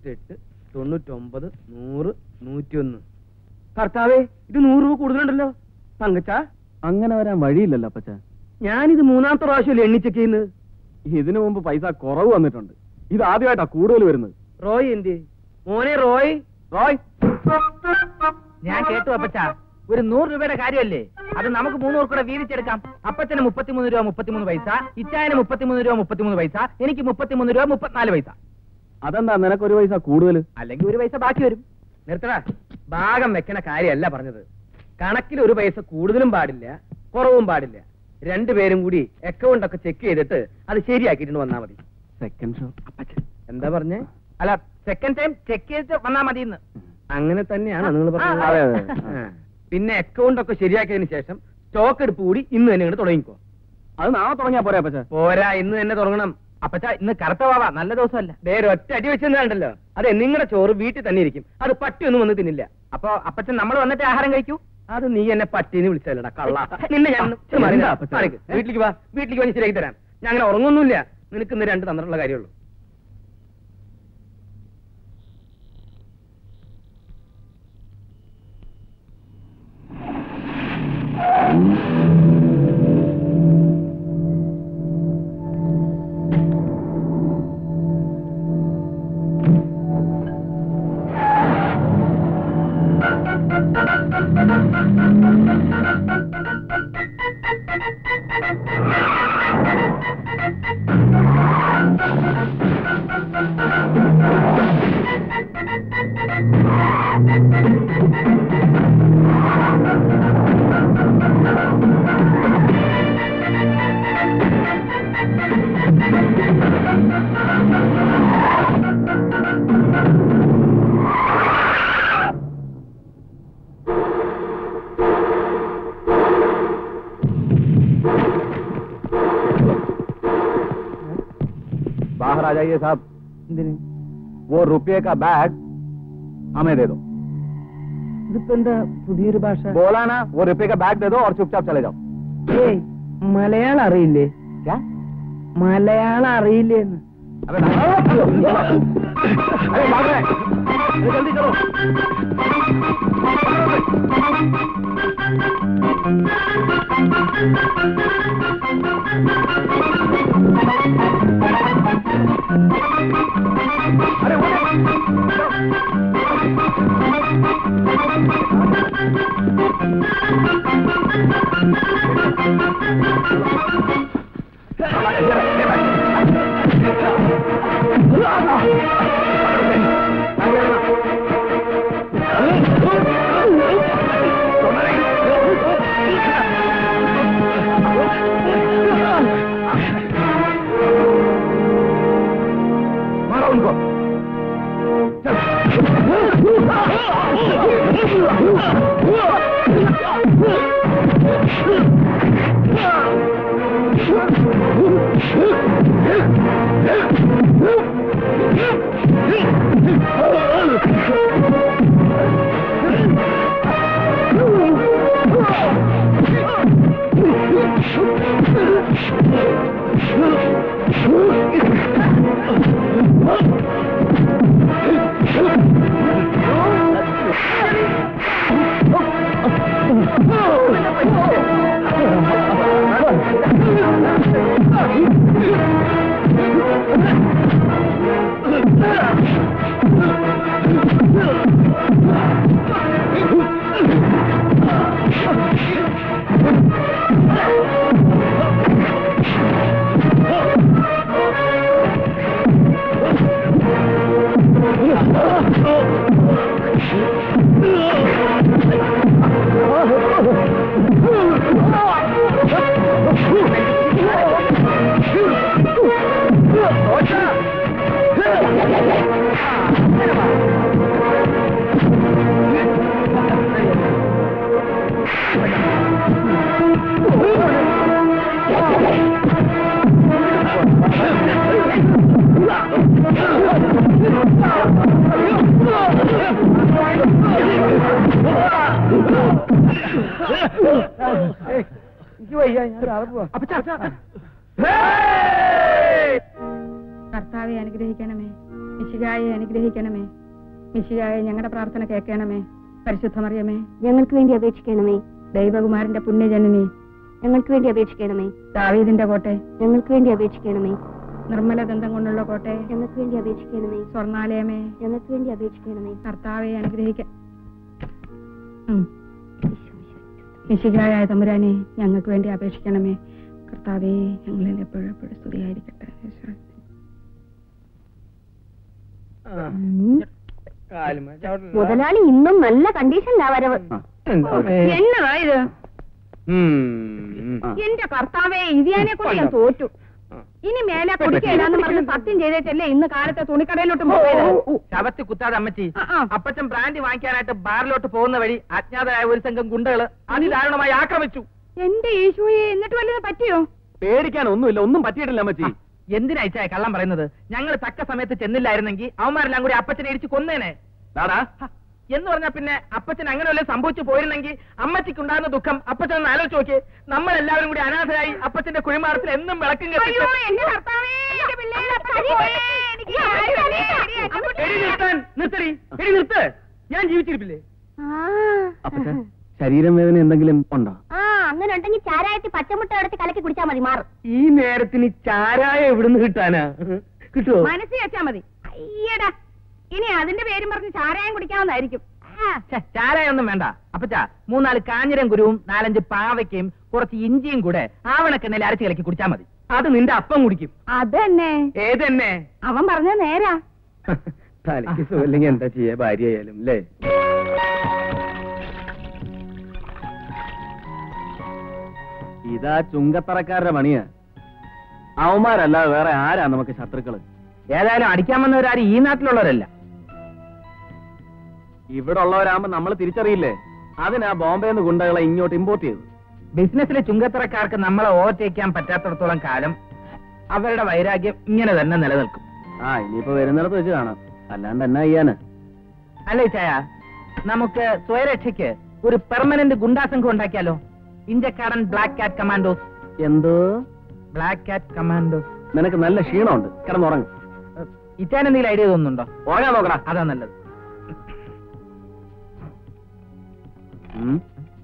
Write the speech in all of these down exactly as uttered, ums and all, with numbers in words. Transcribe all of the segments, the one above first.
തൊണ്ണൂറ്റെട്ട് തൊണ്ണൂറ്റൊമ്പത് നൂറ് നൂറ്റിയൊന്ന്. കർത്താവേ, ഇത് നൂറ് രൂപ കൂടുതലുണ്ടല്ലോ. തങ്കച്ച, അങ്ങനെ വരാൻ വഴിയില്ലല്ലോ അപ്പച്ച. ഞാനിത് മൂന്നാമത്തെ പ്രാവശ്യമല്ലേ എണ്ണിച്ചെക്ക് ചെയ്യുന്നത്. ഇതിനു മുമ്പ് പൈസ കുറവ് വന്നിട്ടുണ്ട്. ഇത് ആദ്യമായിട്ടാ കൂടുതൽ വരുന്നത്. റോയ് എന്ത് മോനെ? റോയ് റോയ്, ഞാൻ കേട്ടു അപ്പച്ച. ഒരു നൂറ് രൂപയുടെ കാര്യമല്ലേ അത്? നമുക്ക് മൂന്നൂർ കൂടെ വീതിച്ചെടുക്കാം. അപ്പച്ചന് മുപ്പത്തിമൂന്ന് രൂപ മുപ്പത്തിമൂന്ന് പൈസ, ഇച്ചായന് മുപ്പത്തിമൂന്ന് രൂപ മുപ്പത്തിമൂന്ന് പൈസ, എനിക്ക് മുപ്പത്തിമൂന്ന് രൂപ മുപ്പത്തിനാല് പൈസ. അതെന്താ നിനക്കൊരു പൈസ കൂടുതൽ? അല്ലെങ്കിൽ ഒരു പൈസ ബാക്കി വരും. നിർത്തടാ, ഭാഗം വെക്കണ കാര്യമല്ല പറഞ്ഞത്. കണക്കിൽ ഒരു പൈസ കൂടുതലും പാടില്ല, കുറവും പാടില്ല. രണ്ടുപേരും കൂടി അക്കൗണ്ട് ഒക്കെ ചെക്ക് ചെയ്തിട്ട് അത് ശരിയാക്കിയിട്ട് വന്നാ മതി. സെക്കൻഡ് ഷോ അപ്പച്ചൻ എന്താ പറഞ്ഞേ? അല്ല, സെക്കൻഡ് ടൈം ചെക്ക് ചെയ്തിട്ട് വന്നാ മതി എന്ന്. അങ്ങനെ തന്നെയാണ് നിങ്ങൾ അതെ, പറഞ്ഞത്. അതെ. ആ. പിന്നെ അക്കൗണ്ട് ഒക്കെ ശരിയാക്കിയതിന് ശേഷം സ്റ്റോക്ക് എടുപ്പ് കൂടി ഇന്ന് തന്നെ ഇങ്ങോട്ട് തുടങ്ങിക്കോ. അത് നാളെ തുടങ്ങിയാ പോരാ അപ്പച്ച? പോരാ, ഇന്ന് തന്നെ തുടങ്ങണം. അപ്പച്ച, ഇന്ന് കറുത്ത വാവാ, നല്ല ദിവസമല്ല. വേറെ ഒറ്റ അടി വെച്ചെന്നുണ്ടല്ലോ. അതെ, നിങ്ങളുടെ ചോറ് വീട്ടിൽ തന്നെ ഇരിക്കും. അത് പട്ടിയൊന്നും വന്ന് തിന്നില്ല. അപ്പൊ അപ്പച്ചൻ നമ്മൾ വന്നിട്ട് ആഹാരം കഴിക്കൂ. അത് നീ എന്നെ പട്ടിന്ന് വിളിച്ചല്ലടാ കള്ള. നിന്നെ ഞാൻ ഇച്ചിരി മാറി നിൽക്ക്. മാറിക്ക്. വീട്ടിലേക്ക് വാ, വീട്ടിലേക്ക് വാ, ശരിയാക്കി തരാം. ഞാൻ അങ്ങനെ ഉറങ്ങൊന്നുമില്ല. നിനക്ക് ഇന്ന് രണ്ട് തന്നിട്ടുള്ള കാര്യമുള്ളൂ. बाहर आ जाइए साहब. वो रुपये का बैग हमें दे दो. ഇതിപ്പോ എന്താ പുതിയൊരു ഭാഷ? बोला ना, वो रुपये का बैग दे दो और चुपचाप चले जाओ. ഏയ്, മലയാളം അറിയില്ലേ? क्या? മലയാളം അറിയില്ലേന്ന്? अबे अरे भाग रहे हैं. जल्दी चलो. अरे मारो उनको. കർത്താവെ അനുഗ്രഹിക്കണമേ. മിശിഹായെ അനുഗ്രഹിക്കണമേ. മിശിഹായെ ഞങ്ങളുടെ പ്രാർത്ഥന കേൾക്കണമേ. പരിശുദ്ധമറിയമേ, ഞങ്ങൾക്ക് വേണ്ടി അപേക്ഷിക്കണമേ. ദൈവകുമാരന്റെ പുണ്യജനനി, ഞങ്ങൾക്ക് വേണ്ടി അപേക്ഷിക്കണമേ. ദാവീദിന്റെ കോട്ടെ, ഞങ്ങൾക്ക് വേണ്ടി അപേക്ഷിക്കണമേ. നിർമ്മല ദന്തം കൊണ്ടുള്ള കോട്ടെ, ഞങ്ങൾക്ക് വേണ്ടി അപേക്ഷിക്കണമേ. സ്വർണാലയമേ, ഞങ്ങൾക്ക് വേണ്ടി അപേക്ഷിക്കണമേ. കർത്താവെ അനുഗ്രഹിക്ക. മിശിഹായായ തമ്പുരാനെ, ഞങ്ങൾക്ക് വേണ്ടി അപേക്ഷിക്കണമേ. കർത്താവെ, ഞങ്ങളിൽ എപ്പോഴും എപ്പോഴും സ്തുതിയായിരിക്കട്ടെ. മുതലാളി ഇന്നും നല്ല കണ്ടീഷനിലാ വരവ്. എന്നതാ ഇത്? എന്റെ കർത്താവെ, ഇതിയാനെ കൊണ്ട് ഞാൻ തോറ്റു. ഇനി മേലെ കുടിക്കയില്ലാന്ന് പറഞ്ഞ് സത്യം ചെയ്തേറ്റല്ലേ ഇന്ന് കാലത്തെ തുണിക്കടയിലോട്ട് പോയത്. ശവത്തി കുത്താതെ അമ്മച്ചി. ആ, ആ. അപ്പച്ചൻ ബ്രാൻഡി വാങ്ങിക്കാനായിട്ട് ബാറിലോട്ട് പോകുന്ന വഴി അജ്ഞാതരായ ഒരു സംഘം ഗുണ്ടകള് അതിദാരുണമായി ആക്രമിച്ചു. എന്റെ ഈശോയെ, എന്നിട്ട് വല്ലതും പറ്റിയോ? പേടിക്കാൻ ഒന്നുമില്ല, ഒന്നും പറ്റിയിട്ടില്ല അമ്മച്ചി. എന്തിനായിച്ചായ കള്ളം പറയുന്നത്? ഞങ്ങൾ തക്ക സമയത്ത് ചെന്നില്ലായിരുന്നെങ്കിൽ അവന്മാരെല്ലാം കൂടി അപ്പച്ചനെ ഇടിച്ച് കൊന്നേനെ. ദാടാ, എന്ന് പറഞ്ഞാ പിന്നെ അപ്പച്ചൻ അങ്ങനെ വല്ലതും സംഭവിച്ചു പോയിരുന്നെങ്കിൽ അമ്മച്ചിക്കുണ്ടാകുന്ന ദുഃഖം അപ്പച്ചൻ ഒന്ന് ആലോചിച്ച് നോക്കി. നമ്മളെല്ലാവരും കൂടി അനാഥരായി അപ്പച്ചന്റെ കുഴിമാടത്തിൽ എന്നും വിളക്കും കത്തിച്ച്. അയ്യോ, എന്റെ കർത്താവേ, എന്റെ പിള്ളേരെ പോയേ. എനിക്ക് എടി നിർത്താൻ, നിർത്തടി, എടി നിർത്ത്. ഞാൻ ജീവിച്ചിരിപ്പില്ലേ? അപ്പച്ച ശരീരം വേദന എന്തെങ്കിലും ഉണ്ടോ? ആ, അങ്ങനെ ഉണ്ടെങ്കിൽ ചാരായത്തിൽ പച്ചമുട്ട എടുത്ത് കലക്കി കുടിച്ചാൽ മതി, മാറും. ഈ നേരത്തിന് ചാരായ എവിടുന്ന് കിട്ടാനാ? കിട്ടുവോ? മനസ്സിൽ വെച്ചാ മതി. അയ്യടാ, ഇനി അതിന്റെ പേരും പറഞ്ഞ് ചാരായം കുടിക്കാവുന്നതായിരിക്കും. ചാരായൊന്നും വേണ്ട അപ്പച്ചാ. മൂന്നാല് കാഞ്ഞിരം കുരുവും നാലഞ്ച് പാവയ്ക്കയും കുറച്ച് ഇഞ്ചിയും കൂടെ ആവണക്കെണ്ണയിൽ അരച്ച് കലക്കി കുടിച്ചാൽ മതി. അത് നിന്റെ അപ്പം കുടിക്കും. അതന്നെ ഏതെന്നെ? അവൻ പറഞ്ഞ നേരാ. തലയ്ക്ക് സുഖല്ലെങ്കിൽ എന്താ ചെയ്യാ, ഭാര്യ ആയാലും അല്ലേ? ഇതാ ചുങ്കത്തറക്കാരുടെ പണിയാ. അവന്മാരല്ലാതെ വേറെ ആരാ നമുക്ക് ശത്രുക്കള്? ഏതായാലും അടിക്കാൻ വന്നവരാരും ഈ നാട്ടിലുള്ളവരല്ല. ഇവിടെ ഉള്ളവരാകുമ്പോ നമ്മൾ തിരിച്ചറിയില്ലേ? അതിനാ ബോംബെന്ന് ഗുണ്ടകളെ ഇങ്ങോട്ട് ഇമ്പോർട്ട് ചെയ്തു. ബിസിനസ്സിലെ ചുങ്കത്തറക്കാർക്ക് നമ്മളെ ഓവർടേക്കാൻ പറ്റാത്തടത്തോളം കാലം അവരുടെ വൈരാഗ്യം ഇങ്ങനെ തന്നെ നിലനിൽക്കും. ആ, ഇനിയിപ്പോ വരുന്നിടത്ത് വെച്ച് കാണാം. അല്ലാണ്ട് എന്നാ ചെയ്യാന്? അല്ലേ ചായ, നമുക്ക് സ്വയരക്ഷയ്ക്ക് ഒരു പെർമനന്റ് ഗുണ്ടാസംഘം ഉണ്ടാക്കിയാലോ? Inchakkadan black cat commandos. എന്തോ ബ്ലാക്ക് കാറ്റ് കമാൻഡോസ്. നിനക്ക് നല്ല ക്ഷീണമുണ്ട്, കിടന്നുറങ്ങും. ഇറ്റാൻ എന്തെങ്കിലും ഐഡിയ തോന്നുന്നുണ്ടോ? ഉറങ്ങാൻ നോക്കടാ. അതാ നല്ലത്. ഉം.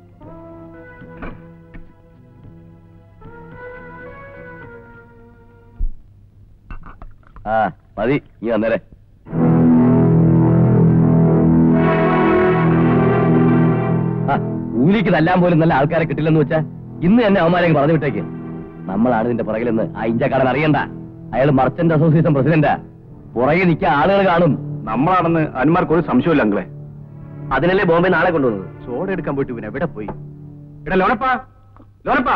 ആ മതി, നീ വന്നേരെ. കൂലിക്ക് തല്ലാൻ പോലും നല്ല ആൾക്കാരെ കിട്ടില്ലെന്ന് വെച്ചാ ഇന്ന് തന്നെ അവന്മാരെ പറഞ്ഞു വിട്ടേക്ക്. നമ്മളാണ് ഇതിന്റെ പുറകിലെന്ന് ആ ഇഞ്ചക്കാടൻ അറിയണ്ട. അയാൾ മർച്ചന്റ് അസോസിയേഷൻ പ്രസിഡന്റാ. പുറകെ നിൽക്കാൻ ആളുകൾ കാണും. നമ്മളാണെന്ന് അനുമാർക്ക് ഒരു സംശയമില്ല അങ്ങളെ. അതിനല്ലേ ബോംബെ നാളെ കൊണ്ടുവന്നത്. സോഡ എടുക്കാൻ പോയിട്ട് പിന്നെ എവിടെ പോയി? എടാ ലോണപ്പാ, ലോണപ്പാ.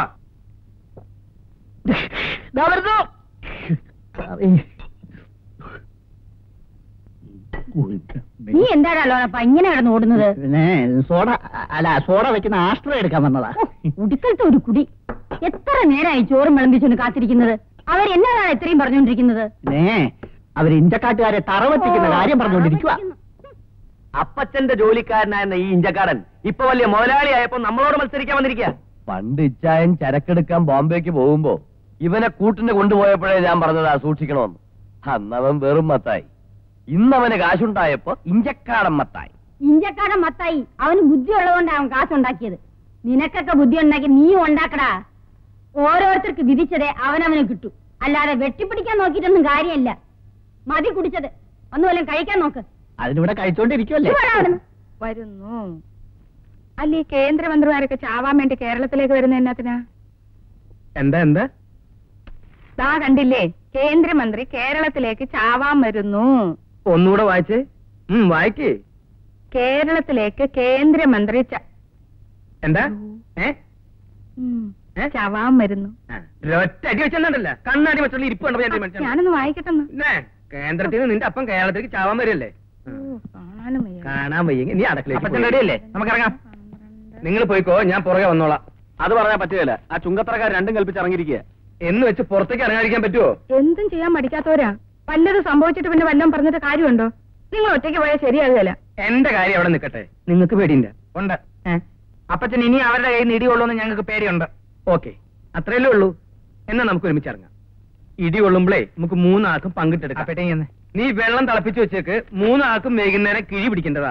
നീ എന്താടാ ലോനപ്പ ഇങ്ങനെ കിടന്ന് ഓടുന്നത്? സോഡ അല്ല, സോഡ വെക്കുന്ന ആസ്ട്രോ എടുക്കാൻ വന്നതാ. ഉടുക്കലത്തെ ഒരു കുടി. എത്ര നേരമായി ചോറും വിളമ്പിച്ചോണ്ട് കാത്തിരിക്കുന്നത്. അവരെന്നതാണ് ഇത്രയും പറഞ്ഞുകൊണ്ടിരിക്കുന്നത്? അവര് ഇഞ്ചക്കാട്ടുകാരെ തറവത്തിക്കുന്ന കാര്യം പറഞ്ഞുകൊണ്ടിരിക്കുക. അപ്പച്ചന്റെ ജോലിക്കാരനായിരുന്ന ഈ ഇഞ്ചക്കാടൻ ഇപ്പൊ വലിയ മുതലാളിയായപ്പോ നമ്മളോട് മത്സരിക്കാൻ വന്നിരിക്കുക. പണ്ട് ഇച്ചായൻ ചരക്കെടുക്കാൻ ബോംബെക്ക് പോകുമ്പോ ഇവനെ കൂട്ടിന് കൊണ്ടുപോയപ്പോഴേ ഞാൻ പറഞ്ഞതാ സൂക്ഷിക്കണമെന്ന്. അന്നവൻ വെറും മത്തായി. ഇന്നവന് കാശുണ്ടായപ്പോ ഇഞ്ചക്കാടൻ മത്തായി. ഇഞ്ചക്കാടൻ മത്തായി. അവന് ബുദ്ധി ഉള്ളതുകൊണ്ടാണ് അവൻ കാശുണ്ടാക്കിയത്. നിനക്കൊക്കെ ബുദ്ധി ഉണ്ടാക്കി നീ ഉണ്ടാക്കടാ. ഓരോരുത്തർക്ക് വിധിച്ചതേ അവനവന് കിട്ടൂ. അല്ലാതെ വെട്ടിപ്പിടിക്കാൻ നോക്കിയിട്ടൊന്നും കാര്യമില്ല. മതി കുടിച്ചത്. ഒന്നുമല്ല കഴിക്കാൻ നോക്ക്. അതിനിവിടെ കഴിച്ചോണ്ടിരിക്കുവല്ലേ? വരുന്നു. അല്ലേ കേന്ദ്രമന്ത്രിമാരൊക്കെ ചാവാൻ വേണ്ടി കേരളത്തിലേക്ക് വരുന്ന എന്നാത്തിനാ? എന്താ എന്താ താ കണ്ടില്ലേ, കേന്ദ്രമന്ത്രി കേരളത്തിലേക്ക് ചാവാൻ വരുന്നു. ഒന്നുകൂടെ വായിച്ചേ. ഉം വായിക്കേ. കേരളത്തിലേക്ക് കേന്ദ്രമന്ത്രി എന്താ? ഏ ചാവാൻ വരുന്നു. ഒറ്റ അടി വെച്ചെന്നല്ല, കണ്ണാടി വെച്ചുള്ള ഇരിപ്പ് കണ്ടപ്പോ ഞാനൊന്ന് വായിക്കട്ടെന്ന്. കേന്ദ്രത്തിൽ നിന്ന് നിന്റെ അപ്പം കേരളത്തിലേക്ക് ചാവാൻ വരില്ലേ? കാണാനും വയ്യ. കാണാൻ വയ്യെങ്കിൽ നീ അടക്കളേക്ക് റെഡിയല്ലേ? നമുക്കിറങ്ങാം. നിങ്ങൾ പോയിക്കോ, ഞാൻ പുറകെ വന്നോളാം. അത് പറഞ്ഞാൽ പറ്റുകയില്ല. ആ ചുങ്കത്തറക്കാർ രണ്ടും കൽപ്പിച്ച് ഇറങ്ങിയിരിക്കുക. എന്ന് വെച്ച് പുറത്തേക്ക് ഇറങ്ങാതിരിക്കാൻ പറ്റുമോ? എന്തും ചെയ്യാൻ പഠിക്കാത്തവരാ. വല്ലത് സംഭവിച്ചിട്ട് പിന്നെ വല്ലതും പറഞ്ഞിട്ട് കാര്യമുണ്ടോ? നിങ്ങൾ ഒറ്റയ്ക്ക് പോയാൽ ശരിയാകുകയല്ല. എന്റെ കാര്യം അവിടെ നിൽക്കട്ടെ. നിങ്ങൾക്ക് പേടിയില്ല? ഉണ്ട്. അപ്പച്ചൻ ഇനി അവരുടെ കയ്യിൽ നിന്ന് ഇടികൊള്ളുമെന്ന് ഞങ്ങൾക്ക് പേടിയുണ്ട്. ഓക്കെ, അത്രയല്ലേ ഉള്ളൂ. എന്നാ നമുക്ക് ഒരുമിച്ച് ഇറങ്ങാം. ഇടി കൊള്ളുമ്പോഴേ നമുക്ക് മൂന്നാൾക്കും പങ്കിട്ടെടുക്കാം. പെട്ടെന്ന് നീ വെള്ളം തിളപ്പിച്ചു വെച്ചേക്ക് മൂന്നാൾക്കും വൈകുന്നേരം കിഴി പിടിക്കേണ്ടതാ.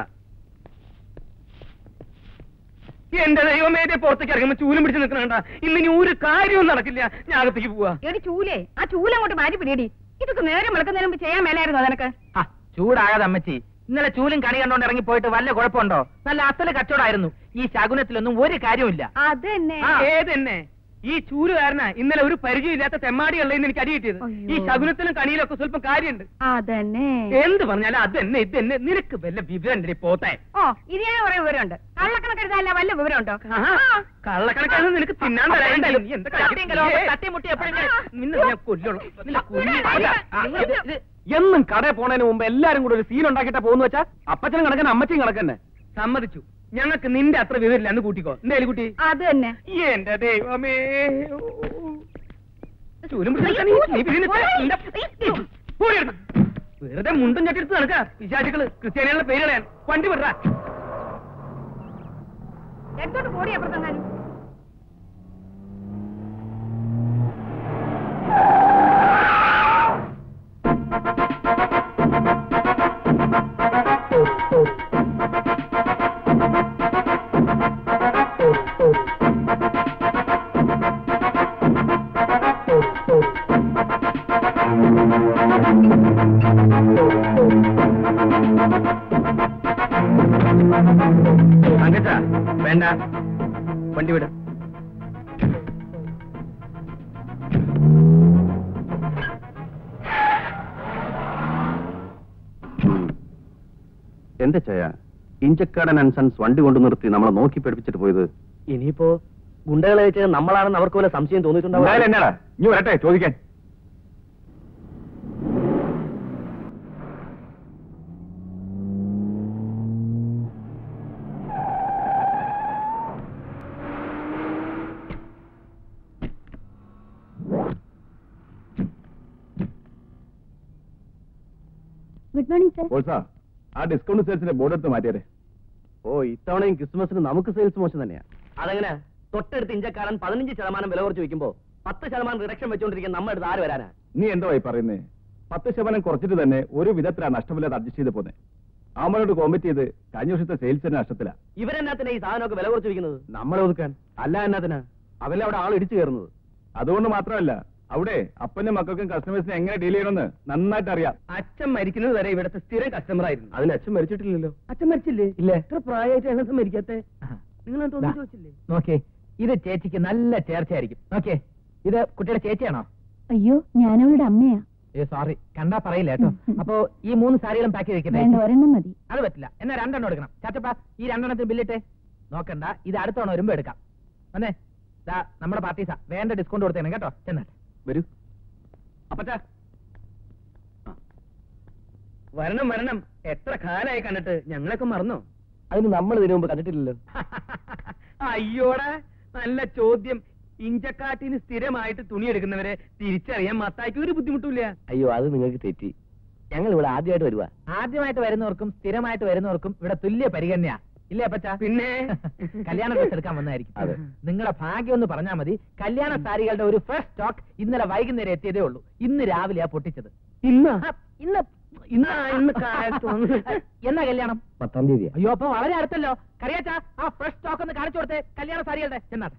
എന്റെ ദൈവമേന്റെ പുറത്തേക്ക് ഇറങ്ങുമ്പോ ചൂലും പിടിച്ച് നിൽക്കണ ഇന്ന് ഇനി ഒരു കാര്യവും നടക്കില്ല. ഞാൻ അകത്തേക്ക് പോവാ. എടി ചൂലേ, ആ ചൂലങ്ങോട്ട് മാറ്റി പിടിയടി. ഇതൊക്കെ നേരം വിളക്കുന്നതിന് മുമ്പ് ചെയ്യാൻ മേലായിരുന്നു നിനക്ക്. ആ ചൂടാകാതെ അമ്മച്ചി, ഇന്നലെ ചൂലും കണി കണ്ടോണ്ട് ഇറങ്ങി പോയിട്ട് വല്ല കുഴപ്പമുണ്ടോ? നല്ല അസല് കച്ചവടമായിരുന്നു. ഈ ശകുനത്തിലൊന്നും ഒരു കാര്യമില്ല. അത് തന്നെ. ഏതെന്നെ ഈ ചൂലുകാരനാ ഇന്നലെ ഒരു പരിചയമില്ലാത്ത തെമ്മാടിയുള്ളതെന്ന് എനിക്ക് അടി കിട്ടിയത്. ഈ ശകുനത്തിലും കണിയിലൊക്കെ സ്വല്പം കാര്യമുണ്ട്. അതന്നെ. എന്ത് പറഞ്ഞാലും അത് തന്നെ ഇത് തന്നെ. നിനക്ക് വല്ല വിവരം പോത്തെ? ഓ ഇത് ഞാൻ കുറെ വിവരമുണ്ട്. കള്ളക്കണക്കെടുത്താല്ല വല്ല വിവരമുണ്ടോ? കള്ളക്കണക്കാണ് നിനക്ക് തിന്നാൻ തരാനുണ്ടല്ലോ. നീ എന്താ തട്ടിമുട്ടി എപ്പോഴും നിന്നെ ഞാൻ കൊല്ലുള്ളൂ. എന്നും കടയിൽ പോണതിന് മുമ്പ് എല്ലാരും കൂടെ ഒരു സീൻ ഉണ്ടാക്കിട്ടാ പോകുന്നു വെച്ചാ അപ്പച്ചനും കണക്കന്നെ അമ്മച്ചയും കണക്കന്നെ. സമ്മതിച്ചു, ഞങ്ങൾക്ക് നിന്റെ അത്ര വിവരില്ല എന്ന് കൂട്ടിക്കോ. എന്റെ കുട്ടി അത് തന്നെ. എന്റെ ദൈവമേ, വെറുതെ മുണ്ടും ചട്ടിയെടുത്ത് നടക്ക വിശാചികള്. ക്രിസ്ത്യാനികളുടെ പേര് കളയാൻ വണ്ടി വിടറ. എടുത്തോട്ട് പോടി അപ്പുറത്തെങ്ങാനും. തങ്കച്ച വേണ്ട, വണ്ടി വിട. എന്റെ ചയ ഇഞ്ചക്കാടൻ ആൻഡ് സൺസ് വണ്ടി കൊണ്ടു നിർത്തി നമ്മളെ നോക്കി പഠിപ്പിച്ചിട്ട് പോയത്. ഇനിയിപ്പോ ഗുണ്ടകളെ വെച്ച് നമ്മളാണെന്ന് അവർക്ക് വല്ല സംശയം തോന്നിയിട്ടുണ്ടാവും. എന്നാടാ ഇനി വരട്ടെ ചോദിക്കാൻ. Good morning sir. ഓൾസാ ആ ഡിസ്കൗണ്ട് സെയിൽസിന്റെ ബോർഡ് എടുത്ത് മാറ്റിയേ. ഓ ഇത്തവണയും ക്രിസ്മസിന് നമുക്ക് സെയിൽസ് മോശം തന്നെയാ. അതെങ്ങനെ? തൊട്ടടുത്ത് ഇഞ്ചക്കാരൻ പതിനഞ്ച് ശതമാനം വില കുറച്ച് വെക്കുമ്പോ പത്ത് ശതമാനം റിഡക്ഷൻ വെച്ചോണ്ടിരിക്കുന്ന നമ്മുടെ അടുത്ത് ആര് വരാനാ? നീ എന്താ പറയുന്നേ? പത്ത് ശതമാനം കുറച്ചിട്ട് തന്നെ ഒരു വിധത്തിലാണ് നഷ്ടമില്ലാതെ അഡ്ജസ്റ്റ് ചെയ്ത് പോന്നെ. അവനോട് കോമ്പറ്റ് ചെയ്ത് കഴിഞ്ഞ വർഷത്തെ സെയിൽസ് തന്നെ നഷ്ടത്തിലാ. ഇവരെന്നാത്തിനാ ഈ സാധനമൊക്കെ വില കുറച്ച് വെക്കുന്നത്? നമ്മളെ ഒതുക്കാൻ അല്ല. എന്നാത്തിനാ അവരെ അവിടെ ആൾ ഇടിച്ചു കയറുന്നത്? അതുകൊണ്ട് മാത്രമല്ല, അവിടെ അപ്പനും മക്കൾക്കും കസ്റ്റമേഴ്സിനെ എങ്ങനെ ഡീൽ ചെയ്യണമെന്ന് നന്നായിട്ട് അറിയാം. അച്ഛൻ മരിക്കുന്നത് വരെ ഇവിടുത്തെ സ്ഥിരം കസ്റ്റമർ ആയിരുന്നു. അതിന് അച്ഛൻ മരിച്ചിട്ടില്ലല്ലോ. അച്ഛൻ മരിച്ചില്ലേ? ഇല്ല. എത്ര പ്രായമായിട്ട് എങ്ങനെ മരിക്കാത്തെ? നിങ്ങൾ ചോദിച്ചില്ലേ? നോക്കേ, ഇത് ചേച്ചിക്ക് നല്ല ചേർച്ചയായിരിക്കും. നോക്കേ, ഇത് കുട്ടിയുടെ ചേച്ചിയാണോ? അയ്യോ, ഞാനവളുടെ അമ്മയാ. ഏ സോറി, കണ്ടാ പറയില്ല കേട്ടോ. അപ്പോ ഈ മൂന്ന് സാരികളും പാക്ക് ചെയ്ത് വേണ്ട, വെക്കണ്ടേ? ഒരെണ്ണം മതി. അത് പറ്റില്ല, എന്നാ രണ്ടെണ്ണം എടുക്കണം. ചാച്ചപ്പ ഈ രണ്ടെണ്ണത്തിന് ബില്ലിട്ടെ. നോക്കണ്ട, ഇത് അടുത്തവണ വരുമ്പോ എടുക്കാം. വന്നേ, ദാ നമ്മുടെ പാർട്ടീസാ, വേണ്ട ഡിസ്കൗണ്ട് കൊടുത്തേനെ കേട്ടോ. ചെന്നാട്ടെ. വരൂ അപ്പച്ചാ. വരണം വരണം. എത്ര കാലായി കണ്ടിട്ട്. ഞങ്ങളൊക്കെ മറന്നോ? അതിന് നമ്മൾ ഇതിനു മുമ്പ് കണ്ടിട്ടില്ലല്ലോ. അയ്യോടാ, നല്ല ചോദ്യം. ഇഞ്ചക്കാട്ടിന് സ്ഥിരമായിട്ട് തുണി എടുക്കുന്നവരെ തിരിച്ചറിയാൻ മത്തായിക്ക് ഒരു ബുദ്ധിമുട്ടില്ല. അയ്യോ, അത് നിങ്ങൾക്ക് തെറ്റി. ഞങ്ങൾ ഇവിടെ ആദ്യമായിട്ട് വരുവാ. ആദ്യമായിട്ട് വരുന്നവർക്കും സ്ഥിരമായിട്ട് വരുന്നവർക്കും ഇവിടെ തുല്യ പരിഗണനയാ. ഇല്ലേ അപ്പച്ചാ? പിന്നെ കല്യാണ ഡ്രസ് എടുക്കാൻ വന്നായിരിക്കും. അതെ. നിങ്ങളുടെ ഭാഗ്യം ഒന്ന് പറഞ്ഞാൽ മതി. കല്യാണ സാരികളുടെ ഒരു ഫ്രഷ് സ്റ്റോക്ക് ഇന്നലെ വൈകുന്നേരം എത്തിയതേ ഉള്ളൂ. ഇന്ന് രാവിലെയാ പൊട്ടിച്ചത്. ഇന്ന് ആ, ഇന്ന് ഇന്ന് ഇന്ന് കാലത്ത് വന്ന് എന്നാ കല്യാണം? പത്താം തീയതി. അയ്യോ, അപ്പൊ വളരെ അടുത്തല്ലോ. കറിയാച്ചാ, ആ ഫ്രഷ് സ്റ്റോക്ക് ഒന്ന് കാണിച്ചു കൊടുത്തേ കല്യാണ സാരികളുടെ. ചെന്നാട്ടെ.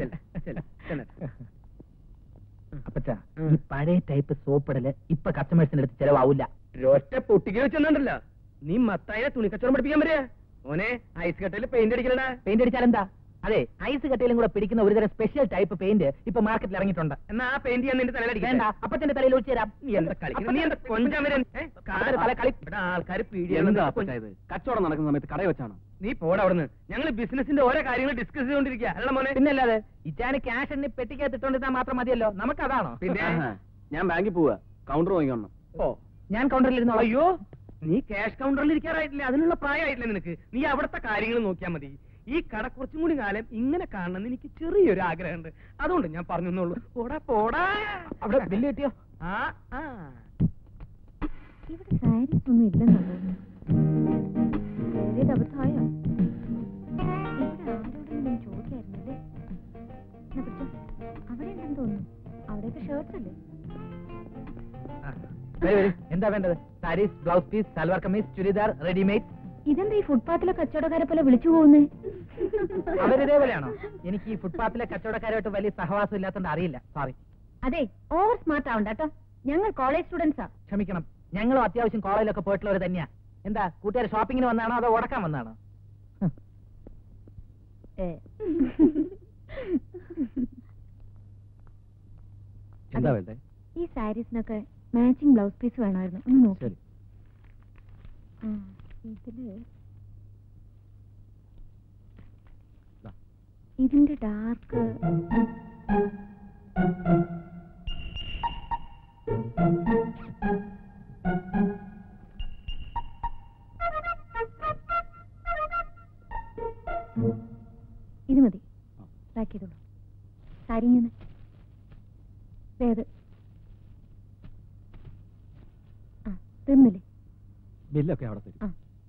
അപ്പച്ചാ, ഈ പഴയ ടൈപ്പ് സോപ്പിടല് ഇപ്പൊ കസ്റ്റമേഴ്സിന്റെ അടുത്ത് ചെലവാവില്ല. ഒറ്റ പൊട്ടിക്കൽ വെച്ചെന്നുണ്ടല്ലോ. നീ മത്തായിനെ തുണിക്കച്ചവടം പഠിപ്പിക്കാൻ വരിക. ഓനെ ഐസ് കട്ടയിൽ പെയിന്റ് അടിക്കലടാ. പെയിന്റ് അടിച്ചാൽ എന്താ? അതെ, ഐസ് കട്ടയിലും കൂടെ പിടിക്കുന്ന ഒരുതരം സ്പെഷ്യൽ ടൈപ്പ് പെയിന്റ് ഇപ്പൊ മാർക്കറ്റിൽ ഇറങ്ങിയിട്ടുണ്ട്. എന്നാ ആ പെയിന്റ് ഞാൻ നിന്റെ തലയിലടിക്കണ്ട. വേണ്ട, അപ്പച്ചന്റെ തലയിൽ ഒഴിച്ചു തരാം. നീ എന്താ കളിക്കുന്നത്? നീ എന്താ കൊഞ്ചാൻ വരെ? ഇവിടെ ആൾക്കാർ കച്ചവടം നടക്കുന്ന സമയത്ത് കടയിൽ വെച്ചാണോ? നീ പോടാ അവിടുന്ന്. ഞങ്ങൾ ബിസിനസിന്റെ ഓരോ കാര്യങ്ങൾ ഡിസ്കസ് ചെയ്തോണ്ടിരിക്കുക. അല്ല മോനെ? പിന്നല്ലാതെ, ഇറ്റാന് ക്യാഷ് എണ്ണി പെട്ടിക്കകത്ത് ഇട്ടോണ്ടിരുന്നാൽ മാത്രം മതിയല്ലോ. നമുക്കതാണോ? പിന്നെ ഞാൻ ബാങ്കിൽ പോവാ. കൗണ്ടർ വാങ്ങിക്കണം. ഓ, ഞാൻ കൗണ്ടറിലിരുന്നോ? അയ്യോ, നീ ക്യാഷ് കൗണ്ടറിൽ ഇരിക്കാറായിട്ടില്ല. അതിനുള്ള പ്രായമായിട്ടില്ല നിനക്ക്. നീ അവിടുത്തെ കാര്യങ്ങൾ നോക്കിയാൽ മതി. ഈ കട കുറച്ചും കൂടി കാലം ഇങ്ങനെ കാണണമെന്ന് എനിക്ക് ചെറിയൊരു ആഗ്രഹമുണ്ട്. അതുകൊണ്ട് ഞാൻ പറഞ്ഞോളൂ. പോടാ പോടാ. അവിടെ ബില്ല് കിട്ടിയോ? ആ ആ ഇവിടെ സാരീസ് ഒന്നും ഇല്ലെന്നോ തോന്നുന്നു. അബദ്ധമായോ? ഇവിടെ ആരോടെങ്കിലും ചോദിക്കായിരുന്നല്ലേ? അവിടെ ഉണ്ടെന്ന് തോന്നുന്നു. അവിടെയൊക്കെ ഷർട്ട്സ് അല്ലേ? വരൂ, വരൂ. എന്താ വേണ്ടത്? Saris, blouse piece, salwar kameez, churidar, readymade. ഇതെന്താ ഈ ഫുട്പാത്തിലെ കച്ചവടക്കാരെ പോലെ വിളിച്ചു പോകുന്നേ? അവരിതേപോലെയാണോ? എനിക്ക് ഈ ഫുട്പാത്തിലെ കച്ചവടക്കാരുമായിട്ട് വലിയ സഹവാസം ഇല്ലാത്തതുകൊണ്ട് അറിയില്ല. സോറി. അതെ, ഓവർ സ്മാർട്ട് ആവണ്ട കേട്ടോ. ഞങ്ങൾ കോളേജ് സ്റ്റുഡൻസാ. ക്ഷമിക്കണം, ഞങ്ങളും അത്യാവശ്യം കോളേജിലൊക്കെ പോയിട്ടുള്ളവർ തന്നെയാ. എന്താ കൂട്ടുകാർ ഷോപ്പിങ്ങിന് വന്നാണോ അതോ ഉടക്കാൻ വന്നാണോ? എന്താ വേണ്ടേ? ഈ സാരീസിനൊക്കെ മാച്ചിങ് ബ്ലൗസ് പീസ് വേണമായിരുന്നു. ഒന്ന് നോക്കി. ശരി. ഇതില് ദാ. ഇതിന്റെ ഡാർക്ക് ഇത് മതി. പാക്ക് ചെയ്തോളൂ. സാരി ഇങ്ങനെ ആ തീർന്നില്ലേ? ബില്ലൊക്കെ അവിടെ തരും. ആ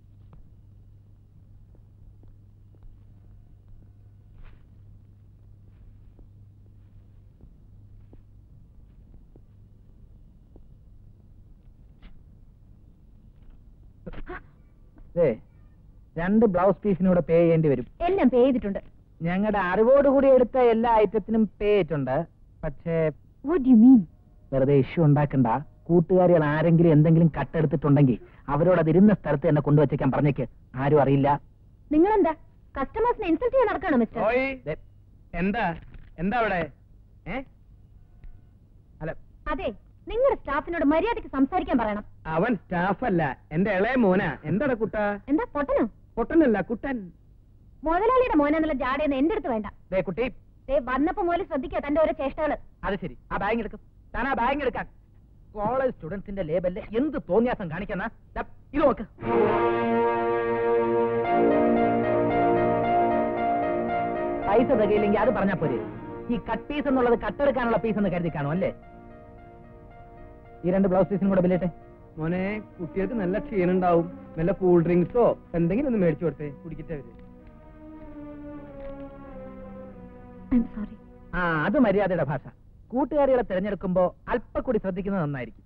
രണ്ട് ബ്ലൗസ് പീസിനൂടെ പേ ചെയ്യേണ്ടി വരും. എല്ലാം പേ ചെയ്തിട്ടുണ്ട്. ഞങ്ങളുടെ അറിവോടുകൂടി എടുത്ത എല്ലാ ഐറ്റത്തിനും പേ ചെയ്തിട്ടുണ്ട്. പക്ഷേ What do you mean? വെറുതെ ഇഷ്യൂ ഉണ്ടാക്കണ്ട. കൂട്ടുകാരികൾ ആരെങ്കിലും എന്തെങ്കിലും കട്ടെടുത്തിട്ടുണ്ടെങ്കിൽ അവരോട് അത് ഇരുന്ന സ്ഥലത്ത് തന്നെ കൊണ്ടുവച്ചേക്കാൻ പറഞ്ഞേക്ക്. ആരും അറിയില്ല. നിങ്ങളെന്താ കസ്റ്റമേഴ്സിനെ ഇൻസൾട്ട് ചെയ്യാൻ നടക്കാണോ മിസ്റ്റർ? ദേ, എന്താ എന്താ അവിടെ? ഏ അല്ല, അതെ, നിങ്ങളുടെ സ്റ്റാഫിനോട് മര്യാദയ്ക്ക് സംസാരിക്കാൻ പറയണം. അവൻ സ്റ്റാഫല്ല, എന്റെ ഇളയ മോനാ. എന്താടാ കുട്ട? എന്താ പൊട്ടനോ? പൊട്ടനല്ല, കുട്ടൻ. മുതലാളിയുടെ മോനെന്നുള്ള ജാടയെന്ന് എന്റെ അടുത്ത് വേണ്ട. ദേ കുട്ടി, ദേ വന്നപ്പോ മുതൽ ശ്രദ്ധിക്കുക തന്റെ ഓരോ ചേഷ്ടകള്. അത് ശരി, ആ ബാഗ് എടുക്കും. താൻ ആ ബാഗ് എടുക്കാൻ കോളേജ് സ്റ്റുഡൻസിന്റെ ലേബലില് എന്ത് തോന്നിയാസം കാണിക്കുന്ന ഇത് നോക്ക്. പൈസ തികയില്ലെങ്കിൽ അത് പറഞ്ഞാ പോരെ. ഈ കട്ട് പീസ് എന്നുള്ളത് കട്ടെടുക്കാനുള്ള പീസ് എന്ന് കരുതി കാണും അല്ലേ? ഈ രണ്ട് ബ്ലൗസ് പീസിനും കൂടെ ബില്ലിട്ടെ. മോനെ, കുട്ടികൾക്ക് നല്ല ക്ഷീണുണ്ടാവും. നല്ല കൂൾ ഡ്രിങ്ക്സോ എന്തെങ്കിലും ഒന്ന് മേടിച്ചു കൊടുത്തേ, കുടിക്കട്ടെ അവര്. സോറി. ആ, അത് മര്യാദയുടെ ഭാഷ. കൂട്ടുകാരികളെ തിരഞ്ഞെടുക്കുമ്പോ അല്പ കൂടി ശ്രദ്ധിക്കുന്നത് നന്നായിരിക്കും.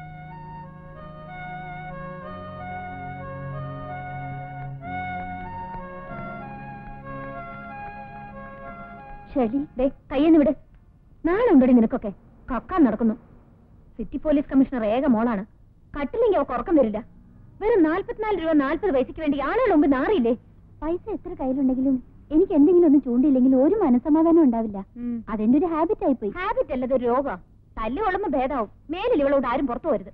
ശരി, ദേ കയ്യെന്ന് വിട്. നാളെ ഉണ്ടടി നിനക്കൊക്കെ. കക്കാൻ നടക്കുന്നു. സിറ്റി പോലീസ് കമ്മീഷണർ ഏക മോളാണ്. കട്ടില്ലെങ്കിൽ അവർക്ക് ഉറക്കം വരില്ല. വെറും നാല്പത്തിനാല് രൂപ നാല്പത് പൈസക്ക് വേണ്ടി ആളുകൾ മുമ്പ് നാറിയില്ലേ? പൈസ എത്ര കയ്യിലുണ്ടെങ്കിലും എനിക്ക് എന്തെങ്കിലും ഒന്നും ചൂണ്ടിയില്ലെങ്കിൽ ഒരു മനസ്സമാധാനം ഉണ്ടാവില്ല. അതെന്റെ ഒരു ഹാബിറ്റ് ആയിപ്പോയി. ഹാബിറ്റ് അല്ലത് ഒരു രോഗം. തല്ലു കൊള്ളുമ്പോ ഭേദാവും. മേലിൽ ഇവളോട് ആരും പുറത്തു പോരുത്.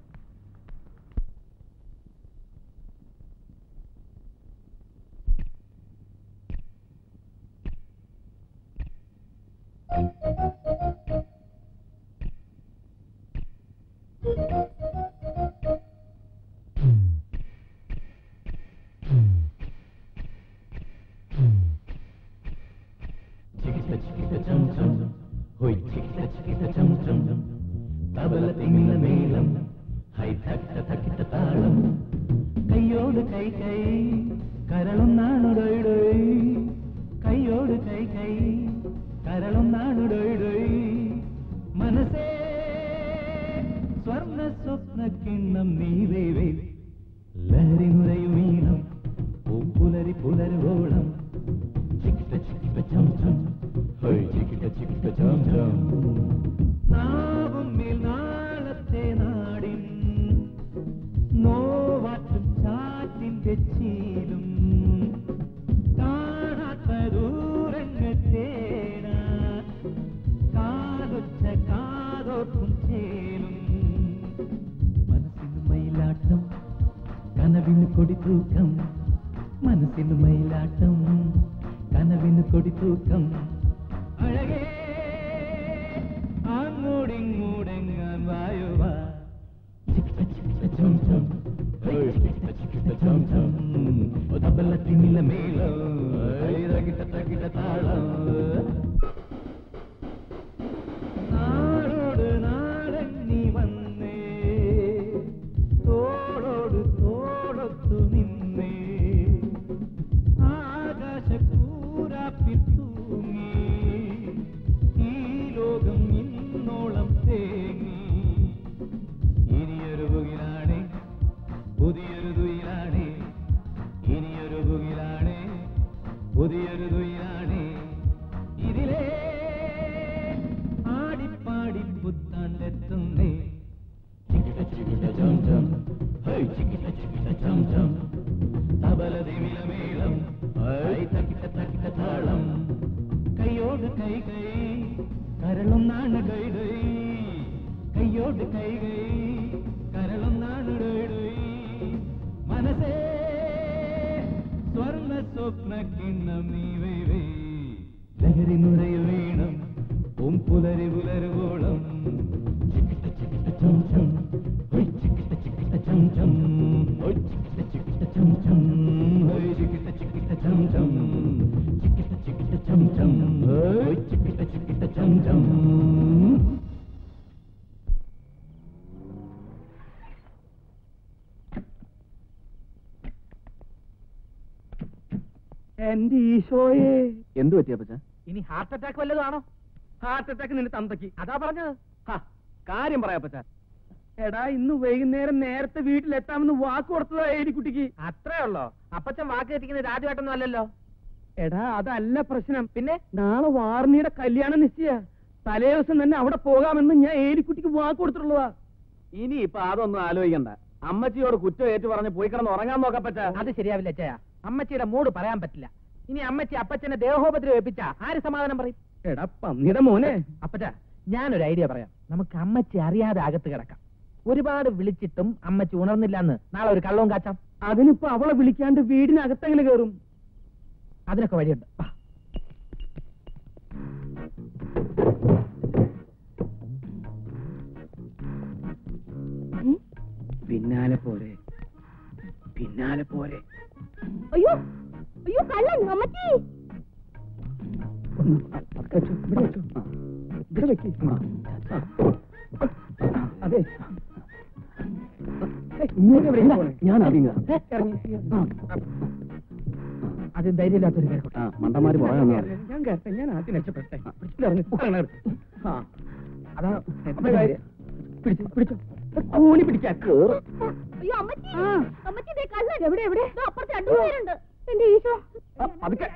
കയ്യോട് കൈ കൈ കരളും നാണുടൊയ്ടൊയ്. കയ്യോട് കൈ കൈ കരളും നാണുടൊയ്ടൊയ്. മനസ്സേ സ്വർണ്ണ സ്വപ്ന കിണ്ണം നീവേവേ. ലഹരി നുരയുമീണം പൂപ്പുലരി പുലരുവോളം. ചിക്കിട്ട ചിക്കിട്ട ചം ചം ഹൊയ് ചിക്കിട്ട ചിക്കിട്ട ചം ചം. നാവും മേൽ നാളത്തെ നാടിൻ നോവാറ്റും ചാറ്റിന്റെ ചീലും. കാണാത്ത ദൂരങ്ങത്തേന കാതൊച്ച കാതോർക്കും ചേലും. മനസ്സിന് മയിലാട്ടം കനവിന് കൊടിത്തൂക്കം. മനസ്സിന് മയിലാട്ടം കനവിന് കൊടിത്തൂക്കം. അഴകേ അങ്ങോടിങ്ങോടെങ്ങാൻ വായുവാ. തബലത്തിനില മേലോ തകിട തകിട താളം. നാടോട് നാടങ്ങി വന്നേ തോളോട് തോളൊത്തു നിന്നേ. ആകാശക്കൂരാപ്പിൽ തൂങ്ങി ഈ ലോകം ഇന്നോളം തേങ്ങി. ഇനിയൊരു പുകിലാണേ പുതിയൊരു തുയിലാണ് ഇതിലേ ആടിപ്പാടി പുത്താണ്ടെത്തുന്നേ ചിക്കിട്ട ചിക്കിട്ട ചം ചം ഹൈ ചിക്കിട്ട ചിക്കിട്ട ചം ചം തബല ദിമിലമേളം ഹൈ തക്കിട്ട തക്കിട്ട താളം കൈയോട് കൈ കൈ കരളൊന്നാണ് ഡൈ ഡൈ കൈയോട് കൈ കൈ കരളൊന്നാണ് ഡൈ ഡൈ മനസ്സേ സ്വർണ്ണ സ്വപ്ന കിണ്ണം നീ വൈവേ ലഹരി നുരയിൽ വീണം ഉം പുലരി പുലരുവോളം ചിക്കിട്ട ചിക്കിട്ട ചം ചം ഹൊയ് ചിക്കിട്ട ചിക്കിട്ട ചം ചം ഹൊയ് ചിക്കിട്ട ചിക്കിട്ട ചം ചം ഹൊയ് ചിക്കിട്ട ചിക്കിട്ട ചം ചം ചിക്കിട്ട ചിക്കിട്ട ചം ചം ഹൊയ് ചിക്കിട്ട ചിക്കിട്ട ചം ചം എന്റെ ഈശോയെ എന്തു പറ്റിയപ്പച്ച? ഇനി ഹാർട്ട് അറ്റാക്ക് വല്ലതാണോ? ഹാർട്ട് അറ്റാക്ക് നിന്റെ തന്തയ്ക്ക്. അതാ പറഞ്ഞത്. ഹാ, കാര്യം പറയാപ്പച്ച. എടാ ഇന്ന് വൈകുന്നേരം നേരത്തെ വീട്ടിലെത്താമെന്ന് വാക്ക് കൊടുത്തതാ ഏലിക്കുട്ടിക്ക്. അത്രേ ഉള്ളോ? അപ്പച്ചൻ വാക്ക് തെറ്റിക്കുന്നത് രാജുവേട്ടൊന്നും അല്ലല്ലോ. എടാ അതല്ല പ്രശ്നം. പിന്നെ നാളെ വാർണിയുടെ കല്യാണം നിശ്ചയ. തലേ ദിവസം തന്നെ അവിടെ പോകാമെന്ന് ഞാൻ ഏലിക്കുട്ടിക്ക് വാക്ക് കൊടുത്തിട്ടുള്ളതാ. ഇനി ഇപ്പൊ അതൊന്നും ആലോചിക്കണ്ട. അമ്മച്ചിയോട് കുറ്റം ഏറ്റു പറഞ്ഞ് പോയി കിടന്ന് ഉറങ്ങാൻ നോക്കപ്പച്ച. അത് ശരിയാവില്ല അച്ഛയ. അമ്മച്ചിയുടെ മൂഡ് പറയാൻ പറ്റില്ല. ഇനി അമ്മച്ചി അപ്പച്ചനെ ദേഹോപദ്രവം ഏൽപ്പിച്ച ആര് സമാധാനം പറയും? എടാ പന്നിയുടെ മോനെ. അപ്പച്ച ഞാനൊരു ഐഡിയ പറയാം. നമുക്ക് അമ്മച്ചി അറിയാതെ അകത്ത് കിടക്കാം. ഒരുപാട് വിളിച്ചിട്ടും അമ്മച്ചി ഉണർന്നില്ല എന്ന് നാളെ ഒരു കള്ളവും കാച്ചാം. അതിനിപ്പോ അവളെ വിളിക്കാണ്ട് വീടിനകത്തെങ്ങനെ കയറും? അതിനൊക്കെ വഴിയുണ്ട്. വാ. പിന്നാലെ പോരെ, പിന്നാലെ പോരെ. അയ്യോ അയ്യോ കള്ളൻ അമ്മച്ചി. ഇവിടെ വെച്ചോ, ഇവിടെ വെക്ക്. അതെ ഞാൻ അറിയുക. അത് ധൈര്യമില്ലാത്തൊരു കേൾക്കട്ടെ. മണ്ടന്മാര് പറയാൻ ഞാൻ കേട്ടെ. ഞാൻ ആദ്യം രക്ഷപ്പെട്ടെ. അതാ പിടിച്ചു പിടിച്ചു കൂലി പിടിക്കാ കേറും. അയ്യോ അമ്മച്ചി അമ്മച്ചി ദേ കള്ളൻ. എവിടെ എവിടെ? ദാ അപ്പുറത്ത് രണ്ടുപേരുണ്ട്. എന്റെ ഈശോ. അതൊക്കെ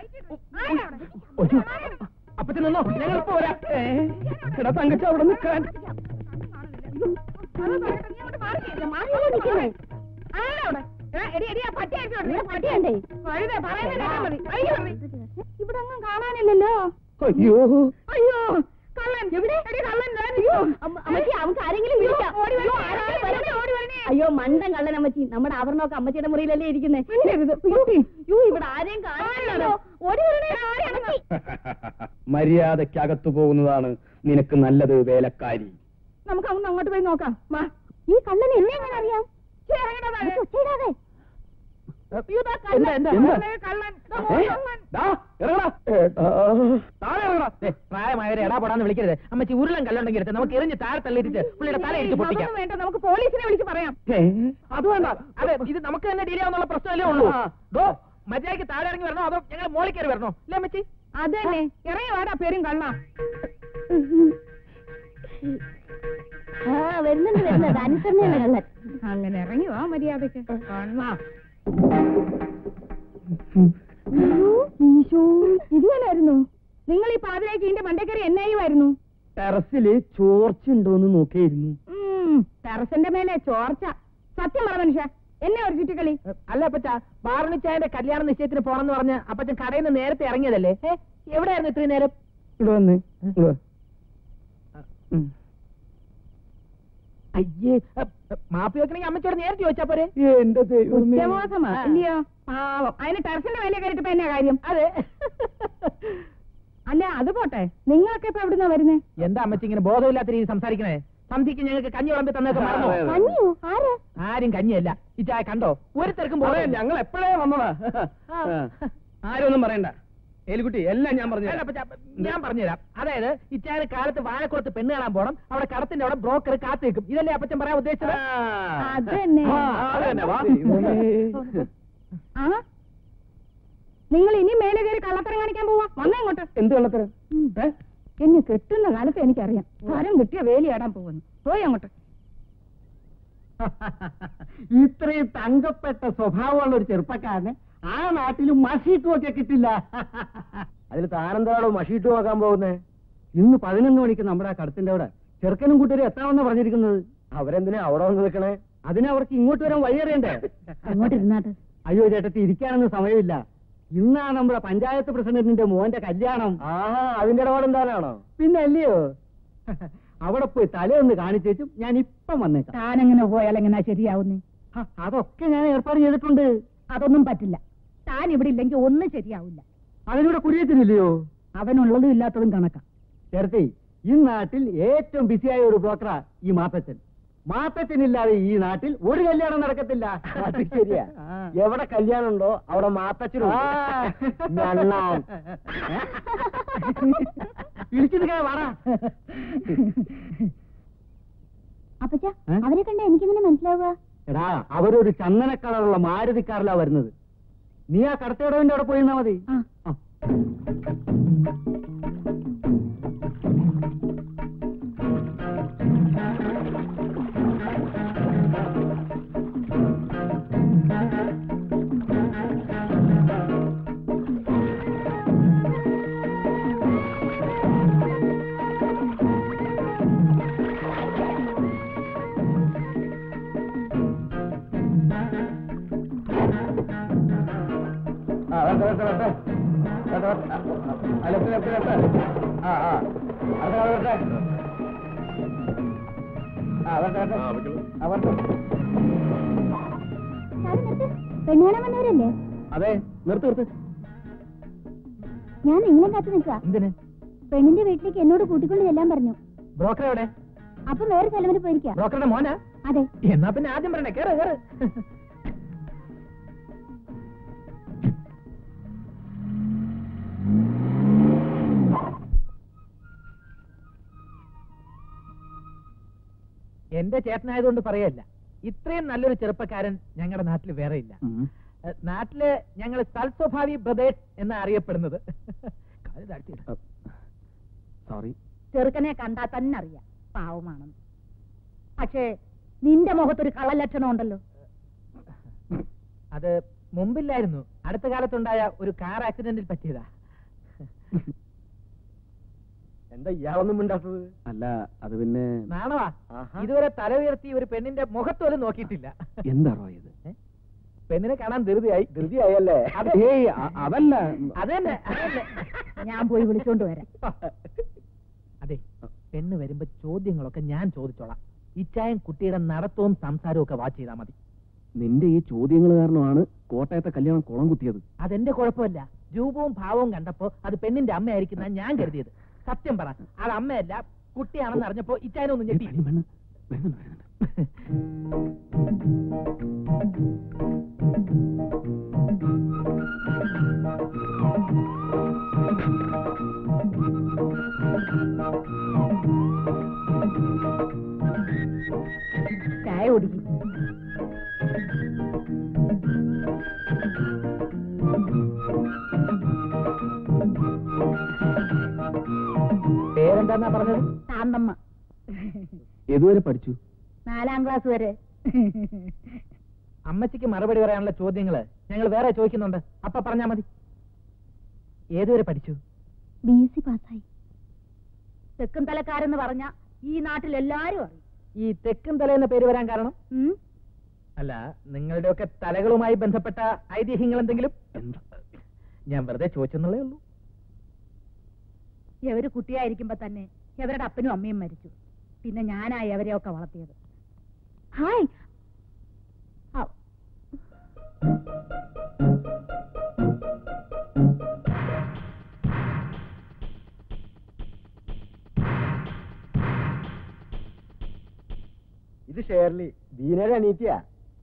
അപ്പച്ചൻ നിന്നോ, ഞങ്ങൾ ഇപ്പൊ വരാം. എടാ തങ്കച്ച അവിടെ നിൽക്കാൻ. ഇവിടെ ഒന്നും കാണാനില്ലല്ലോ. അയ്യോ അയ്യോ കള്ളൻ എവിടെ? അമ്മച്ചി അവർക്ക് ആരെങ്കിലും വിളിക്കാം. അയ്യോ മണ്ടൻ കള്ളൻ അമ്മച്ചി. നമ്മുടെ ആഭരണമൊക്കെ അമ്മച്ചിയുടെ മുറിയിലല്ലേ ഇരിക്കുന്നേ. ഇവിടെ ആരെയും കാണാനില്ലല്ലോ. ഓടി വരണേ. മര്യാദക്കകത്തു പോകുന്നതാണ് നിനക്ക് നല്ലത് വേലക്കാരി. നമുക്ക് അങ്ങ് അങ്ങോട്ട് പോയി നോക്കാം. ഈ കള്ളനെ എന്നെ എങ്ങനെ അറിയാം? ഒച്ചയിടാതെ. പ്രായമായവരെ എടാ പൊടാന്ന് വിളിക്കരുത്. അമ്മച്ചി ഉരുളൻ കല്ലുണ്ടെങ്കിൽ എടുത്ത് നമുക്ക് എറിഞ്ഞ് താഴെ തള്ളിയിട്ട് പുള്ളിയുടെ തല ഇടിച്ച് പൊട്ടിക്കാം. വേണ്ട, നമുക്ക് പോലീസിനെ വിളിച്ച് പറയാം. അത് വേണ്ട. അതെ, ഇത് നമുക്ക് തന്നെ ഡീൽ ചെയ്യാവുന്ന പ്രശ്നമല്ലേ ഉള്ളൂ. ഡോ മര്യാദയ്ക്ക് താഴെ ഇറങ്ങി വരണോ അതോ ഞങ്ങൾ മോളിൽ കയറി വരണോ? അല്ലേ അമ്മച്ചി? അത് തന്നെ. ഇറങ്ങി വാടാ പേരും കള്ള. ആ വരുന്നുണ്ട് വരുന്നത് അനുസരണയുള്ള കള്ളൻ. അങ്ങനെ ഇറങ്ങി വാ മര്യാദക്ക്. ഇതിനായിരുന്നു നിങ്ങൾ ഈ പാതിരേക്ക് ഇതിന്റെ മണ്ടക്കറി എന്നായിരുന്നു? ടെറസില് ചോർച്ചുണ്ടോന്ന് നോക്കിയിരുന്നു. ടെറസിന്റെ മേലെ ചോർച്ച. സത്യം പറ മനുഷ്യ, എന്നെ ഒരു ചുറ്റിക്കളി. അല്ല അപ്പച്ച, ബാർണിച്ചായന്റെ കല്യാണ നിശ്ചയത്തിന് പോണെന്ന് പറഞ്ഞ് അപ്പച്ചൻ കടയിൽ നിന്ന് നേരത്തെ ഇറങ്ങിയതല്ലേ? എവിടെയായിരുന്നു ഇത്രയും നേരം? ഇവിടെ വന്ന് അയ്യേ, മാപ്പി വെക്കണമെങ്കിൽ അമ്മച്ചോട് നേരത്തെ ചോദിച്ചാ പോരെ? എന്റെ കുറ്റബോധമാ ഇല്ലയോ? പാവം. അതിന് ടെറസിന്റെ മേലെ കയറിട്ട് എന്നാ കാര്യം? അതെ. അല്ല അത് പോട്ടെ, നിങ്ങളൊക്കെ ഇപ്പൊ എവിടുന്നാ വരുന്നേ? എന്താ അമ്മച്ചി ഇങ്ങനെ ബോധമില്ലാത്ത രീതി സംസാരിക്കണേ? സന്ധിക്ക് ഞങ്ങൾക്ക് കഞ്ഞി വിളമ്പി തന്നൊക്കെ മറന്നോ? കഞ്ഞിയോ? ആര്? ആരും കഞ്ഞിയല്ല. ഈ ചായ കണ്ടോ? ഒരു തിരക്കും പോലെ ഞങ്ങൾ എപ്പോഴേ വന്നതാ. ആരൊന്നും പറയണ്ട ഏലിക്കുട്ടി, എല്ലാം ഞാൻ പറഞ്ഞു. ഞാൻ പറഞ്ഞുതരാം. അതായത് ഇച്ചായ കാലത്ത് വാഴക്കുളത്ത് പെണ്ണ് കാണാൻ പോണം. അവിടെ കടത്തിന്റെ അവിടെ ബ്രോക്കർ കാത്തു നിൽക്കും. ഇതല്ലേ അപ്പച്ചൻ പറയാൻ ഉദ്ദേശിച്ചത്? അതന്നെ. ആ നിങ്ങൾ ഇനി മേലെ കയറി കള്ളത്തരം കാണിക്കാൻ പോവാ? വന്നേ ഇങ്ങോട്ട്. എന്ത് കള്ളത്തരം? എന്നെ കെട്ടുന്ന കാലത്ത് എനിക്കറിയാം. തരം കിട്ടിയ വേലിയാടാൻ പോകുന്നു. പോയി അങ്ങോട്ട്. ഇത്രയും തങ്കപ്പെട്ട സ്വഭാവമുള്ള ഒരു ചെറുപ്പക്കാരനെ ആ നാട്ടിലും മഷീട്ടും ഒക്കെ കിട്ടില്ല. അതിൽ താനെന്താണോ മഷീട്ട് നോക്കാൻ പോകുന്നേ? ഇന്ന് പതിനൊന്ന് മണിക്ക് നമ്മുടെ ആ കടത്തിന്റെ അവിടെ ചെറുക്കനും കൂട്ടരും എത്താമെന്ന് പറഞ്ഞിരിക്കുന്നത്. അവരെന്തിനാ അവിടെ വന്ന് നിൽക്കണേ? അതിനവർക്ക് ഇങ്ങോട്ട് വരാൻ വഴിയറിയണ്ടേ? അങ്ങോട്ട് ഇരുന്നാട്ട്. അയ്യോ ചേട്ടത്തി, ഇരിക്കാനൊന്നും സമയമില്ല. ഇന്നാണ് നമ്മുടെ പഞ്ചായത്ത് പ്രസിഡന്റിന്റെ മോന്റെ കല്യാണം. ആഹാ, അതിന്റെ ഇടപാടെന്താനാണോ? പിന്നെ അല്ലയോ, അവിടെ പോയി തലയൊന്ന് കാണിച്ചേച്ചും ഞാൻ ഇപ്പം വന്നേക്കാം. താനെങ്ങനെ പോയാൽ എങ്ങനെയാ ശരിയാവുന്നേ? ഹ, അതൊക്കെ ഞാൻ ഏർപ്പാട് ചെയ്തിട്ടുണ്ട്. അതൊന്നും പറ്റില്ല. താൻ ഇവിടെ ഇല്ലെങ്കിൽ ഒന്നും ശരിയാവില്ല. അതിനൂടെ കുടിയത്തിനില്ലയോ? അവനുള്ളതും ഇല്ലാത്തതും കണക്കാം. ചേർത്തി, ഈ നാട്ടിൽ ഏറ്റവും ബിസിയായ ഒരു ബ്രോക്കറാ ഈ മാത്തച്ഛൻ. മാത്തച്ഛനില്ലാതെ ഈ നാട്ടിൽ ഒരു കല്യാണം നടക്കത്തില്ല. അത് ശരിയാ. എവിടെ കല്യാണം ഉണ്ടോ അവിടെ മാത്തച്ഛനും ഞണ്ണാൻ. ഇടിച്ചിരിക്കാതെ വാടാ. അപ്പച്ച, ഏ? അവരെ കണ്ട എനിക്കിങ്ങനെ മനസ്സിലാവുക? എടാ, അവരൊരു ചന്ദന കളറുള്ള മാരുതിക്കാറിലാ വരുന്നത്. നീ ആ കടത്തേടവന്റെ അവിടെ പോയിരുന്നാ മതി. ആ. ആ. ആ, വരട്ടെ, വരട്ടെ, വരട്ടെ. വരട്ടെ, വരട്ടെ. ആ, ലെഫ്റ്റ്, ലെഫ്റ്റ്, ലെഫ്റ്റ്. ആ, ആ. അടുത്ത കാല് വരട്ടെ. ആ, വരട്ടെ, വരട്ടെ. ആ, വരട്ടെ. പെണ്ണുകാണാൻ വന്നവരല്ലേ? അതെ, നിർത്ത്, നിർത്ത്. ഞാൻ നിങ്ങളെ കാത്തു നിൽക്കുക. എന്തിന്? പെണ്ണിന്റെ വീട്ടിലേക്ക് എന്നോട് കൂട്ടിക്കൊണ്ട് ചെല്ലാൻ പറഞ്ഞു. ബ്രോക്കർ എവിടെ? അപ്പൊ വേറെ സ്ഥലം വരെ പോയിരിക്കാം. ബ്രോക്കറുടെ മോനാ? അതെ. എന്നാ പിന്നെ ആദ്യം പറയണേ, കേറ് കേറ്. എന്റെ ചേട്ടനായതുകൊണ്ട് പറയല്ല, ഇത്രയും നല്ലൊരു ചെറുപ്പക്കാരൻ ഞങ്ങളുടെ നാട്ടിൽ വേറെ ഇല്ല. നാട്ടില് ഞങ്ങൾ തൽസ്വഭാവി ബ്രദേഴ്സ് എന്ന് അറിയപ്പെടുന്നത്. സോറി. ചെറുക്കനെ കണ്ടാൽ തന്നെ അറിയാം പാവമാണെന്ന്. പക്ഷേ നിന്റെ മുഖത്തൊരു കള്ളലക്ഷണം ഉണ്ടല്ലോ. അത് മുമ്പില്ലായിരുന്നു, അടുത്ത കാലത്തുണ്ടായ ഒരു കാർ ആക്സിഡന്റിൽ പറ്റിയതാ. എന്താ ഇയാളൊന്നും മിണ്ടാത്തത്? അല്ല, അത് പിന്നെ നാണവാ, ആഹാ. ഇതുവരെ തല ഉയർത്തി ഒരു പെണ്ണിന്റെ മുഖത്തോലും നോക്കിയിട്ടില്ല. എന്താണോ ഇത്? പെണ്ണിനെ കാണാൻ ധൃതിയായി. ധൃതിയായല്ലേ? അത് ഏയ്, അ- അതല്ല. അതന്നെ അതന്നെ. ഞാൻ പോയി വിളിച്ചോണ്ട് വരാം. അതെ, പെണ്ണ് വരുമ്പോ ചോദ്യങ്ങളൊക്കെ ഞാൻ ചോദിച്ചോളാം. ഇച്ചായൻ കുട്ടിയുടെ നടത്തവും സംസാരവും ഒക്കെ വാച്ച് ചെയ്താൽ മതി. നിന്റെ ഈ ചോദ്യങ്ങൾ കാരണമാണ് കോട്ടയത്തെ കല്യാണം കുളം കുത്തിയത്. അതെന്റെ കുഴപ്പമില്ല. രൂപവും ഭാവവും കണ്ടപ്പോ അത് പെണ്ണിന്റെ അമ്മയായിരിക്കുന്ന ഞാൻ കരുതിയത്. സത്യം പറ, അത് അമ്മയല്ല കുട്ടിയാണെന്ന് അറിഞ്ഞപ്പോ ഇച്ചായനൊന്നും ഞെട്ടി. പെണ്ണ്, പെണ്ണ്, വരുന്നുണ്ട്, വരുന്നുണ്ട്. ചായ കുടിക്കും. പേരെന്താന്നാ പറഞ്ഞത്? ശാന്തമ്മ. ഏതുവരെ പഠിച്ചു? നാലാം ക്ലാസ് വരെ. അമ്മച്ചിക്ക് മറുപടി പറയാനുള്ള ചോദ്യങ്ങള് ഞങ്ങൾ വേറെ ചോദിക്കുന്നുണ്ട്. അപ്പ പറഞ്ഞാ മതി. ഏതുവരെ പഠിച്ചു? ബി എസ് സി പാസ്സായി. തെക്കും തലക്കാരെന്ന് പറഞ്ഞ ഈ നാട്ടിൽ എല്ലാരും അറിയും. ഈ തെക്കും തല എന്ന പേര് വരാൻ കാരണം? ഉം? അല്ല, നിങ്ങളുടെയൊക്കെ തലകളുമായി ബന്ധപ്പെട്ട ഐതിഹ്യങ്ങൾ എന്തെങ്കിലും? എന്താ? ഞാൻ വെറുതെ ചോദിച്ചെന്നുള്ളേ ഉള്ളൂ. എവര് കുട്ടിയായിരിക്കുമ്പോ തന്നെ എവരുടെ അപ്പനും അമ്മയും മരിച്ചു. പിന്നെ ഞാനായി എവരെയൊക്കെ വളർത്തിയത്. ഹായ്. ഔ. ഇത് ഷേർലി, ബീനയുടെ അനീറ്റിയാ.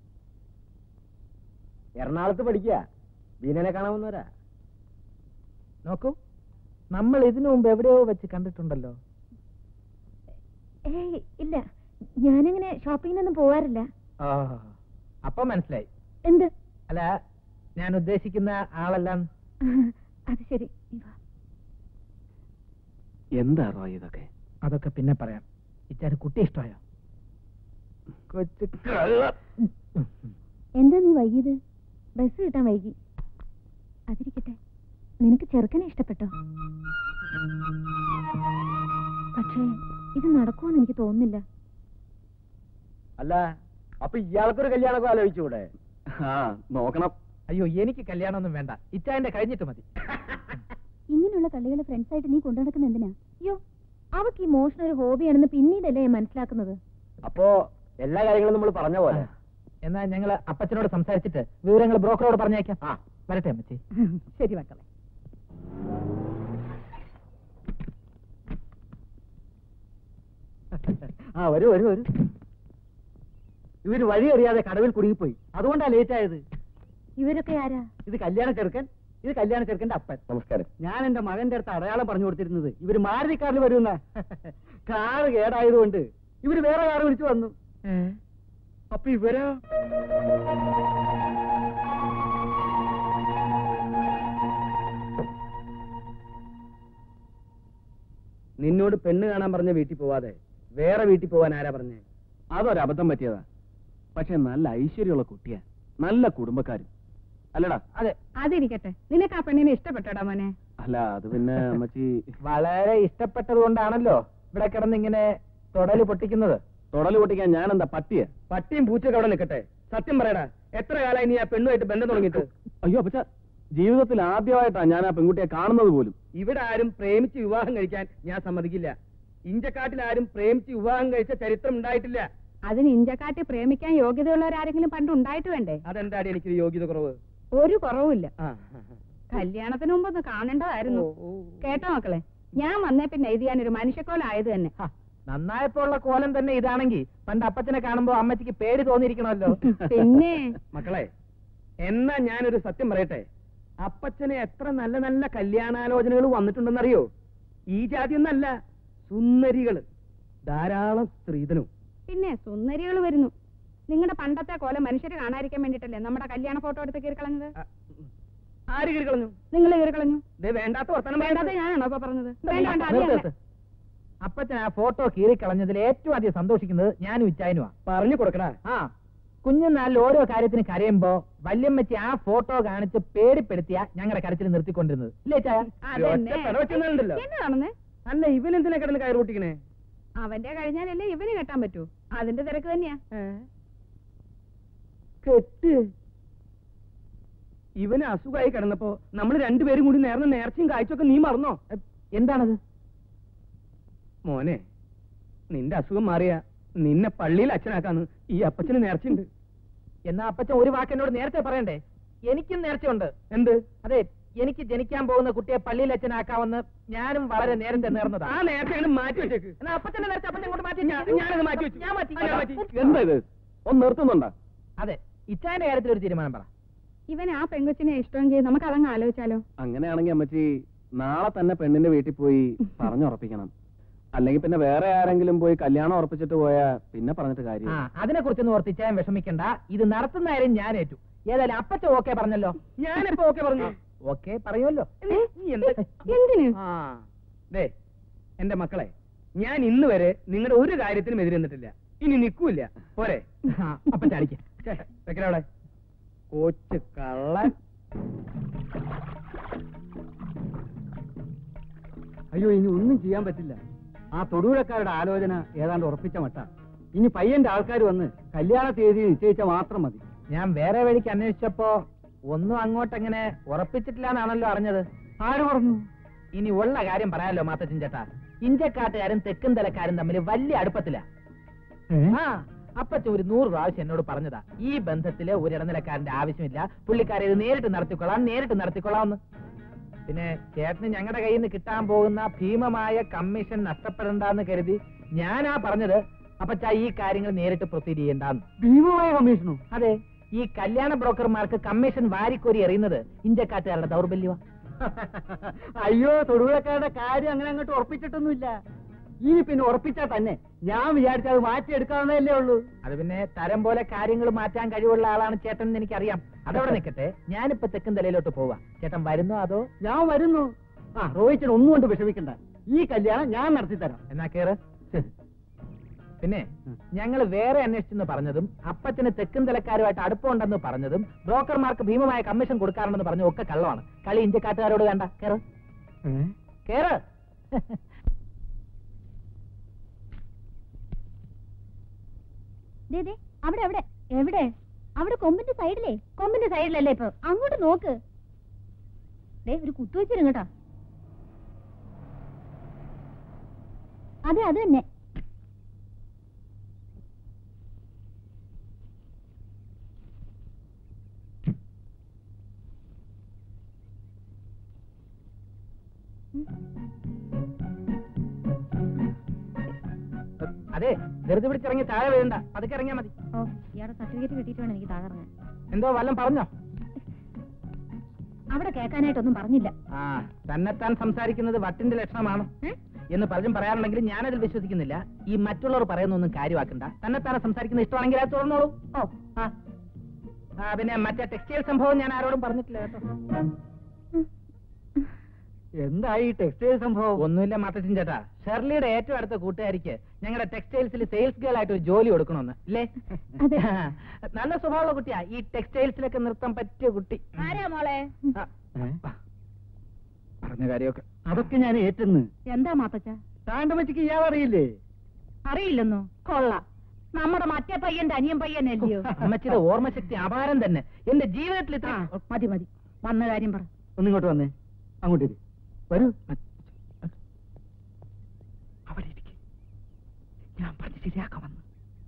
എറണാകുളത്ത് പഠിക്കുക. ബീനനെ കാണാവുന്നവരാ. നോക്കൂ, നമ്മൾ ഇതിനു മുമ്പ് എവിടെയോ വെച്ച് കണ്ടിട്ടുണ്ടല്ലോ. ഏയ് ഇല്ല, ഞാനങ്ങനെ ഷോപ്പിങ്ങിനൊന്നും പോവാറില്ല. ആ, അപ്പൊ മനസ്സിലായി. എന്ത്? അല്ല, ഞാൻ ഉദ്ദേശിക്കുന്ന ആളെല്ലാം. അത് ശരി. നീ വാ. എന്താണോ ഇതൊക്കെ? അതൊക്കെ പിന്നെ പറയാം. ഇച്ചാര് കുട്ടി ഇഷ്ടമായോ? കൊച്ചു കള്ള. എന്താ നീ വൈകിയത്? ബസ് കിട്ടാൻ വൈകി. അതിരിക്കട്ടെ, നിനക്ക് ചെറുക്കനെ ഇഷ്ടപ്പെട്ടോ? പക്ഷേ ഇത് നടക്കുമെന്ന് എനിക്ക് തോന്നുന്നില്ല. അല്ല, അപ്പൊ ഇയാൾക്കൊരു കല്യാണമൊക്കെ ആലോചിച്ചുകൂടെ? ആ നോക്കണം. അയ്യോ, എനിക്ക് കല്യാണമൊന്നും വേണ്ട, ഇച്ചായന്റെ കഴിഞ്ഞിട്ട് മതി. ഇങ്ങനെയുള്ള കളികളെ ഫ്രണ്ട്സായിട്ട് നീ കൊണ്ടു നടക്കുന്ന എന്തിനാ? അയ്യോ, അവക്ക് ഈ മോഷണം ഒരു ഹോബിയാണെന്ന് പിന്നീടല്ലേ ഞാൻ മനസ്സിലാക്കുന്നത്. അപ്പോ എല്ലാ കാര്യങ്ങളും നമ്മൾ പറഞ്ഞ പോലെ. എന്നാ ഞങ്ങള് അപ്പച്ചനോട് സംസാരിച്ചിട്ട് വിവരങ്ങൾ ബ്രോക്കറോട് പറഞ്ഞേക്കാം. ആ വരട്ടെ അമ്മച്ചി. ശരി മക്കളെ. ആ വരൂ വരൂ വരൂ. ഇവര് വഴി അറിയാതെ കടവിൽ കുടുങ്ങിപ്പോയി, അതുകൊണ്ടാ ലേറ്റ് ആയത്. ഇവരൊക്കെ ആരാ? ഇത് കല്യാണ ചെറുക്കൻ, ഇത് കല്യാണ ചെറുക്കന്റെ അപ്പൻ. നമസ്കാരം. ഞാൻ എന്റെ മകന്റെ അടുത്ത് അടയാളം പറഞ്ഞു കൊടുത്തിരുന്നത് ഇവര് മാരുതി കാറിൽ വരുന്ന. കാറ് കേടായതുകൊണ്ട് ഇവര് വേറെ കാറ് വിളിച്ചു വന്നു. അപ്പൊ ഇവരോ? നിന്നോട് പെണ്ണ് കാണാൻ പറഞ്ഞ വീട്ടിൽ പോവാതെ വേറെ വീട്ടിൽ പോവാൻ ആരാ പറഞ്ഞേ? അതൊരബദ്ധം പറ്റിയതാ. പക്ഷെ നല്ല ഐശ്വര്യമുള്ള കുട്ടിയാ, നല്ല കുടുംബക്കാരും. അല്ലടാ? അതെ, അതിരിക്കട്ടെ. നിനക്ക് ആ പെണ്ണിനെ ഇഷ്ടപ്പെട്ടോടാ മോനെ? അല്ല, അത് പിന്നെ അമ്മച്ചി വളരെ ഇഷ്ടപ്പെട്ടത് കൊണ്ടാണല്ലോ ഇവിടെ കിടന്ന് ഇങ്ങനെ തൊടല് പൊട്ടിക്കുന്നത്. തൊടല് പൊട്ടിക്കാൻ ഞാൻ എന്താ പട്ടിയ? പട്ടിയും പൂച്ചയൊക്കെ അവിടെ നിൽക്കട്ടെ. സത്യം പറയടാ, എത്ര കാലമായി നീ ആ പെണ്ണുമായിട്ട് ബന്ധം തുടങ്ങിയിട്ട്? അയ്യോ അപ്പച്ച, ജീവിതത്തിൽ ആദ്യമായിട്ടാ ഞാൻ ആ പെൺകുട്ടിയെ കാണുന്നത് പോലും. ഇവിടെ ആരും പ്രേമിച്ച് വിവാഹം കഴിക്കാൻ ഞാൻ സമ്മതിക്കില്ല. ഇഞ്ചക്കാട്ടിൽ ആരും പ്രേമിച്ച് വിവാഹം കഴിച്ച ചരിത്രം ഉണ്ടായിട്ടില്ല. അതിന് ഇഞ്ചക്കാട്ടി പ്രേമിക്കാൻ യോഗ്യതയുള്ളവരാരെങ്കിലും പണ്ട് ഉണ്ടായിട്ട് വേണ്ടേ? അതെന്താടി എനിക്കൊരു യോഗ്യത കുറവ്? ഒരു കുറവുമില്ല. ആ, കല്യാണത്തിന് മുമ്പ് ഒന്ന് കാണേണ്ടതായിരുന്നു. ഓ, ഓ. കേട്ടോ മക്കളെ, ഞാൻ വന്നേ പിന്നെ ഇത് ഞാനൊരു മനുഷ്യക്കോലായത് തന്നെ. ഹ, നന്നായപ്പോ ഉള്ള കോലം തന്നെ ഇതാണെങ്കിൽ പണ്ട് അപ്പച്ചനെ കാണുമ്പോ അമ്മച്ചിക്ക് പേടി തോന്നിയിരിക്കണമല്ലോ. പിന്നെ മക്കളെ, എന്നാ ഞാനൊരു സത്യം പറയട്ടെ. അപ്പച്ചന് എത്ര നല്ല നല്ല കല്യാണാലോചനകൾ വന്നിട്ടുണ്ടെന്നറിയോ? ഈ ജാതിയൊന്നല്ല, സുന്ദരികള് ധാരാളം സ്ത്രീധനവും. പിന്നെ സുന്ദരികൾ വരുന്നു. നിങ്ങളുടെ പണ്ടത്തെ കോലം മനുഷ്യര് കാണാതിരിക്കാൻ വേണ്ടിട്ടല്ലേ നമ്മുടെ കല്യാണ ഫോട്ടോ എടുത്ത് കീറിക്കളഞ്ഞത്? ആര് കീറി കളഞ്ഞു? നിങ്ങൾ കീറിക്കളഞ്ഞു. ദേ വേണ്ടാത്ത വർത്തമാനം വേണ്ടാതെ പറയരുത്. ഞാനാണോ ഇപ്പൊ പറഞ്ഞത്? വേണ്ട വേണ്ട, അത് നിർത്ത് ഞാൻ- നിർത്ത്. അപ്പച്ചൻ ആ ഫോട്ടോ കീറിക്കളഞ്ഞതിൽ ഏറ്റവും അധികം സന്തോഷിക്കുന്നത് ഞാനും ഇച്ചായനുമാ. പറഞ്ഞു കൊടുക്കടാ. ആ കുഞ്ഞുനാളിൽ ഓരോ കാര്യത്തിന് കരയുമ്പോ വല്യമ്മച്ചി ആ ഫോട്ടോ കാണിച്ച് പേടിപ്പെടുത്തിയ ഞങ്ങളുടെ കരച്ചിൽ നിർത്തിക്കൊണ്ടിരുന്നത് ഇല്ലേ ചായ? അതന്നെ. ഒറ്റ പെടവെച്ചെന്നാലുണ്ടല്ലോ. എന്നതാണെന്ന്? അല്ല, ഇവനെന്തിനാ കിടന്ന് കയറി കൂട്ടിക്കണേ? അവന്റെ കഴിഞ്ഞാലല്ലേ ഇവന് കെട്ടാൻ പറ്റൂ. അതിന്റെ തിരക്ക് തന്നെയാ. കെട്ട്. ഇവന് അസുഖമായി കിടന്നപ്പോ നമ്മൾ രണ്ടുപേരും കൂടി നേർന്ന നേർച്ചയും കാഴ്ചയൊക്കെ നീ മറന്നോ? എന്താണത്? മോനെ, നിന്റെ അസുഖം മാറിയ നിന്നെ പള്ളിയിൽ അച്ഛനാക്കാന്ന് ഈ അപ്പച്ചന് നേർച്ചയുണ്ട്. എന്നാ അപ്പച്ചൻ ഒരു വാക്ക് എന്നോട് നേരത്തെ പറയണ്ടേ? എനിക്കും നേർച്ചയുണ്ട്. എന്ത്? അതെ, എനിക്ക് ജനിക്കാൻ പോകുന്ന കുട്ടിയെ പള്ളിയിൽ അച്ഛനാക്കാമെന്ന് ഞാനും വളരെ നേരത്തെ നേർന്നതാ. ആ നേർച്ച മാറ്റി വെച്ചേക്ക്. എന്നാ അപ്പച്ചന്റെ നേരത്തെ അപ്പച്ചൻ കൊണ്ട് മാറ്റി. ഞാ- ഞാനത് മാറ്റി വെച്ചു. ഞാൻ മാറ്റി. ആ, ഞാൻ മാറ്റി. എന്താ ഇത്? ഒന്ന് നിർത്തുന്നുണ്ടോ? അതെ, ഇച്ചായന്റെ കാര്യത്തിൽ ഒരു തീരുമാനം പറ. ഇവൻ ആ പെങ്കൊച്ചിനെ ഇഷ്ടമെങ്കിൽ നമുക്ക് അതങ്ങ് ആലോചിച്ചാലോ? അങ്ങനെയാണെങ്കിൽ അമ്മച്ചി നാളെ തന്നെ പെണ്ണിന്റെ വീട്ടിൽ പോയി പറഞ്ഞുറപ്പിക്കണം. അല്ലെങ്കിൽ പിന്നെ വേറെ ആരെങ്കിലും പോയി കല്യാണം ഉറപ്പിച്ചിട്ട് പോയാ പിന്നെ പറഞ്ഞിട്ട് ആ കാര്യം. അതിനെ കുറിച്ചൊന്നും ഓർത്ത് ഇച്ചായൻ വിഷമിക്കണ്ട. ഇത് നടത്തുന്ന കാര്യം ഞാൻ ഏറ്റു. ഏതായാലും അപ്പച്ചൻ ഓക്കെ പറഞ്ഞല്ലോ. ഞാനിപ്പോ ഓക്കെ പറഞ്ഞു. ഓക്കെ പറയുമല്ലോ. ഏ? നീ എന്ത്? എന്തിന്? ആ, ദേ എന്റെ മക്കളെ, ഞാൻ ഇന്ന് വരെ നിങ്ങളുടെ ഒരു കാര്യത്തിനും എതിരെ നിന്നിട്ടില്ല, ഇനി നിൽക്കൂല. പോരെ? അപ്പച്ചൻ അടിക്ക. വെക്കലവിടെ കോച്ച് കള്ളൻ. അയ്യോ, ഇനി ഒന്നും ചെയ്യാൻ പറ്റില്ല. ആ തൊടുപുഴക്കാരുടെ ആലോചന ഏതാണ്ട് ഉറപ്പിച്ച മട്ട. ഇനി പയ്യന്റെ ആൾക്കാർ വന്ന് കല്യാണ തീയതി നിശ്ചയിച്ച മാത്രം മതി. ഞാൻ വേറെ വഴിക്ക് അന്വേഷിച്ചപ്പോ ഒന്നും അങ്ങോട്ടെങ്ങനെ ഉറപ്പിച്ചിട്ടില്ലാന്നാണല്ലോ അറിഞ്ഞത്. ആര് പറഞ്ഞു? ഇനി ഉള്ള കാര്യം പറയാലോ മാത്തച്ഛൻ ചേട്ടാ. ഇഞ്ചക്കാട്ടുകാരും തെക്കും തലക്കാരും തമ്മിൽ വലിയ അടുപ്പത്തില. ആ അപ്പച്ചൻ ഒരു നൂറ് പ്രാവശ്യം എന്നോട് പറഞ്ഞതാ, ഈ ബന്ധത്തില് ഒരു ഇടനിലക്കാരന്റെ ആവശ്യമില്ല, പുള്ളിക്കാരെ ഇത് നേരിട്ട് നടത്തിക്കൊള്ളാം നേരിട്ട് നടത്തിക്കൊള്ളാമെന്ന്. പിന്നെ ചേട്ടന് ഞങ്ങളുടെ കയ്യിൽ നിന്ന് കിട്ടാൻ പോകുന്ന ഭീമമായ കമ്മീഷൻ നഷ്ടപ്പെടണ്ടെന്ന് കരുതി ഞാനാ പറഞ്ഞത് അപ്പച്ച ഈ കാര്യങ്ങൾ നേരിട്ട് പ്രൊസീഡ് ചെയ്യണ്ടെന്ന്. ഭീമമായ കമ്മീഷനോ? അതെ, ഈ കല്യാണ ബ്രോക്കർമാർക്ക് കമ്മീഷൻ വാരിക്കോരി എറിയുന്നത് ഇഞ്ചക്കാട്ടുകാരുടെ ദൗർബല്യമാ. അയ്യോ, തൊടുപുഴക്കാരുടെ കാര്യം അങ്ങനെ അങ്ങോട്ട് ഉറപ്പിച്ചിട്ടൊന്നുമില്ല. ഇനി പിന്നെ ഉറപ്പിച്ചാൽ തന്നെ ഞാൻ വിചാരിച്ചാൽ അത് മാറ്റിയെടുക്കാവുന്നതല്ലേ ഉള്ളൂ. അത് പിന്നെ തരം പോലെ കാര്യങ്ങൾ മാറ്റാൻ കഴിവുള്ള ആളാണ് ചേട്ടൻ എന്ന് എനിക്കറിയാം. അതവിടെ നിൽക്കട്ടെ, ഞാനിപ്പോ തെക്കൻ തലയിലോട്ട് പോവാ. ചേട്ടൻ വരുന്നോ അതോ? ഞാൻ വരുന്നു. ആ റോഹിച്ചൻ ഒന്നും കൊണ്ട് വിഷമിക്കണ്ട, ഈ കല്യാണം ഞാൻ നടത്തി തരാം. എന്നാ കേറ്. പിന്നെ ഞങ്ങൾ വേറെ അന്വേഷിച്ചെന്ന് പറഞ്ഞതും അപ്പച്ചന് തെക്കും തലക്കാരുമായിട്ട് അടുപ്പമുണ്ടെന്ന് പറഞ്ഞതും ബ്രോക്കർമാർക്ക് ഭീമമായ കമ്മീഷൻ കൊടുക്കാറുണ്ടെന്ന് പറഞ്ഞതും ഒക്കെ കള്ളമാണ്. കളി ഇന്ത്യക്കാട്ടുകാരോട് വേണ്ട. കേറ് കേറ്. അവിടെ അവിടെ എവിടെ? അവിടെ കൊമ്പിന്റെ സൈഡിലേ. കൊമ്പിന്റെ സൈഡിലല്ലേ ഇപ്പൊ? അങ്ങോട്ട് നോക്ക്. ഒരു കുത്തുവച്ചിരും കേട്ടോ. അതെ അത് തന്നെ. അതെ, വെറുതെ പിടിച്ചിറങ്ങി താഴെ വീഴണ്ട. അതൊക്കെ ഇറങ്ങിയാ മതി. ഓ, ഇയാളുടെ സർട്ടിഫിക്കറ്റ് കിട്ടിയിട്ട് വേണം എനിക്ക് താഴെ ഇറങ്ങാൻ. എന്തോ വല്ലം പറഞ്ഞോ? അവിടെ കേൾക്കാനായിട്ടൊന്നും പറഞ്ഞില്ല. ആ, തന്നെത്താൻ സംസാരിക്കുന്നത് വട്ടിന്റെ ലക്ഷണമാണ് എന്ന് പലരും പറയാറുണ്ടെങ്കിലും ഞാനതിൽ വിശ്വസിക്കുന്നില്ല. ഈ മറ്റുള്ളവർ പറയുന്നൊന്നും കാര്യമാക്കണ്ട. തന്നെത്താനെ സംസാരിക്കുന്ന ഇഷ്ടമാണെങ്കിൽ അത് തുറന്നോളൂ. ഓ ആ ആ പിന്നെ മറ്റേ ടെക്സ്റ്റൈൽ സംഭവം ഞാൻ ആരോടും പറഞ്ഞിട്ടില്ല കേട്ടോ. എന്തായി ടെക്സ്റ്റൈൽ സംഭവം? ഒന്നുമില്ല മാത്തച്ഛൻ ചേട്ടാ, ഷെർലിയുടെ ഏറ്റവും അടുത്ത കൂട്ടുകാരിക്ക് ഞങ്ങളുടെ ടെക്സ്റ്റൈൽസിൽ സെയിൽസ് ഗേൾ ആയിട്ട് ഒരു ജോലി കൊടുക്കണമെന്ന് ഇല്ലേ? നല്ല സ്വഭാവമുള്ള കുട്ടിയാ. ഈ ടെക്സ്റ്റൈൽസിലൊക്കെ നിർത്താൻ പറ്റിയ കുട്ടി. ആരാ മോളെ? പറഞ്ഞ കാര്യമൊക്കെ അതൊക്കെ ഞാൻ ഏറ്റെന്ന്. എന്താ മാത്തച്ഛ? താണ്ടമ്മച്ചിക്ക് ഇയാൾ അറിയില്ലേ? അറിയില്ലെന്നോ? കൊള്ളാം. നമ്മുടെ മറ്റേ പയ്യന്റെ അനിയൻ പയ്യനല്ലയോ? അമ്മച്ചിയുടെ ഓർമ്മശക്തി അപാരം തന്നെ. എന്റെ ജീവിതത്തിൽ ഇത്ര മതി മതി, വന്ന കാര്യം പറ. ഒന്നിങ്ങോട്ട് വന്നേ. അങ്ങോട്ട് വരൂ. അവിടെ ഇരിക്കും. ഞാൻ പറഞ്ഞ് ശരിയാക്കാൻ വന്നു.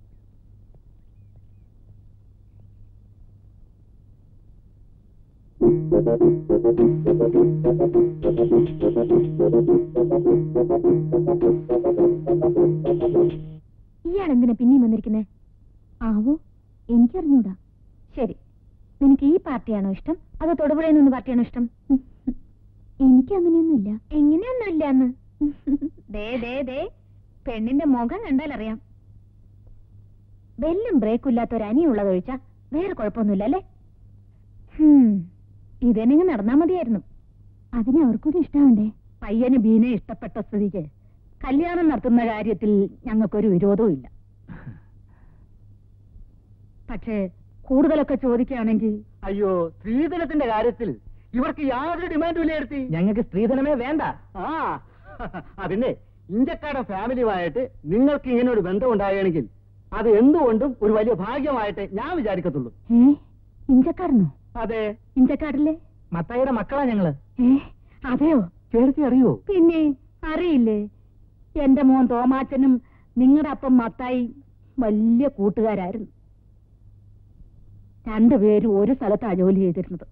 ഇയാൾ എന്തിനാ പിന്നെയും വന്നിരിക്കുന്നേ? ആവോ, എനിക്കറിഞ്ഞൂടാ. ശരി, നിനക്ക് ഈ പാർട്ടിയാണോ ഇഷ്ടം അതോ തൊടുപുഴയിൽ നിന്ന് പാർട്ടിയാണോ ഇഷ്ടം? എനിക്ക് അങ്ങനെയൊന്നുമില്ല. എങ്ങനെയൊന്നുമില്ല എന്ന് ദേ ദേ ദേ പെണ്ണിന്റെ മുഖം കണ്ടാലറിയാം. ബെല്ലും ബ്രേക്കും ഇല്ലാത്ത ഒരു അനിയുള്ളതൊഴിച്ചാ വേറെ കുഴപ്പമൊന്നുമില്ല അല്ലേ? ഇതെനിങ്ങ് നടന്നാ മതിയായിരുന്നു. അതിനെ അവർക്കൂടി ഇഷ്ടമുണ്ടേ. പയ്യന് ബീനെ ഇഷ്ടപ്പെട്ട സ്ഥിതിക്ക് കല്യാണം നടത്തുന്ന കാര്യത്തിൽ ഞങ്ങൾക്കൊരു വിരോധവും ഇല്ല. പക്ഷേ കൂടുതലൊക്കെ ചോദിക്കുകയാണെങ്കിൽ അയ്യോ, സ്ത്രീധനത്തിന്റെ കാര്യത്തിൽ ഇവർക്ക് യാതൊരു ഡിമാൻഡും ഇല്ല. എടുത്തി ഞങ്ങൾക്ക് സ്ത്രീധനമേ വേണ്ട. ആ അതിനെ ഇന്ത്യക്കാരുടെ ഫാമിലിയുമായിട്ട് നിങ്ങൾക്ക് ഇങ്ങനെ ഒരു ബന്ധം ഉണ്ടാവുകയാണെങ്കിൽ അത് എന്തുകൊണ്ടും ഒരു വലിയ ഭാഗ്യമായിട്ട് ഞാൻ വിചാരിക്കത്തുള്ളൂ. ഏ ഇഞ്ചക്കാരനോ? അതെ, ഇഞ്ചക്കാരില്ലേ? മത്തായിയുടെ മക്കളാ ഞങ്ങള്. ഏ അതെയോ? ചേർത്തി അറിയോ? പിന്നെ അറിയില്ലേ, എന്റെ മോൻ തോമാച്ചനും നിങ്ങളുടെ അപ്പം മത്തായി വലിയ കൂട്ടുകാരായിരുന്നു. രണ്ടുപേരും ഒരു സ്ഥലത്താ ജോലി ചെയ്തിരുന്നത്.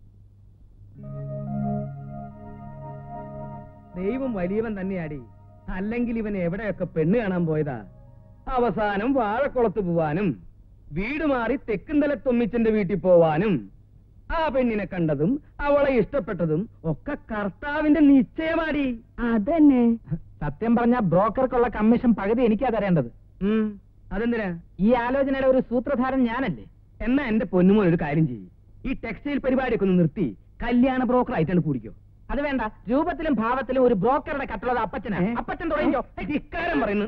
ദൈവം വലിയവൻ തന്നെയാടി. അല്ലെങ്കിൽ ഇവൻ എവിടെയൊക്കെ പെണ്ണ് കാണാൻ പോയതാ. അവസാനം വാഴക്കുളത്ത് പോവാനും വീട് മാറി തെക്കുംതല തൊമ്മിച്ചന്റെ വീട്ടിൽ പോവാനും ആ പെണ്ണിനെ കണ്ടതും അവളെ ഇഷ്ടപ്പെട്ടതും ഒക്കെ കർത്താവിന്റെ നിശ്ചയമാടി. അതന്നെ. സത്യം പറഞ്ഞ ബ്രോക്കർക്കുള്ള കമ്മീഷൻ പകുതി എനിക്കാ തരേണ്ടത്. അതെന്തിനാ? ഈ ആലോചനയുടെ ഒരു സൂത്രധാരൻ ഞാനല്ലേ. എന്നാ എന്റെ പൊന്നുമോൻ ഒരു കാര്യം ചെയ്യും. ഈ ടെക്സ്റ്റൈൽ പരിപാടിയൊക്കെ ഒന്ന് നിർത്തി കല്യാണ ബ്രോക്കർ ആയിട്ടാണ് കൂടിക്കോ. അത് വേണ്ട. രൂപത്തിലും ഭാവത്തിലും ഒരു ബ്രോക്കറുടെ കട്ടുള്ളത് അപ്പച്ചനാ. അപ്പച്ചൻ തുടങ്ങിയോ? ധിക്കാരം പറയുന്നു.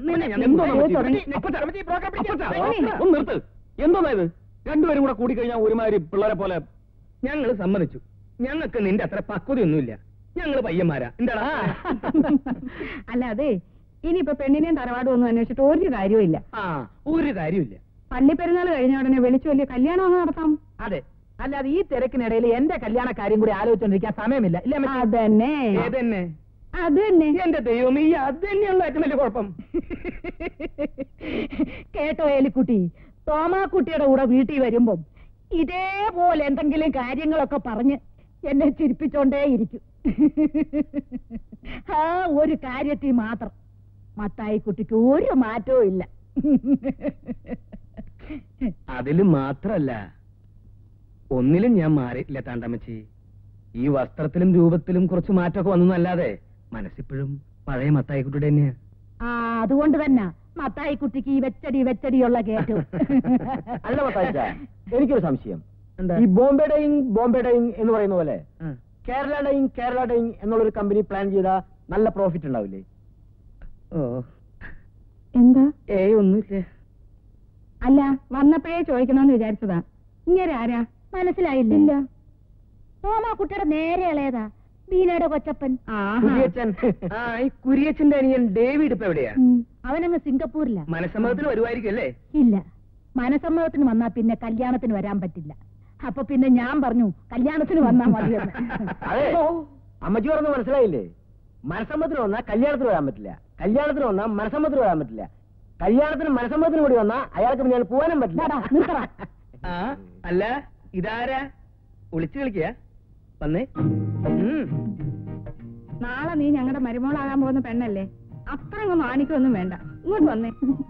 നിർത്ത്. എന്തോന്നാ ഇത്? രണ്ടുപേരും കൂടെ കൂടിക്കഴിഞ്ഞാൽ ഒരുമാതിരി പിള്ളേരെ പോലെ. ഞങ്ങൾ സമ്മതിച്ചു. ഞങ്ങൾക്ക് നിന്റെ അത്ര പക്വതയൊന്നുമില്ല. ഞങ്ങള് പയ്യന്മാരാ. എന്താടാ? അല്ല അതെ, ഇനിയിപ്പോ പെണ്ണിനെയും തറവാടും ഒന്നും അന്വേഷിച്ചിട്ട് ഒരു കാര്യവും ആ ഒരു കാര്യമില്ല. പള്ളിപ്പെരുന്നാൾ കഴിഞ്ഞ ഉടനെ വിളിച്ചു വലിയ കല്യാണം അങ്ങ് നടത്താം. അതെ, അല്ലാതെ ഈ തിരക്കിനിടയിൽ എന്റെ കല്യാണ കാര്യം കൂടി ആലോചിച്ചോണ്ടിരിക്കാൻ സമയമില്ല. ഇല്ല അതന്നെ ഏതന്നെ? അത് തന്നെ. എന്റെ ദൈവം, ഈ അത് തന്നെയുള്ള ഏറ്റവും വലിയ കുഴപ്പം. കേട്ടോ ഏലിക്കുട്ടി, തോമാക്കുട്ടിയുടെ കൂടെ വീട്ടിൽ വരുമ്പം ഇതേപോലെ എന്തെങ്കിലും കാര്യങ്ങളൊക്കെ പറഞ്ഞ് എന്നെ ചിരിപ്പിച്ചോണ്ടേയിരിക്കും. ആ ഒരു കാര്യത്തിൽ മാത്രം മത്തായിക്കുട്ടിക്ക് ഒരു മാറ്റവും ഇല്ല. അതിലും മാത്രല്ല, ഒന്നിലും ഞാൻ മാറിയില്ല താണ്ടമ്മച്ചി. ഈ വസ്ത്രത്തിലും രൂപത്തിലും കുറച്ച് മാറ്റമൊക്കെ വന്നല്ലാതെ മനസ്സിപ്പോഴും പഴയ മത്തായിക്കുട്ടിയുടെ തന്നെയാ. ആ അതുകൊണ്ട് തന്നെ മത്തായിക്കുട്ടിക്ക് ഈ വെച്ചടി വെച്ചടിയുള്ള കേട്ടു. അല്ല മത്തായിച്ച, എനിക്കൊരു സംശയം. എന്താ? ഈ ബോംബെ ഡൈയിങ് ബോംബെ ഡൈയിങ് എന്ന് പറയുന്ന പോലെ കേരള ഡൈയിങ് കേരള ഡൈയിങ് എന്നുള്ളൊരു കമ്പനി പ്ലാൻ ചെയ്താൽ നല്ല പ്രോഫിറ്റ് ഉണ്ടാവില്ലേ? ഓ, എന്താ? ഏയ് ഒന്നുമില്ല. അല്ല, വന്നപ്പോഴേ ചോദിക്കണമെന്ന് വിചാരിച്ചതാ. ഇങ്ങനെ ആരാ? മനസ്സിലായില്ല. തോമാ കുട്ടിയുടെ നേരെ ഇളയതാ, ബീനയുടെ കൊച്ചപ്പൻ. കുരിയച്ചൻ. ആ, ഈ കുരിയച്ചന്റെ അനിയൻ ഡേവിഡ് ഇപ്പൊ എവിടെയാ? ഉം, അവനങ്ങ് സിംഗപ്പൂരിലാ. മനസ്സമ്മതത്തിന് വരുമായിരിക്കും അല്ലേ? ഇല്ല, മനസമ്മതത്തിന് വന്നാ പിന്നെ കല്യാണത്തിന് വരാൻ പറ്റില്ല. അപ്പൊ പിന്നെ ഞാൻ പറഞ്ഞു കല്യാണത്തിന് വന്നാ മതിയെന്ന്. അതെ, അമ്മച്ചി പറഞ്ഞു മനസ്സിലായില്ലേ? മനസ്സമ്മതത്തിന് വന്നാ കല്യാണത്തിന് വരാൻ പറ്റില്ല, കല്യാണത്തിന് വന്നാ മനസ്സമ്മതത്തിന് വരാൻ പറ്റില്ല, കല്യാണത്തിന് മനസ്സമ്മതത്തിന് കൂടി വന്നാ അയാൾക്ക് പിന്നെ പോകാനും പറ്റില്ല. ആ, അല്ല ഇതാരാ? ഒളിച്ചു കളിക്കുക വന്നേ. നാളെ നീ ഞങ്ങളുടെ മരുമോളാകാൻ പോകുന്ന പെണ്ണല്ലേ, അത്ര അങ്ങ് മാണിക്കൊന്നും വേണ്ട. ഇങ്ങോട്ട് വന്നേ.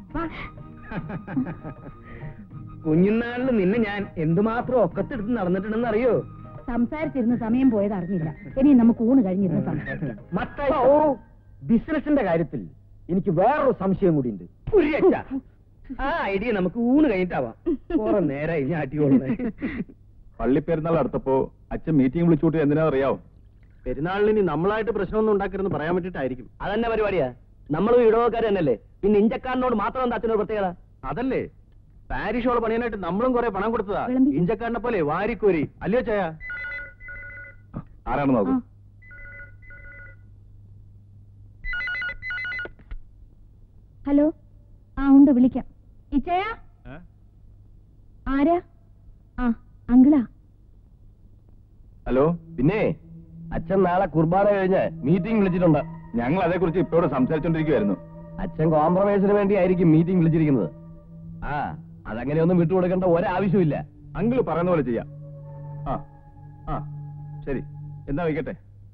കുഞ്ഞുനാളിൽ നിന്നെ ഞാൻ എന്തുമാത്രം ഒക്കത്തെടുത്ത് നടന്നിട്ടുണ്ടെന്ന് അറിയോ? സംസാരിച്ചിരുന്ന സമയം പോയത് അറിഞ്ഞില്ല. ഇനി നമുക്ക് ഊണ് കഴിഞ്ഞിരുന്നു സംസാരിക്കാം. ഓ, ബിസിനസിന്റെ കാര്യത്തിൽ എനിക്ക് വേറൊരു സംശയം കൂടിയുണ്ട്. ആ ഐഡിയ നമുക്ക് ഊണ് കഴിഞ്ഞിട്ടാവാം. കുറെ നേരായി ഞാൻ അടിയോളെ. പള്ളിപ്പെരുന്നാൾ അടുത്തപ്പോ അച്ഛൻ മീറ്റിംഗ് വിളിച്ചുകൂട്ടി എന്തിനാ അറിയാവോ? പെരുന്നാളിന് ഇനി നമ്മളായിട്ട് പ്രശ്നമൊന്നും ഉണ്ടാക്കരുതെന്ന് പറയാൻ വേണ്ടിട്ടായിരിക്കും. അതന്നെ പരിപാടിയാ. നമ്മളും ഇടവക്കാർ തന്നെയല്ലേ, പിന്നെ ഇഞ്ചക്കാരനോട് മാത്രം എന്താ അച്ഛനോട് പ്രത്യേകത? അതല്ലേ, പാരിഷോള് പണിയാനായിട്ട് നമ്മളും കുറെ പണം കൊടുത്തതാ. ഇഞ്ചക്കാരനെ പോലെ വാരിക്കോരി അല്ലയോ ചായ? ആരാണ് നോക്കും? ഹലോ, ആ ഉണ്ട്, വിളിക്കാം. ഇച്ചയ ആരാ? ആ, അങ്കിളാ. ഹലോ, പിന്നെ അച്ഛൻ നാളെ കുർബാന കഴിഞ്ഞ് മീറ്റിംഗ് വിളിച്ചിട്ടുണ്ട്. ഞങ്ങൾ അതേക്കുറിച്ച് ഇപ്പോഴും സംസാരിച്ചോണ്ടിരിക്കുവായിരുന്നു. അച്ഛൻ കോംപ്രമൈസിന് വേണ്ടി ആയിരിക്കും മീറ്റിംഗ് വിളിച്ചിരിക്കുന്നത്. ആ, അതങ്ങനെയൊന്നും വിട്ടുകൊടുക്കേണ്ട ഒരാവശ്യമില്ല. അങ്കിള് പറയുന്ന പോലെ ചെയ്യാം. ആ ആ ശരി, എന്നാ വയ്ക്കട്ടെ.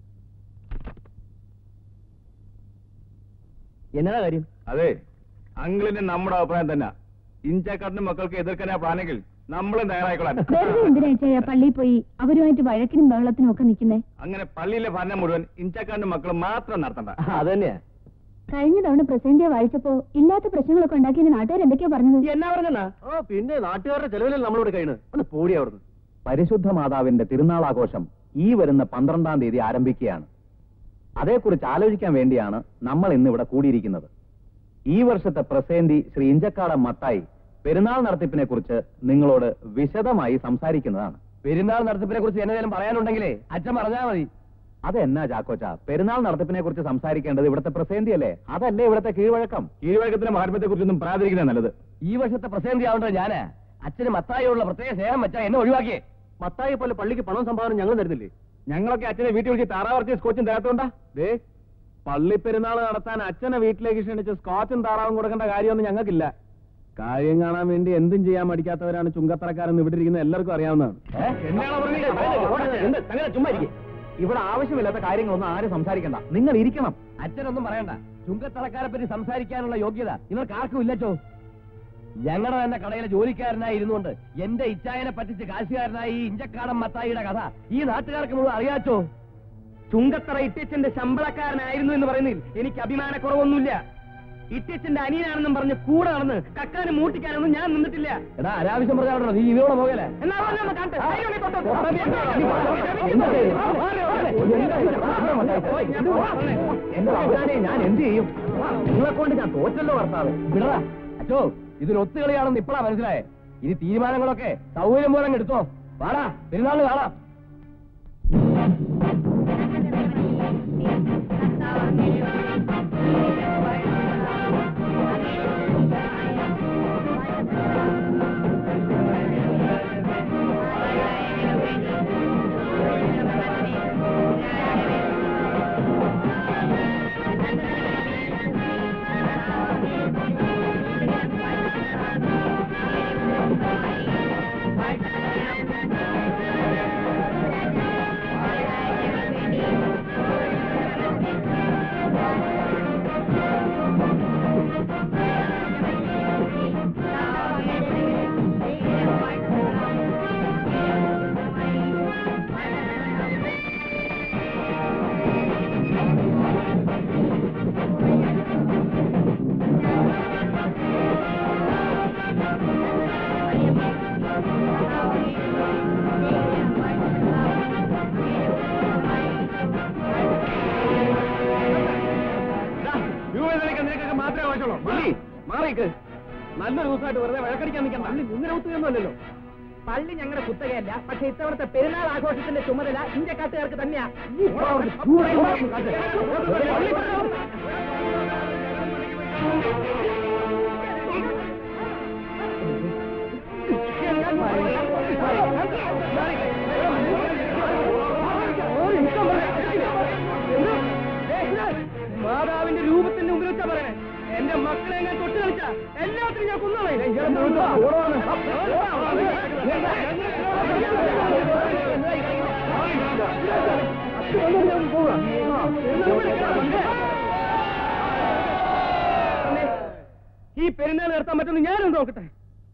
എന്നതാ കാര്യം? അതെ, അങ്കിളിന്റെ നമ്മുടെ അഭിപ്രായം തന്നെ. ഇഞ്ചക്കാട്ടിന്റെ മക്കൾക്ക് എതിർക്കാനാ പ്ലാനെങ്കിൽ നമ്മളും തയ്യാറായിക്കൊള്ളാൻ. വെറുതെ എന്തിനാ ഇച്ചയ പള്ളിയിൽ പോയി അവരുമായിട്ട് വഴക്കിനും ബഹളത്തിനും ഒക്കെ നിൽക്കുന്നേ? അങ്ങനെ പള്ളിയിലെ ഭരണം മുഴുവൻ ഇഞ്ചക്കാട്ടിന്റെ മക്കൾ മാത്രം നടത്തണ്ട. അതന്നെയാ. കഴിഞ്ഞ തവണ പ്രസന്റിയെ വായിച്ചപ്പോ ഇല്ലാത്ത പ്രശ്നങ്ങളൊക്കെ ഉണ്ടാക്കി നാട്ടുകാർ എന്തൊക്കെയാ പറഞ്ഞത്? എന്നാ പറഞ്ഞാ? ഓ, പിന്നെ നാട്ടുകാരുടെ ചെലവിലല്ല നമ്മളിവിടെ കഴിയുന്നത്. ഒന്ന് പോടി അവിടുന്ന്. പരിശുദ്ധ മാതാവിന്റെ തിരുനാളാഘോഷം ഈ വരുന്ന പന്ത്രണ്ടാം തീയതി ആരംഭിക്കുകയാണ്. അതേക്കുറിച്ച് ആലോചിക്കാൻ വേണ്ടിയാണ് നമ്മൾ ഇന്നിവിടെ കൂടിയിരിക്കുന്നത്. ഈ വർഷത്തെ പ്രസേന്തി ശ്രീ ഇഞ്ചക്കാടൻ മത്തായി പെരുന്നാൾ നടത്തിപ്പിനെ കുറിച്ച് നിങ്ങളോട് വിശദമായി സംസാരിക്കുന്നതാണ്. പെരുന്നാൾ നടത്തിപ്പിനെ കുറിച്ച് എന്തെങ്കിലും പറയാനുണ്ടെങ്കിലേ അച്ഛൻ പറഞ്ഞാൽ മതി. അതെന്നാ ചാക്കോച്ച, പെരുന്നാൾ നടത്തിപ്പിനെ കുറിച്ച് സംസാരിക്കേണ്ടത് ഇവിടുത്തെ പ്രസേന്തി അല്ലേ? അതല്ലേ ഇവിടുത്തെ കീഴ്വഴക്കം? കീഴ്വഴക്കത്തിന്റെ മഹാത്മ്യത്തെ കുറിച്ചൊന്നും പറയാതിരിക്കുന്നത് നല്ലത്. ഈ വർഷത്തെ പ്രസേന്തി ആവേണ്ടത് ഞാനാ. അച്ഛന് മത്തായിയോടുള്ള പ്രത്യേക സ്നേഹം വെച്ചാ എന്നെ ഒഴിവാക്കിയേ. മത്തായി പോലെ പള്ളിക്ക് പണം സംഭാവന ഞങ്ങൾ തരുന്നില്ലേ? ഞങ്ങളൊക്കെ അച്ഛനെ വീട്ടിൽ വിളിച്ച് താറാവർത്തി സ്കോച്ചും തരാത്തോണ്ടാ. ദേ, പള്ളി പെരുന്നാൾ നടത്താൻ അച്ഛനെ വീട്ടിലേക്ക് ക്ഷണിച്ച് സ്കോച്ചും താറാവും കൊടുക്കേണ്ട കാര്യമൊന്നും ഞങ്ങൾക്കില്ല. കാര്യം കാണാൻ വേണ്ടി എന്തും ചെയ്യാൻ മടിക്കാത്തവരാണ് ചുങ്കത്തറക്കാരെന്ന് ഇവിടെ ഇരിക്കുന്ന എല്ലാവർക്കും അറിയാവുന്നതാണ്. ചുമ്മാ ഇരിക്കേ. ഇവിടെ ആവശ്യമില്ലാത്ത കാര്യങ്ങളൊന്നും ആരും സംസാരിക്കണ്ട, നിങ്ങൾ ഇരിക്കണം. അച്ഛനൊന്നും പറയണ്ട. ചുങ്കത്തറക്കാരെ പറ്റി സംസാരിക്കാനുള്ള യോഗ്യത ഇവർക്ക് ആർക്കും ഇല്ലച്ചോ. ഞങ്ങളുടെ തന്നെ കടയിലെ ജോലിക്കാരനായി ഇരുന്നുകൊണ്ട് എന്റെ ഇച്ചായനെ പറ്റിച്ച് കാശുകാരനായി ഈ ഇഞ്ചക്കാടൻ മത്തായിയുടെ കഥ ഈ നാട്ടുകാർക്ക് മുഴുവൻ അറിയാച്ചോ. ചുങ്കത്തറ ഇട്ടിച്ചന്റെ ശമ്പളക്കാരനായിരുന്നു എന്ന് പറയുന്നതിൽ എനിക്ക് അഭിമാനക്കുറവൊന്നുമില്ല. ഇട്ടിച്ചന്റെ അനിയനാണെന്നും പറഞ്ഞ് കൂടെ നടന്ന് കക്കാനും മൂട്ടിക്കാനൊന്നും ഞാൻ നിന്നിട്ടില്ല. എടാ, അനാവശ്യം പറഞ്ഞാണോ നീ ഇതോടെ പോകലേ? എന്റെ അവരാനെ ഞാൻ എന്ത് ചെയ്യും? നിങ്ങളെ കൊണ്ട് ഞാൻ തോറ്റല്ലോ ഭർത്താവ്. വിടറാ അച്ചോ, ഇതൊരു ഒത്തുകളിയാണെന്ന് ഇപ്പഴാ മനസ്സിലായേ. ഇനി തീരുമാനങ്ങളൊക്കെ സൗകര്യം പോലെ എടുത്തോ. വാടാ, പെരുന്നാളിന് കാണാം. മാറിക്ക്. നല്ലൊരു ദിവസമായിട്ട് വെറുതെ വഴക്കടിക്കാൻ നിൽക്കണ്ട. നിങ്ങളുടെ കുത്തുകയൊന്നുമല്ലല്ലോ. പള്ളി ഞങ്ങളുടെ കുത്തകയല്ല, പക്ഷെ ഇത്തവണത്തെ പെരുന്നാൾ ആഘോഷത്തിന്റെ ചുമതല ഇന്ത്യക്കാട്ടുകാർക്ക് തന്നെയാ. മാതാവിന്റെ രൂപത്തിന്റെ മുമ്പിൽ വെച്ചാ പറയണേ. എന്റെ മക്കളെ ഞാൻ തൊട്ട് കളിച്ച എല്ലാത്തിനും ഞാൻ കൊന്നോളേ. ഈ പെരുന്നാൾ നിർത്താൻ പറ്റുമെന്ന് ഞാനൊന്ന് നോക്കട്ടെ.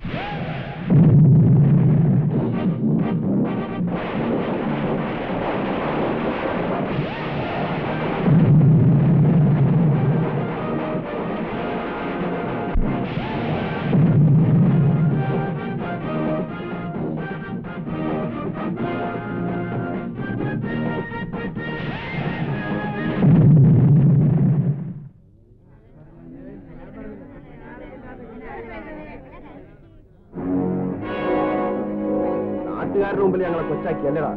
നാട്ടുകാരുടെ മുമ്പിൽ ഞങ്ങളെ കൊച്ചാക്കി അല്ലടാ.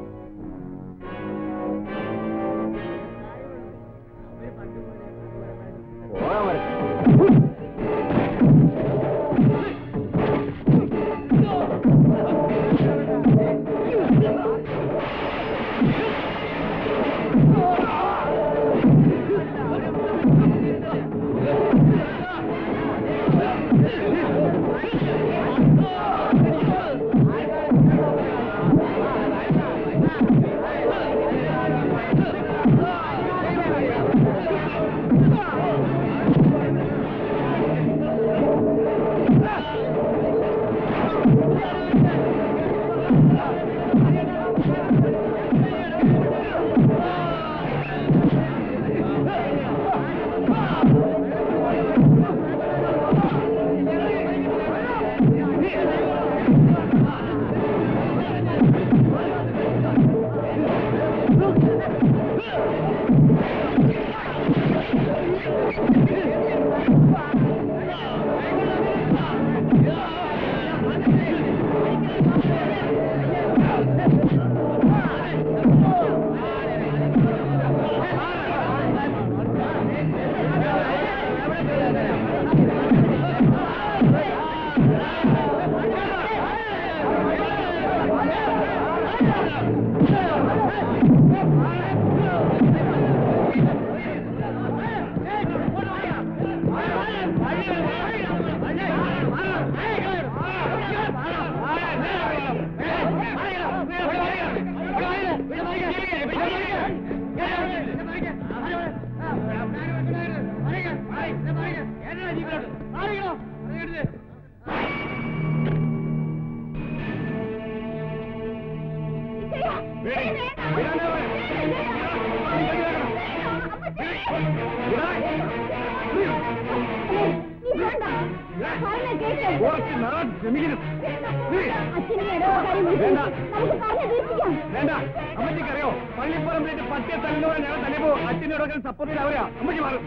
വേണ്ട, അമ്മയ്ക്കറിയോ പള്ളിപ്പുറം പറ്റിയ തല്ലിനോടെ ഞങ്ങൾ തല്ലിപ്പോ അച്ഛനോടൊക്കെ സപ്പോർട്ട് ചെയ്ത് അവരാ അമ്മയ്ക്ക് മാറും.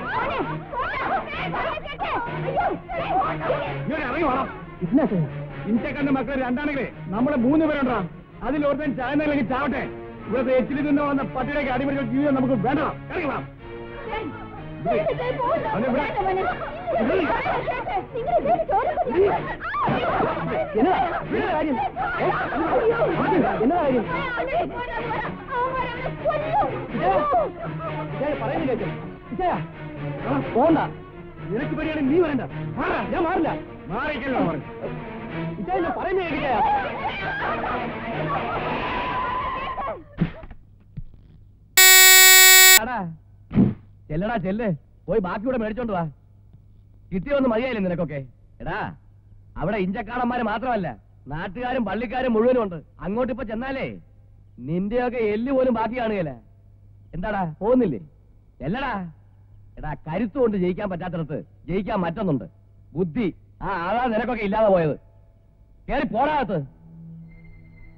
ഇറങ്ങി വേണം. ഇന്ത്യക്കാരന്റെ മക്കളെ രണ്ടാണെങ്കിലേ നമ്മളെ മൂന്ന് പേരുണ്ടാ. അതിൽ ഒരുത്തൻ ചായന്നെങ്കിൽ ചാവട്ടെ. ഇവിടുത്തെ എച്ചിൽ നിന്ന് വന്ന പട്ടിയുടെ അടിമതി ജീവിതം നമുക്ക് വേണ്ട. ഇറങ്ങി വേണം. പോണ്ട, നിനക്ക് പേടിയാണ്. നീ വരണ്ട. ഞാൻ മാറില്ല. മാറിക്കല്ലോ പറഞ്ഞു പറയുന്നേ. ചെല്ലടാ ചെല്ല്, പോയി ബാക്കി കൂടെ മേടിച്ചോണ്ട് വാ. കിട്ടിയൊന്നും മതിയായില്ലേ നിനക്കൊക്കെ? എടാ, അവിടെ ഇഞ്ചക്കാടന്മാര് മാത്രമല്ല, നാട്ടുകാരും പള്ളിക്കാരും മുഴുവനും ഉണ്ട്. അങ്ങോട്ടിപ്പോ ചെന്നാലേ നിന്റെയൊക്കെ എല്ല് പോലും ബാക്കി കാണുകയല്ല. എന്താടാ, പോകുന്നില്ലേ? ചെല്ലടാ. എടാ, കരുത്തുകൊണ്ട് ജയിക്കാൻ പറ്റാത്തടത്ത് ജയിക്കാൻ മറ്റൊന്നുണ്ട്, ബുദ്ധി. ആ ആളാ നിനക്കൊക്കെ ഇല്ലാതെ പോയത്. കേറി പോടാകത്ത്.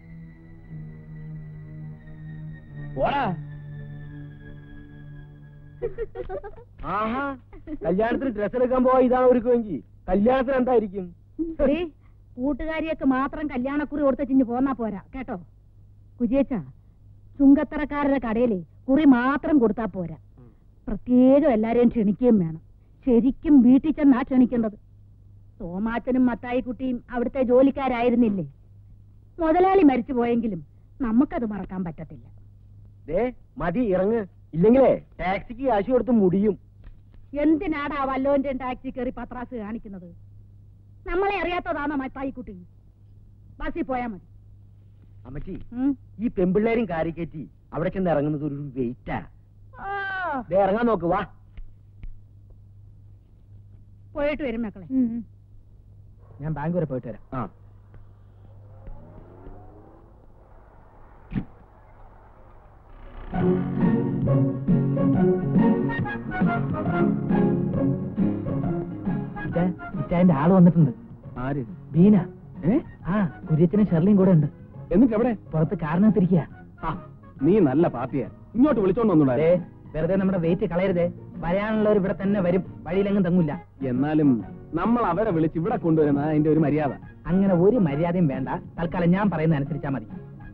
പോടാ. ആഹാ, കല്യാണത്തിന് ഡ്രസ് എടുക്കാൻ പോവാ ഇതാണ് ഒരുക്കുമെങ്കിൽ കല്യാണത്തിന് എന്തായിരിക്കും? കൂട്ടുകാരിയൊക്കെ മാത്രം കല്യാണക്കുറി കൊടുത്ത ചിഞ്ഞ് പോന്നാ പോരാ കേട്ടോ. കുജിയച്ച, ചുങ്കത്തറക്കാരുടെ കടയിലെ കുറി മാത്രം കൊടുത്താ പോരാ, പ്രത്യേകം എല്ലാരെയും ക്ഷണിക്കുകയും വേണം. ശരിക്കും വീട്ടിൽ ചെന്നാ ക്ഷണിക്കേണ്ടത്. സോമാച്ചനും മത്തായിക്കുട്ടിയും അവിടുത്തെ ജോലിക്കാരായിരുന്നില്ലേ? മുതലാളി മരിച്ചു പോയെങ്കിലും നമുക്കത് മറക്കാൻ പറ്റത്തില്ല. മതി, ഇറങ്ങ്, ഇല്ലെങ്കിലേ ടാക്സിക്ക് കാശ് കൊടുത്ത് മുടിയും. എന്തിനാടാ വല്ലോന്റെ ടാക്സി കയറി പത്രാസ് കാണിക്കുന്നത്? നമ്മളെ അറിയാത്തതാണോ മത്തായിക്കുട്ടി? ബസ്സിൽ പോയാ മതി. അമ്മച്ചി, ഈ പെമ്പിള്ളേരും കാരി കയറ്റി അവിടെ ചെന്ന് ഇറങ്ങുന്നത് ഒരു വെയിറ്റാ. ഇറങ്ങാൻ നോക്ക്, വാ. പോയിട്ട് വരും മക്കളെ. ഞാൻ ബാങ്ക് വരെ പോയിട്ട് വരാം. ആ, ഇറ്റാന്റെ ആള് വന്നിട്ടുണ്ട്. ആര്? ബീന. ഏ? ആ, കുര്യച്ചനും ഷെർലിയും കൂടെ ഉണ്ട്. എന്നിട്ട് എവിടെ? പുറത്ത് കാറിനകത്തിരിക്കുക. ആ, നീ നല്ല പാർട്ടിയാ. ഇങ്ങോട്ട് വിളിച്ചോണ്ട് വന്നൂടാ? വെറുതെ നമ്മുടെ വെയിറ്റ് കളയരുതേ. വരാനുള്ളവർ ഇവിടെ തന്നെ വരും, വഴിയിലെങ്ങും തങ്ങൂല. എന്നാലും നമ്മൾ അവരെ വിളിച്ച് ഇവിടെ കൊണ്ടുവരുന്ന അതിന്റെ ഒരു മര്യാദ. അങ്ങനെ ഒരു മര്യാദയും വേണ്ട. തൽക്കാലം ഞാൻ പറയുന്ന അനുസരിച്ചാ മതി.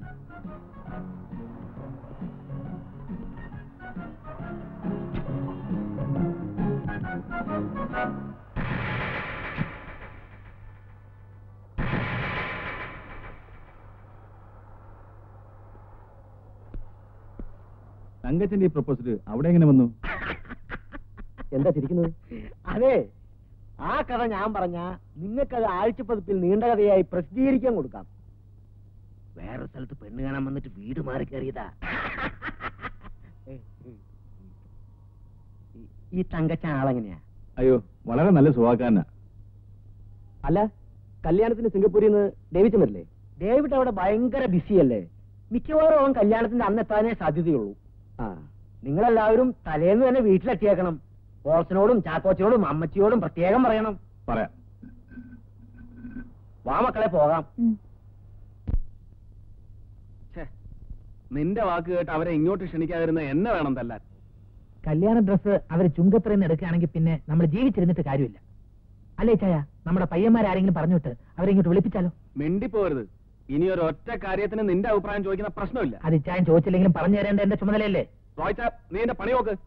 തങ്കച്ചന്റെ ഈ പ്രപ്പോസൽ അവിടെ എങ്ങനെ വന്നു? എന്താ ചിരിക്കുന്നത്? അതെ, ആ കഥ ഞാൻ പറഞ്ഞ നിങ്ങൾക്കത് ആഴ്ചപ്പതിപ്പിൽ നീണ്ട കഥയായി പ്രസിദ്ധീകരിക്കാൻ കൊടുക്കാം. വേറെ സ്ഥലത്ത് പെണ്ണ് കാണാൻ വന്നിട്ട് വീട് മാറി കയറിയതാ. ഈ തങ്കച്ച ആളെങ്ങനെയാ? അയ്യോ, വളരെ നല്ല സ്വഭാവക്കാരനാ. അല്ല, കല്യാണത്തിന് സിംഗപ്പൂരിൽ നിന്ന് ഡേവിഡ് വരില്ലേ? ഡേവിഡ് അവിടെ ഭയങ്കര ബിസിയല്ലേ? മിക്കവാറും അവൻ കല്യാണത്തിന്റെ അന്ന് എത്താനേ സാധ്യതയുള്ളൂ. ആ, നിങ്ങളെല്ലാവരും തലേന്ന് തന്നെ വീട്ടിലെത്തിയേക്കണം. ബോൾസിനോടും ചാക്കോച്ചനോടും അമ്മച്ചിയോടും പ്രത്യേകം പറയണം. പറയാം. വാ മക്കളെ, പോകാം. നിന്റെ വാക്ക് കേട്ട് അവരെ ഇങ്ങോട്ട് ക്ഷണിക്കാതിരുന്ന എന്നെ വേണം തല്ലാൻ. കല്യാണ ഡ്രസ്സ് അവർ ചുങ്കത്രയിൽ എടുക്കുകയാണെങ്കിൽ പിന്നെ നമ്മൾ ജീവിച്ചിരുന്നിട്ട് കാര്യമില്ല. അല്ലേ ചായ? നമ്മുടെ പയ്യന്മാരാരെങ്കിലും പറഞ്ഞിട്ട് അവരെ ഇങ്ങോട്ട് വിളിപ്പിച്ചാലോ? മിണ്ടിപ്പോരുത്. ഇനി ഒരു ഒറ്റ കാര്യത്തിന് നിന്റെ അഭിപ്രായം ചോദിക്കുന്ന പ്രശ്നമില്ല. അത് ഇച്ചായൻ ചോദിച്ചില്ലെങ്കിലും പറഞ്ഞു തരേണ്ട എന്റെ ചുമതലയല്ലേ? റോയ്ച്ച, നീ എന്റെ പണി നോക്ക്.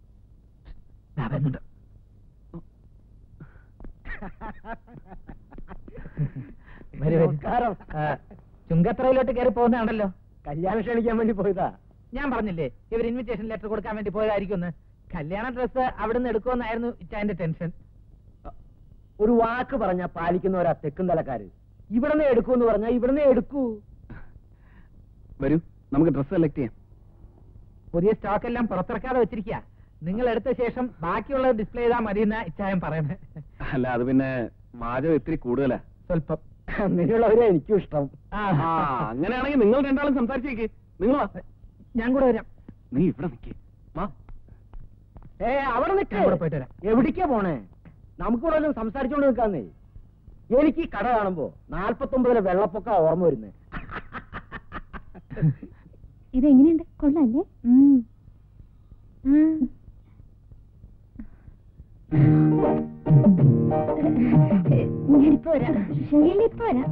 ചുങ്കത്രയിലോട്ട് കയറി പോകുന്നതാണല്ലോ. കല്യാണം ക്ഷണിക്കാൻ വേണ്ടി പോയതാ. ഞാൻ പറഞ്ഞില്ലേ ഇവർ ഇൻവിറ്റേഷൻ ലെറ്റർ കൊടുക്കാൻ വേണ്ടി പോയതായിരിക്കും. കല്യാണ ഡ്രസ്സ് അവിടുന്ന് എടുക്കുമെന്നായിരുന്നു ഇച്ചായന്റെ ടെൻഷൻ. ഒരു വാക്ക് പറഞ്ഞാ പാലിക്കുന്നവരാ തെക്കും തലക്കാര്. ഇവിടുന്ന് എടുക്കൂന്ന് പറഞ്ഞാ ഇവിടുന്ന് എടുക്കൂ. വരൂ, നമുക്ക് ഡ്രസ് സെലക്ട് ചെയ്യാം. പുതിയ സ്റ്റോക്ക് എല്ലാം പുറത്തിറക്കാതെ വെച്ചിരിക്കുക. നിങ്ങൾ എടുത്ത ശേഷം ബാക്കിയുള്ളത് ഡിസ്പ്ലേ ചെയ്താൽ മതി എന്നാ ഇച്ചായം പറയണേ. അല്ല, അത് പിന്നെ വാചകം ഇത്തിരി കൂടുതലാ. സ്വല്പം. അങ്ങനെയുള്ളവരെ എനിക്കും ഇഷ്ടം. അങ്ങനെയാണെങ്കിൽ നിങ്ങൾ രണ്ടാളും സംസാരിച്ചേക്ക്. നിങ്ങൾ ഞാൻ കൂടെ വരാം. നീ ഇവിടെ നിൽക്കേ. ഏ, അവിടെ നിൽക്ക്. ഞാൻ കൂടെ പോയിട്ട് വരാം. എവിടേക്കാ പോണേ? നമുക്കിവിടെ വല്ലതും സംസാരിച്ചോണ്ട് നിൽക്കാന്നേ. എനിക്ക് ഈ കട കാണുമ്പോ നാൽപ്പത്തൊമ്പതിലെ വെള്ളപ്പൊക്ക ഓർമ്മ വരുന്നേ. ഇതെങ്ങനെയുണ്ട്? കൊള്ളാല്ലേ? ഞാനിപ്പോ വരാം. ശൈലിപ്പോ വരാം.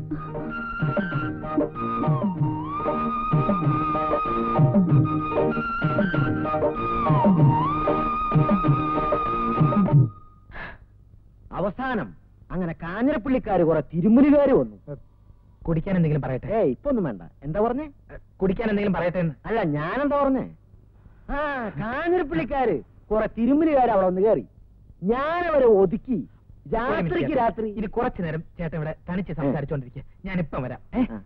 അവസാനം അങ്ങനെ കാഞ്ഞിരപ്പള്ളിക്കാര് കുറെ തിരുമുലുകാര് വന്നു. കുടിക്കാൻ എന്തെങ്കിലും പറയട്ടെ? ഏ, ഇപ്പൊ ഒന്നും വേണ്ട. എന്താ പറഞ്ഞേ? കുടിക്കാൻ എന്തെങ്കിലും പറയട്ടെ? അല്ല, ഞാനെന്താ പറഞ്ഞേ? ആ, കാഞ്ഞിരപ്പള്ളിക്കാര് കുറെ തിരുമുലുകാര് അവിടെ വന്ന് കയറി. ഞാനവരെ ഒതുക്കി. രാത്രിക്ക് രാത്രി. ഇനി കുറച്ചു നേരം ചേട്ടൻ ഇവിടെ തനിച്ച് സംസാരിച്ചോണ്ടിരിക്കുക. ഞാൻ ഇപ്പം വരാം.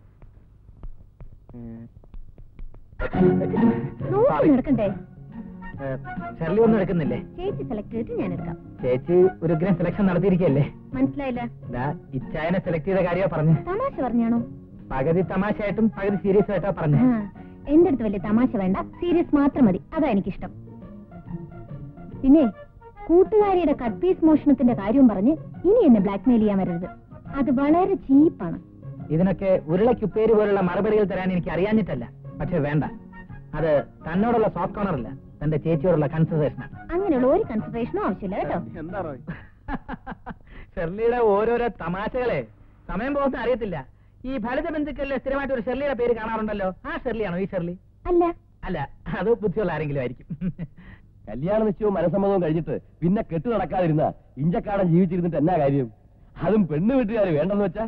എടുക്കണ്ടേ? ഷെർലി ഒന്നും എടുക്കുന്നില്ലേ? ചേച്ചി സെലക്ട് ചെയ്തിട്ട് ഞാൻ എടുക്കാം. ചേച്ചി ഒരു ഗ്രാൻഡ് സെലക്ഷൻ നടത്തിയിരിക്കല്ലേ? മനസ്സിലായില്ല. ഇച്ചായനെ സെലക്ട് ചെയ്ത കാര്യമാ പറഞ്ഞു. തമാശ പറഞ്ഞാണോ? പകുതി തമാശയായിട്ടും പകുതി സീരിയസ് ആയിട്ടാ പറഞ്ഞു. എന്റെ അടുത്ത് വലിയ തമാശ വേണ്ട, സീരിയസ് മാത്രം മതി. അതാ എനിക്കിഷ്ടം. പിന്നെ കൂട്ടുകാരിയുടെ കട്ട് പീസ് മോഷണത്തിന്റെ കാര്യവും പറഞ്ഞ് ഇനി എന്നെ ബ്ലാക്ക്മെയിൽ ചെയ്യാൻ വരരുത്. അത് വളരെ ചീപ്പാണ്. ഇതിനൊക്കെ ഉരുളക്കുപ്പേര് പോലുള്ള മറുപടികൾ തരാൻ എനിക്ക് അറിയാഞ്ഞിട്ടല്ല. പക്ഷെ വേണ്ട, അത് തന്നോടുള്ള സോഫ്റ്റ് കോർണർ അല്ല, തന്റെ ചേച്ചിയോടുള്ള കൺസിഡറേഷനാണ്. അങ്ങനെയുള്ള ഒരു കൺസിഡറേഷനും ആവശ്യമില്ല കേട്ടോ. എന്താ ഷെർലിയുടെ ഓരോരോ തമാശകളെ സമയം പോകുന്ന അറിയത്തില്ല. ഈ ഫലിത ബന്ധുക്കളിൽ സ്ഥിരമായിട്ട് ഒരു ഷെർലിയുടെ പേര് കാണാറുണ്ടല്ലോ. ആ ഷെർലിയാണോ ഈ ഷെർലി? അല്ല അല്ല, അത് ബുദ്ധിയുള്ള ആരെങ്കിലും ആയിരിക്കും. കല്യാണ നിശ്ചയവും മനസ്സമ്മതവും കഴിഞ്ഞിട്ട് പിന്നെ കെട്ടു നടക്കാതിരുന്ന ഇഞ്ചക്കാടൻ ജീവിച്ചിരുന്നിട്ട് എന്നാ കാര്യം? അതും പെണ്ണ് വീട്ടുകാർ വേണ്ടെന്ന് വെച്ചാ.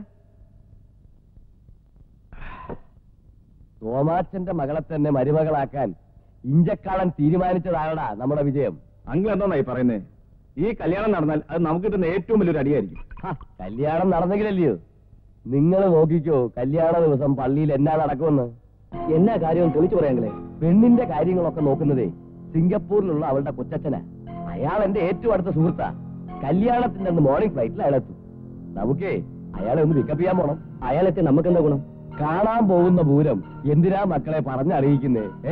തോമാച്ചന്റെ മകളെ തന്നെ മരുമകളാക്കാൻ ഇഞ്ചക്കാടൻ തീരുമാനിച്ചതാണടാ നമ്മുടെ വിജയം. അങ്കിൾ എന്തായി പറയുന്നേ? ഈ കല്യാണം നടന്നാൽ അത് നമുക്ക് കിട്ടുന്ന ഏറ്റവും വലിയൊരു അടിയായിരിക്കും. കല്യാണം നടന്നെങ്കിലല്ലയോ? നിങ്ങൾ നോക്കിക്കോ, കല്യാണ ദിവസം പള്ളിയിൽ എന്നാ നടക്കുമെന്ന്. എന്നാ കാര്യം തെളിച്ചു പറയാങ്ങളെ. പെണ്ണിന്റെ കാര്യങ്ങളൊക്കെ നോക്കുന്നതേ സിംഗപ്പൂരിലുള്ള അവളുടെ കൊച്ചച്ഛനാ. അയാൾ എന്റെ ഏറ്റവും അടുത്ത സുഹൃത്താ. കല്യാണത്തിന്റെ അന്ന് മോർണിംഗ് ഫ്ലൈറ്റിൽ അയാളെത്തും. നമുക്കേ അയാളെ ഒന്ന് പിക്കപ്പ് ചെയ്യാൻ പോണം. അയാളെത്തി നമുക്ക് എന്താ ഗുണം? കാണാൻ പോകുന്ന പൂരം എന്തിനാ മക്കളെ പറഞ്ഞറിയിക്കുന്നേ? ഏ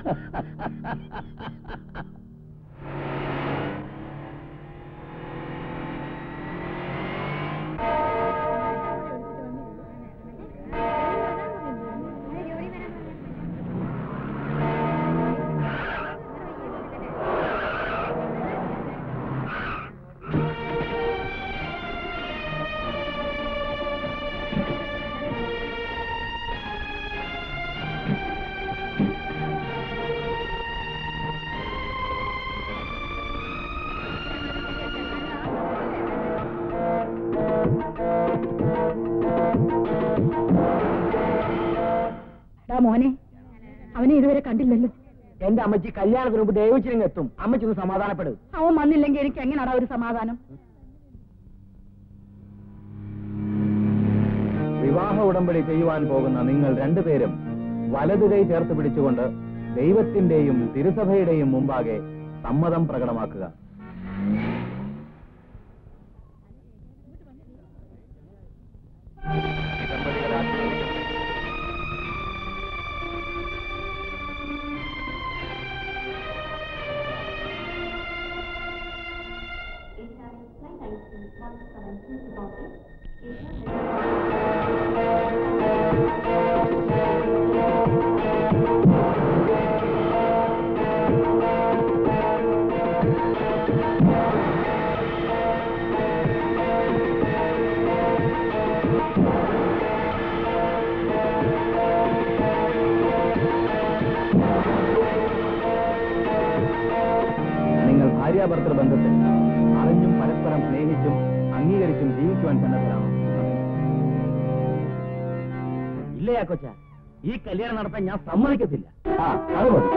മോനെ, അവനെ ഇതുവരെ കണ്ടില്ലല്ലോ. എന്റെ അമ്മച്ചി കല്യാണത്തിന് മുമ്പ് ദൈവച്ചിരിങ്ങ് എത്തും. അമ്മച്ചി ഒന്ന് സമാധാനപ്പെടും. അവൻ വന്നില്ലെങ്കിൽ എനിക്ക് എങ്ങനെയാടാ ഒരു സമാധാനം? വിവാഹ ഉടമ്പടി ചെയ്യുവാൻ പോകുന്ന നിങ്ങൾ രണ്ടുപേരും വലതു കൈ ചേർത്ത് പിടിച്ചുകൊണ്ട് ദൈവത്തിന്റെയും തിരുസഭയുടെയും മുമ്പാകെ സമ്മതം പ്രകടമാക്കുക. ഭാര്യാഭർത്തൃ ബന്ധത്തിൽ അറിഞ്ഞും പരസ്പരം സ്നേഹിച്ചും അംഗീകരിച്ചും ജീവിക്കുവാൻ സന്നദ്ധരാണ്. ഇല്ലയാ കൊച്ച, ഈ കല്യാണം നടത്താൻ ഞാൻ സമ്മതിക്കത്തില്ല. ആ അത് മതി.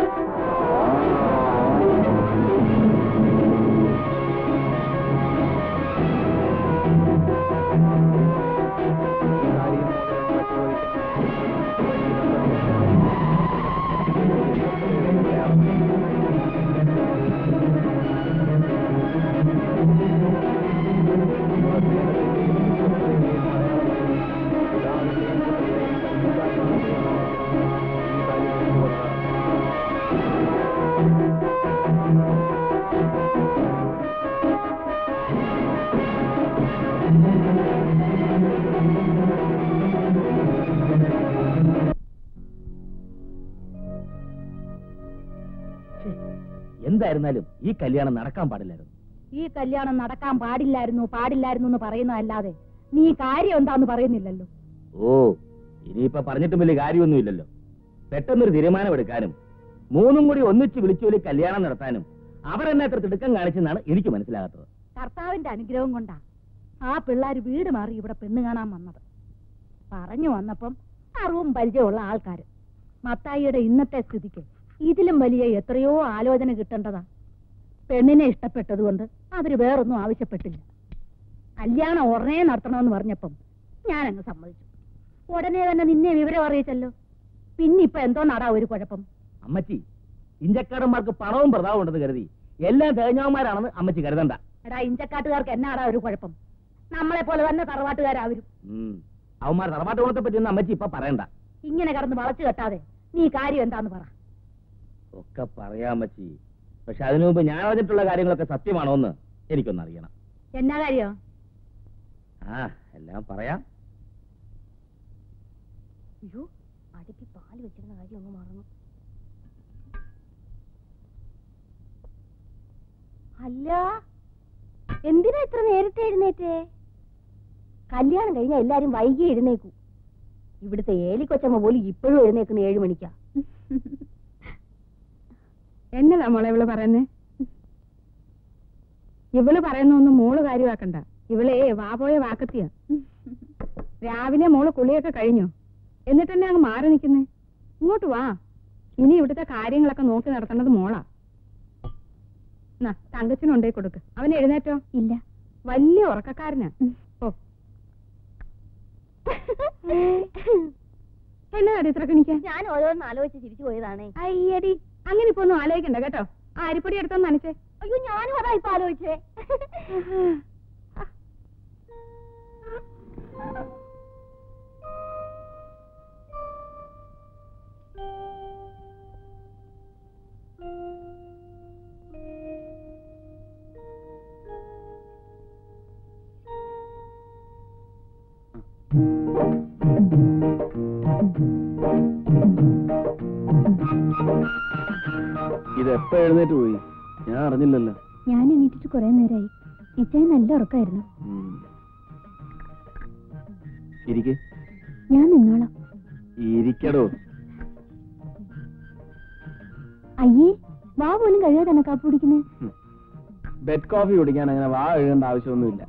എന്തായിരുന്നാലും ഈ കല്യാണം നടക്കാൻ പാടില്ലായിരുന്നു. ഈ കല്യാണം നടക്കാൻ പാടില്ലായിരുന്നു പാടില്ലായിരുന്നു എന്ന് പറയുന്നതല്ലാതെ നീ കാര്യം എന്താന്ന് പറയുന്നില്ലല്ലോ. ഓ, ഇനിയിപ്പൊ പറഞ്ഞിട്ടും വലിയ കാര്യമൊന്നുമില്ലല്ലോ. പെട്ടെന്നൊരു തീരുമാനമെടുക്കാനും മൂന്നും കൂടി ഒന്നിച്ച് വിളിച്ചുകൊല്ലി കല്യാണം നടത്താനും അവരെന്നെ എത്ര തിടുക്കം കാണിച്ചെന്നാണ് എനിക്ക് മനസ്സിലാകാത്തത്. കർത്താവിന്റെ അനുഗ്രഹം കൊണ്ടാ ആ പിള്ളേർ വീട് മാറി ഇവിടെ പെണ്ണ് കാണാൻ വന്നത്. പറഞ്ഞു വന്നപ്പം അറിവും പരിചയമുള്ള ആൾക്കാര്. മത്തായിയുടെ ഇന്നത്തെ സ്ഥിതിക്ക് ഇതിലും വലിയ എത്രയോ ആലോചന കിട്ടേണ്ടതാ. പെണ്ണിനെ ഇഷ്ടപ്പെട്ടതുകൊണ്ട് അവര് വേറൊന്നും ആവശ്യപ്പെട്ടില്ല. കല്യാണം ഉടനെ നടത്തണമെന്ന് പറഞ്ഞപ്പം ഞാനങ്ങ് സമ്മതിച്ചു. ഉടനെ തന്നെ നിന്നെ വിവരം അറിയിച്ചല്ലോ. പിന്നിപ്പൊ എന്തോ നടാ ഒരു കുഴപ്പം? അമ്മച്ചി, ഇഞ്ചക്കാരന്മാർക്ക് പണവും പ്രതാവും ഉണ്ടെന്ന് കരുതി എല്ലാം തേഞ്ഞവന്മാരാണെന്ന് അമ്മച്ചി കരുതണ്ട. എടാ, ഇഞ്ചക്കാട്ടുകാർക്ക് എന്നാടാ ഒരു കുഴപ്പം? നമ്മളെ പോലെ തന്നെ തറവാട്ടുകാരാവരും. അവന്മാർ തറവാട്ട് ഗുണത്തെ പറ്റി ഒന്നും അമ്മച്ചി ഇപ്പൊ പറയണ്ട. ഇങ്ങനെ കടന്ന് വളച്ചു കെട്ടാതെ നീ കാര്യം എന്താന്ന് പറ. ഒക്കെ പറയാം അമ്മച്ചി, പക്ഷെ അതിനു മുമ്പ് ഞാൻ അറിഞ്ഞിട്ടുള്ള കാര്യങ്ങളൊക്കെ സത്യമാണോ എന്ന് എനിക്കൊന്ന് അറിയണം. എന്നാ കാര്യം? ആ, എല്ലാം പറയാം. അയ്യോ, അടുക്കി പാല് വെച്ചിരുന്ന കാര്യം ഒന്ന് മറന്നു. അല്ല, എന്തിനാ ഇത്ര നേരത്തെ എഴുന്നേറ്റേ? കല്യാണം കഴിഞ്ഞാൽ എല്ലാരും വൈകി എഴുന്നേക്കൂ. ഇവിടുത്തെ ഏലിക്കൊച്ചമ്മ പോലും ഇപ്പോഴും എഴുന്നേക്കുന്ന ഏഴു മണിക്കാ. എന്നതാ മോളെ ഇവള് പറയുന്നേ? ഇവള് പറയുന്നൊന്നും മോള് കാര്യമാക്കണ്ട. ഇവളെ വാപോയ വാക്കത്തിയാ. രാവിലെ മോള് കുളിയൊക്കെ കഴിഞ്ഞോ? എന്നിട്ട് തന്നെ അങ്ങ് മാറി നിൽക്കുന്നേ. ഇങ്ങോട്ട് വാ. ഇനി ഇവിടുത്തെ കാര്യങ്ങളൊക്കെ നോക്കി നടത്തേണ്ടത് മോളാ. തങ്കച്ചനുണ്ടേ കൊടുക്ക്. അവൻ എഴുന്നേറ്റോ? ഇല്ല. വലിയ ഉറക്കക്കാരനാ. ഓ എന്നാ ഇത്ര കണിക്കാൻ? ഞാൻ ഓരോന്ന് ആലോചിച്ച് ചിരിച്ചു പോയതാണേ. അയ്യടി, അങ്ങനെ ഇപ്പൊ ഒന്നും ആലോചിക്കണ്ട കേട്ടോ. ആ അരിപ്പൊടി എടുത്തോന്ന് നനച്ചേ. അയ്യോ, ഞാനും അതാ ഇപ്പൊ ആലോചിച്ചേ. ഇത് എപ്പോ എഴുന്നേറ്റ് പോയി? ഞാൻ അറിഞ്ഞില്ലല്ലോ. ഞാൻ എണീറ്റിട്ട് കുറെ നേരമായി. ഇച്ചായി നല്ല ഉറക്കായിരുന്നു. ഇരിക്കെ. ഞാൻ നിന്നോളാം. ഇരിക്കടോ. അയ്യേ, വാ പോലും കഴിയാതെ കാപ്പി കുടിക്കുന്നേ. ബെഡ് കോഫി കുടിക്കാൻ അങ്ങനെ വാ എഴുതേണ്ട ആവശ്യമൊന്നുമില്ല.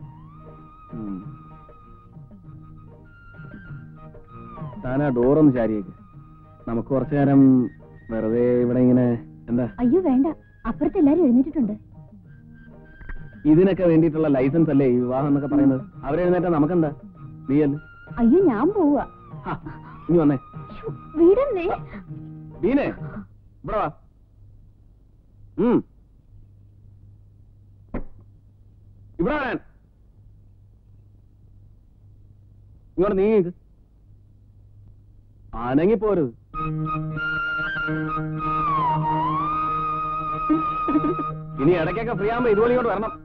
താനാ ഡോറൊന്ന് ചാരിയേക്ക്. നമുക്ക് കുറച്ചു നേരം വെറുതെ ഇവിടെ ഇങ്ങനെ. എന്താ? അയ്യോ വേണ്ട, അപ്പുറത്ത് എല്ലാരും എഴുന്നേറ്റിട്ടുണ്ട്. ഇതിനൊക്കെ വേണ്ടിയിട്ടുള്ള ലൈസൻസ് അല്ലേ ഈ വിവാഹം എന്നൊക്കെ പറയുന്നത്? അവരെഴുന്നേറ്റാ നമുക്കെന്താ? നീ അല്ലേ? അയ്യോ, ഞാൻ പോവാ. നീ വന്നേ. വീടന്നേ. ബീനെ, ഇവിടെ വാ. ഉം ഇവിടെ വരാൻ. ഇങ്ങോട്ട് നീങ്ങി. അനങ്ങിപ്പോരുത്. ഇനി ഇടയ്ക്കൊക്കെ ഫ്രീ ആകുമ്പോ ഇതുപോലെ ഇങ്ങോട്ട് വരണം.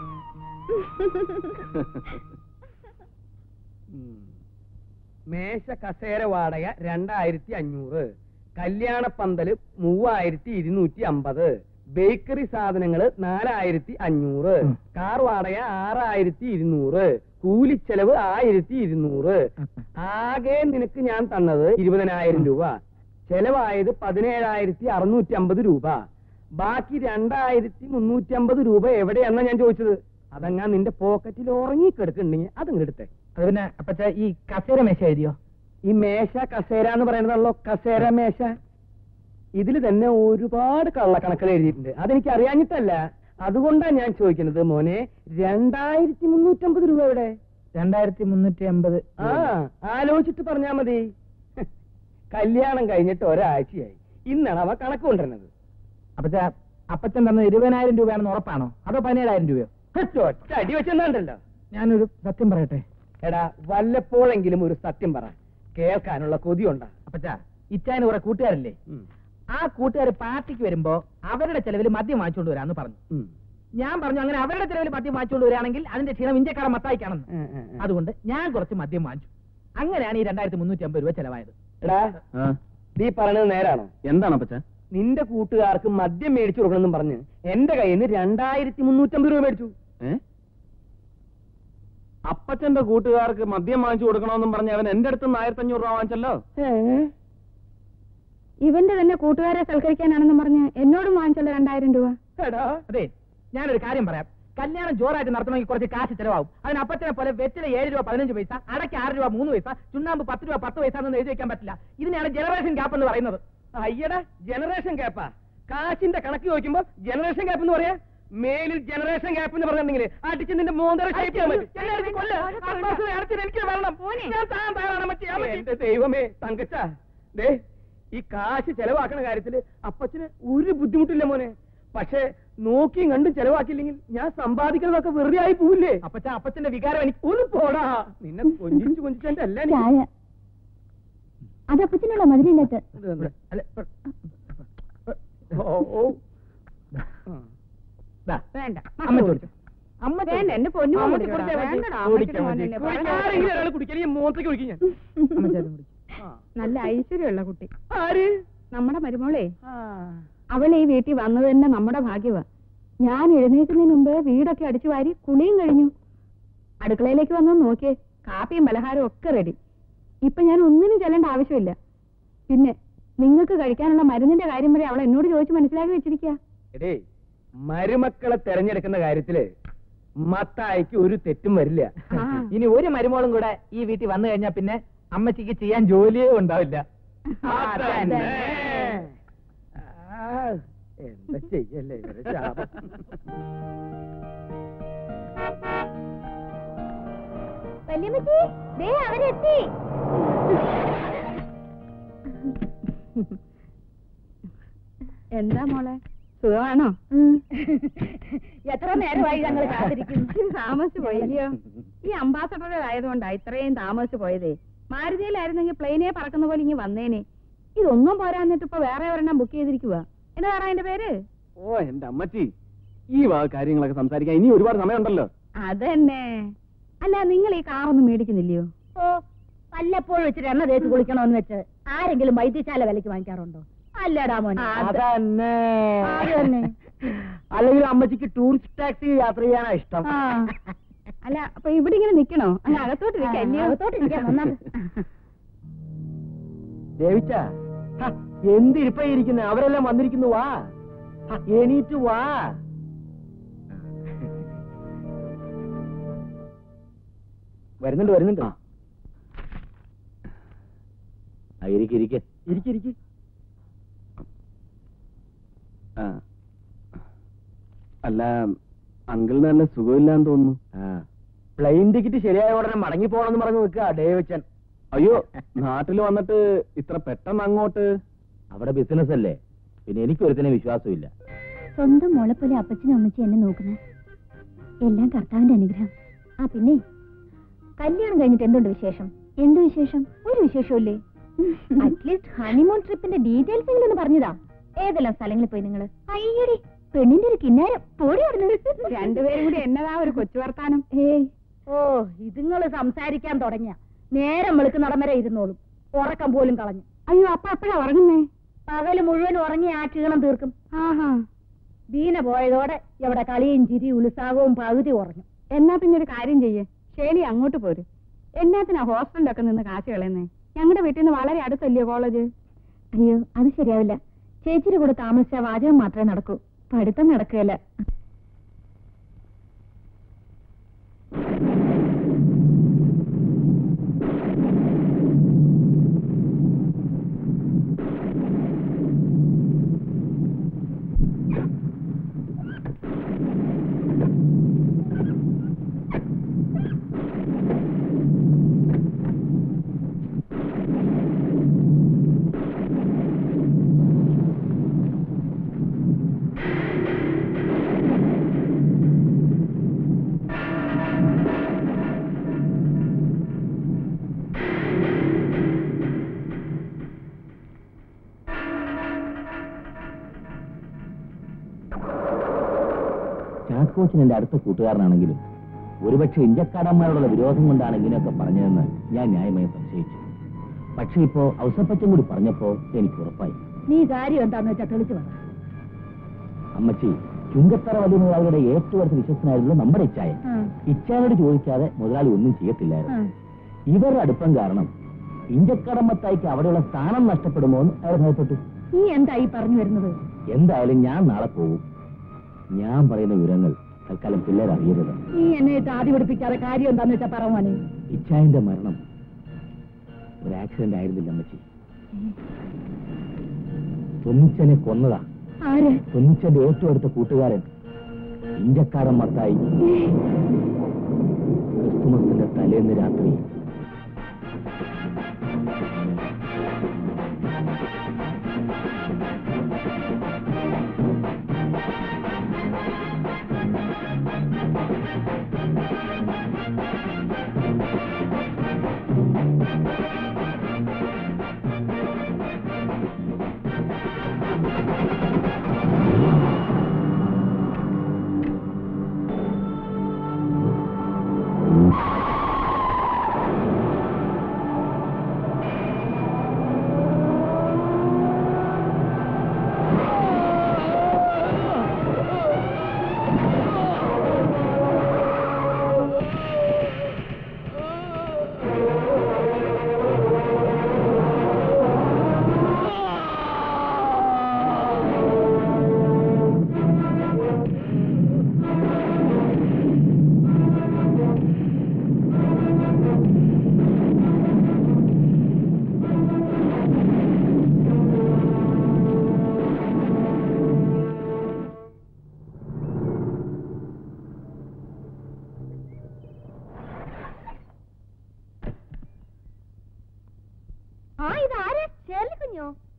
മേശ കസേര വാടക രണ്ടായിരത്തി അഞ്ഞൂറ്, കല്യാണ പന്തല് മൂവായിരത്തി ഇരുന്നൂറ്റി അമ്പത്, ബേക്കറി സാധനങ്ങള് നാലായിരത്തി അഞ്ഞൂറ്, കാർ വാടക ആറായിരത്തി ഇരുന്നൂറ്, കൂലിച്ചെലവ് ആയിരത്തി ഇരുന്നൂറ്. ആകെ നിനക്ക് ഞാൻ തന്നത് ഇരുപതിനായിരം രൂപ. ചെലവായത് പതിനേഴായിരത്തി അറുന്നൂറ്റി അമ്പത് രൂപ. ബാക്കി രണ്ടായിരത്തി മുന്നൂറ്റി അമ്പത് രൂപ എവിടെയാണെന്നാ ഞാൻ ചോദിച്ചത്. അതങ്ങാ നിന്റെ പോക്കറ്റിൽ ഉറങ്ങിക്കെടുക്കുന്നുണ്ടെങ്കിൽ അതങ്ങ് എടുത്തേ. അത് പിന്നെ അപ്പച്ച ഈ കസേര മേശ എഴുതിയോ? ഈ മേശ കസേര എന്ന് പറയുന്നതല്ലോ കസേര മേശ. ഇതിൽ തന്നെ ഒരുപാട് കള്ളക്കണക്കുകൾ എഴുതിയിട്ടുണ്ട്. അതെനിക്ക് അറിയാഞ്ഞിട്ടല്ല, അതുകൊണ്ടാണ് ഞാൻ ചോദിക്കുന്നത്. മോനെ, രണ്ടായിരത്തി മുന്നൂറ്റമ്പത് രൂപ എവിടെ? രണ്ടായിരത്തി മുന്നൂറ്റി അമ്പത്. ആ, ആലോചിച്ചിട്ട് പറഞ്ഞാ മതി. കല്യാണം കഴിഞ്ഞിട്ട് ഒരാഴ്ചയായി. ഇന്നാണ് അവ കണക്ക് കൊണ്ടുവരുന്നത്. അപ്പച്ച അപ്പച്ചൻ തന്നത് ഇരുപതിനായിരം രൂപയാണെന്ന് ഉറപ്പാണോ അതോ പതിനേഴായിരം രൂപയോ? ഒറ്റ അടി വെച്ചെന്നാണ്ടല്ലോ. ഞാനൊരു സത്യം പറയട്ടെ. എടാ, വല്ലപ്പോഴെങ്കിലും ഒരു സത്യം പറ, കേൾക്കാനുള്ള കൊതിയുണ്ടാ. അപ്പച്ച, ഇച്ചായന് കുറെ കൂട്ടുകാരല്ലേ? ആ കൂട്ടുകാർ പാർട്ടിക്ക് വരുമ്പോ അവരുടെ ചെലവിൽ മദ്യം വാങ്ങിച്ചുകൊണ്ട് വരാന്ന് പറഞ്ഞു. ഞാൻ പറഞ്ഞു അങ്ങനെ അവരുടെ ചെലവിൽ മദ്യം വാങ്ങിച്ചുകൊണ്ട് വരികയാണെങ്കിൽ അതിന്റെ ക്ഷീണം ഇഞ്ചക്കാടൻ മത്തായിക്കാണെന്ന്. അതുകൊണ്ട് ഞാൻ കുറച്ച് മദ്യം വാങ്ങിച്ചു. അങ്ങനെയാണ് ഈ രണ്ടായിരത്തി മുന്നൂറ്റി അമ്പത് രൂപ ചെലവായത്. എടാ, നീ പറഞ്ഞത് നേരാണോ? എന്താണ് അപ്പച്ച? നിന്റെ കൂട്ടുകാർക്ക് മദ്യം മേടിച്ചു കൊടുക്കണമെന്നും പറഞ്ഞ് എന്റെ കയ്യിൽ നിന്ന് രണ്ടായിരത്തി മുന്നൂറ്റമ്പത് രൂപ മേടിച്ചു. ഏ? അപ്പച്ചന്റെ കൂട്ടുകാർക്ക് മദ്യം വാങ്ങിച്ചു കൊടുക്കണമെന്നും പറഞ്ഞ് അവൻ എന്റെ അടുത്ത് നിന്ന് ആയിരത്തി അഞ്ഞൂറ് രൂപ വാങ്ങിച്ചല്ലോ. ഇവന്റെ തന്നെ കൂട്ടുകാരെ സൽക്കരിക്കാനാണെന്ന് പറഞ്ഞ് എന്നോടും വാങ്ങിച്ചല്ലോ രണ്ടായിരം രൂപ. അതെ, ഞാനൊരു കാര്യം പറയാം. കല്യാണം ജോറായിട്ട് നടത്തണമെങ്കിൽ കുറച്ച് കാശ് ചെലവാകും. അതിന് അപ്പച്ചനെ പോലെ വെറ്റില ഏഴ് രൂപ പതിനഞ്ച് പൈസ, അടയ്ക്ക് ആറ് രൂപ മൂന്ന് പൈസ, ചുണ്ണാമ്പ് പത്ത് രൂപ പത്ത് പൈസ എന്നൊന്നും എഴുതി വെക്കാൻ പറ്റില്ല. ഇതിനാണ് ജനറേഷൻ ഗ്യാപ്പ് എന്ന് പറയുന്നത്. അയ്യടാ, ജനറേഷൻ ഗ്യാപ്പാ? കാശിന്റെ കണക്ക് ചോദിക്കുമ്പോ ജനറേഷൻ ഗ്യാപ്പ് എന്ന് പറയാ? മേലിൽ ജനറേഷൻ ഗ്യാപ്പ് എന്ന് പറഞ്ഞിട്ടുണ്ടെങ്കിൽ അടിച്ച് നിന്റെ മോന്തര എന്റെ ദൈവമേ. തങ്കച്ച, ദേ, ഈ കാശ് ചെലവാക്കണ കാര്യത്തില് അപ്പച്ചന് ഒരു ബുദ്ധിമുട്ടില്ല മോനെ. പക്ഷെ നോക്കിയും കണ്ടും ചെലവാക്കിയില്ലെങ്കിൽ ഞാൻ സമ്പാദിക്കുന്നതൊക്കെ വെറുതെ ആയി പോവില്ലേ? അപ്പച്ച, അപ്പച്ചന്റെ വികാരം എനിക്ക് ഒന്ന് പോടാ. നിന്നെ കൊഞ്ചിച്ചു കൊഞ്ചിച്ചെന്റെ അല്ല. അത് അപ്പച്ചനുള്ള മധുരമില്ലാത്ത. വേണ്ട അമ്മ ചോദിച്ചു. അമ്മ വേണ്ട, എന്റെ പൊന്നു മോത്തേക്ക് കുടിക്കും ഞാൻ. നല്ല ഐശ്വര്യമുള്ള കുട്ടി. ആര്? നമ്മുടെ മരുമോളെ. അവൾ ഈ വീട്ടിൽ വന്നത് തന്നെ നമ്മുടെ ഭാഗ്യവാ. ഞാൻ എഴുന്നേൽക്കുന്നതിന് മുമ്പ് വീടൊക്കെ അടിച്ചു വാരി കുളിയും കഴിഞ്ഞു. അടുക്കളയിലേക്ക് വന്നു നോക്കിയേ, കാപ്പിയും പലഹാരവും ഒക്കെ റെഡി. ഇപ്പൊ ഞാൻ ഒന്നിനും ചെല്ലേണ്ട ആവശ്യമില്ല. പിന്നെ നിങ്ങൾക്ക് കഴിക്കാനുള്ള മരുന്നിന്റെ കാര്യം വരെ അവൾ എന്നോട് ചോദിച്ച് മനസ്സിലാക്കി വെച്ചിരിക്കുക. എടേ, മരുമക്കളെ തെരഞ്ഞെടുക്കുന്ന കാര്യത്തില് മത്തായിക്ക് ഒരു തെറ്റും വരില്ല. ഇനി ഒരു മരുമോളും കൂടെ ഈ വീട്ടിൽ വന്നു കഴിഞ്ഞാൽ പിന്നെ അമ്മച്ചിക്ക് ചെയ്യാൻ ജോലിയേ ഉണ്ടാവില്ല. അതന്നെ. ആ, എന്താ ചെയ്യല്ലേ ഇവരെ ശാപം. വല്യമ്മച്ചി, ദേ അവരെത്തി. എന്താ മോളെ, സുഖമാണോ? എത്ര നേരമായി ഞങ്ങൾ കാത്തിരിക്കുന്നു. താമസിച്ചു പോയില്ലയോ? ഈ അംബാസഡർ ആയതുകൊണ്ടാ ഇത്രയും താമസിച്ചു പോയതേ. മാരുതിയിലായിരുന്നെങ്കിൽ പ്ലെയിനെ പറക്കുന്ന പോലെ ഇങ്ങനെ വന്നേനെ. ഇതൊന്നും പോരാന്നിട്ട് ഇപ്പൊ വേറെ ഒരെണ്ണം ബുക്ക് ചെയ്തിരിക്കുക. എന്താ അതിന്റെ പേര്? ഓ എന്റെ അമ്മച്ചി, ഈ വക കാര്യങ്ങളൊക്കെ സംസാരിക്കാൻ ഇനി ഒരുപാട് സമയമുണ്ടല്ലോ. അതന്നെ. അല്ല, നിങ്ങൾ ഈ കാറൊന്നും മേടിക്കുന്നില്ലയോ? ഓ, വല്ലപ്പോഴും വെച്ചിട്ട് എണ്ണ തേച്ച് കുളിക്കണമെന്ന് വെച്ച് ആരെങ്കിലും വൈദ്യശാല വിലക്ക് വാങ്ങിക്കാറുണ്ടോ? അല്ലടാ മോനെ. അതന്നെ. അതന്നെ. അല്ലെങ്കിൽ അമ്മച്ചിക്ക് ടൂറിസ്റ്റ് ടാക്സി യാത്ര ചെയ്യാനാ ഇഷ്ടം. ആ. അല്ല, അപ്പൊ ഇവിടെ ഇങ്ങനെ നിക്കണോ? അങ്ങ് അകത്തോട്ട് നിൽക്കാം. അകത്തോട്ടിരിക്കാം, ഒന്നാമത്. ദേവിച്ച, എന്തിരിപ്പ ഇരിക്കുന്നത്? അവരെല്ലാം വന്നിരിക്കുന്നു. വാ, ഹ, എണീറ്റ് വാ. വരുന്നുണ്ട് വരുന്നുണ്ട്. ഇരിക്കെ ഇരിക്കെ ഇരിക്കിരിക്ക്. അല്ല, അങ്കിളിന് നല്ല സുഖമില്ലാന്ന് തോന്നുന്നു. പ്ലെയിൻ ടിക്കറ്റ് ശരിയായ ഉടനെ മടങ്ങി പോകണമെന്ന് പറഞ്ഞു നിൽക്കുക ഡേവിച്ചൻ. അയ്യോ, നാട്ടിൽ വന്നിട്ട് ഇത്ര പെട്ടെന്ന് അങ്ങോട്ട്? അവിടെ ബിസിനസ് അല്ലേ, പിന്നെ എനിക്ക് ഒരുത്തിനെ വിശ്വാസമില്ല. സ്വന്തം മോളെ പോലെ അപ്പച്ചനും അമ്മച്ചും എന്നെ നോക്കുന്നത് എല്ലാം കർത്താവിന്റെ അനുഗ്രഹം. ആ പിന്നെ കല്യാണം കഴിഞ്ഞിട്ട് എന്തുണ്ട് വിശേഷം? എന്ത് വിശേഷം? ഒരു വിശേഷമില്ലേ? അറ്റ്ലീസ്റ്റ് ഹണിമൂൺ ട്രിപ്പിന്റെ ഡീറ്റെയിൽസ് എങ്കിലും ഒന്ന് പറഞ്ഞതാ. ഏതെല്ലാം സ്ഥലങ്ങളിൽ പോയി നിങ്ങള്? അയ്യടി, പെണ്ണിന്റെ ഒരു കിന്നാരം പോടി നടന്നു. രണ്ടുപേരും കൂടി എന്നതാ ഒരു കൊച്ചു വർത്താനം. ഏയ്, ഓ, ഇതുങ്ങള് സംസാരിക്കാൻ തുടങ്ങിയ നേരം വെളുക്ക് നടമര ഇരുന്നോളും. ഉറക്കം പോലും കളഞ്ഞു. അയ്യോ, അപ്പ അപ്പഴാ ഉറങ്ങുന്നേ? പകല് മുഴുവൻ ഉറങ്ങി ആ ക്ഷീണം തീർക്കും. ആഹാ. ദീന പോയതോടെ എവിടെ കളിയും ചിരി ഉത്സാഹവും പകുതി ഉറങ്ങും. എന്നാ പിന്നെ ഒരു കാര്യം ചെയ്യേ, ശരി അങ്ങോട്ട് പോര്. എന്നാത്തിനാ ഹോസ്റ്റലിലൊക്കെ നിന്ന് കാശ് കളയുന്നേ? ഞങ്ങളുടെ വീട്ടിൽ നിന്ന് വളരെ അടുത്തല്ലയോ കോളേജ്? അയ്യോ, അത് ശരിയാവില്ല. ചേച്ചിയുടെ കൂടെ താമസിച്ച വാചകം മാത്രമേ നടക്കൂ, പഠിത്തം നടക്കുകയല്ല. ചാക്കോച്ചൻ എന്റെ അടുത്ത കൂട്ടുകാരനാണെങ്കിലും ഒരുപക്ഷെ ഇഞ്ചക്കാടന്മാരോടുള്ള വിരോധം കൊണ്ടാണ് ഇങ്ങനെയൊക്കെ പറഞ്ഞതെന്ന് ഞാൻ ന്യായമായി സംശയിച്ചു. പക്ഷെ ഇപ്പോ ഔസപ്പച്ചൻ കൂടി പറഞ്ഞപ്പോ എനിക്ക് ഉറപ്പായി. നീ കാര്യം എന്താന്ന് വെച്ചാൽ തെളിച്ചു പറ. അമ്മച്ചി, ചുങ്കത്തറ വലിയ മുതലാളിയുടെ ഏറ്റവും അടുത്ത വിശ്വസനായിരുന്നു നമ്മുടെ ഇച്ചായൻ. ഇച്ചായനോട് ചോദിക്കാതെ മുതലാളി ഒന്നും ചെയ്യത്തില്ലായിരുന്നു. ഇവരുടെ അടുപ്പം കാരണം ഇഞ്ചക്കടമ്പത്തായിക്ക് അവിടെയുള്ള സ്ഥാനം നഷ്ടപ്പെടുമോ എന്ന് അയാൾ ഭയപ്പെട്ടു. നീ എന്തായി പറഞ്ഞു വരുന്നത്? എന്തായാലും ഞാൻ നാളെ പോകും. ഞാൻ പറയുന്ന വിവരങ്ങൾ തൽക്കാലം പിള്ളേർ അറിയരുത്. നീ എന്നെ ആദ്യ പഠിപ്പിക്കാതെ കാര്യം എന്താന്ന് വെച്ചാ പറവാനെ. ഇച്ചായന്റെ മരണം ഒരു ആക്സിഡന്റ് ആയിരുന്നില്ല അമ്മച്ചി. തൊന്നിച്ചനെ കൊന്നതാ. ആര്? തൊന്നിച്ചന്റെ ഏറ്റവും അടുത്ത കൂട്ടുകാരൻ ഇഞ്ചക്കാടൻ മത്തായി. ക്രിസ്തുമസിന്റെ തലേന്ന് രാത്രി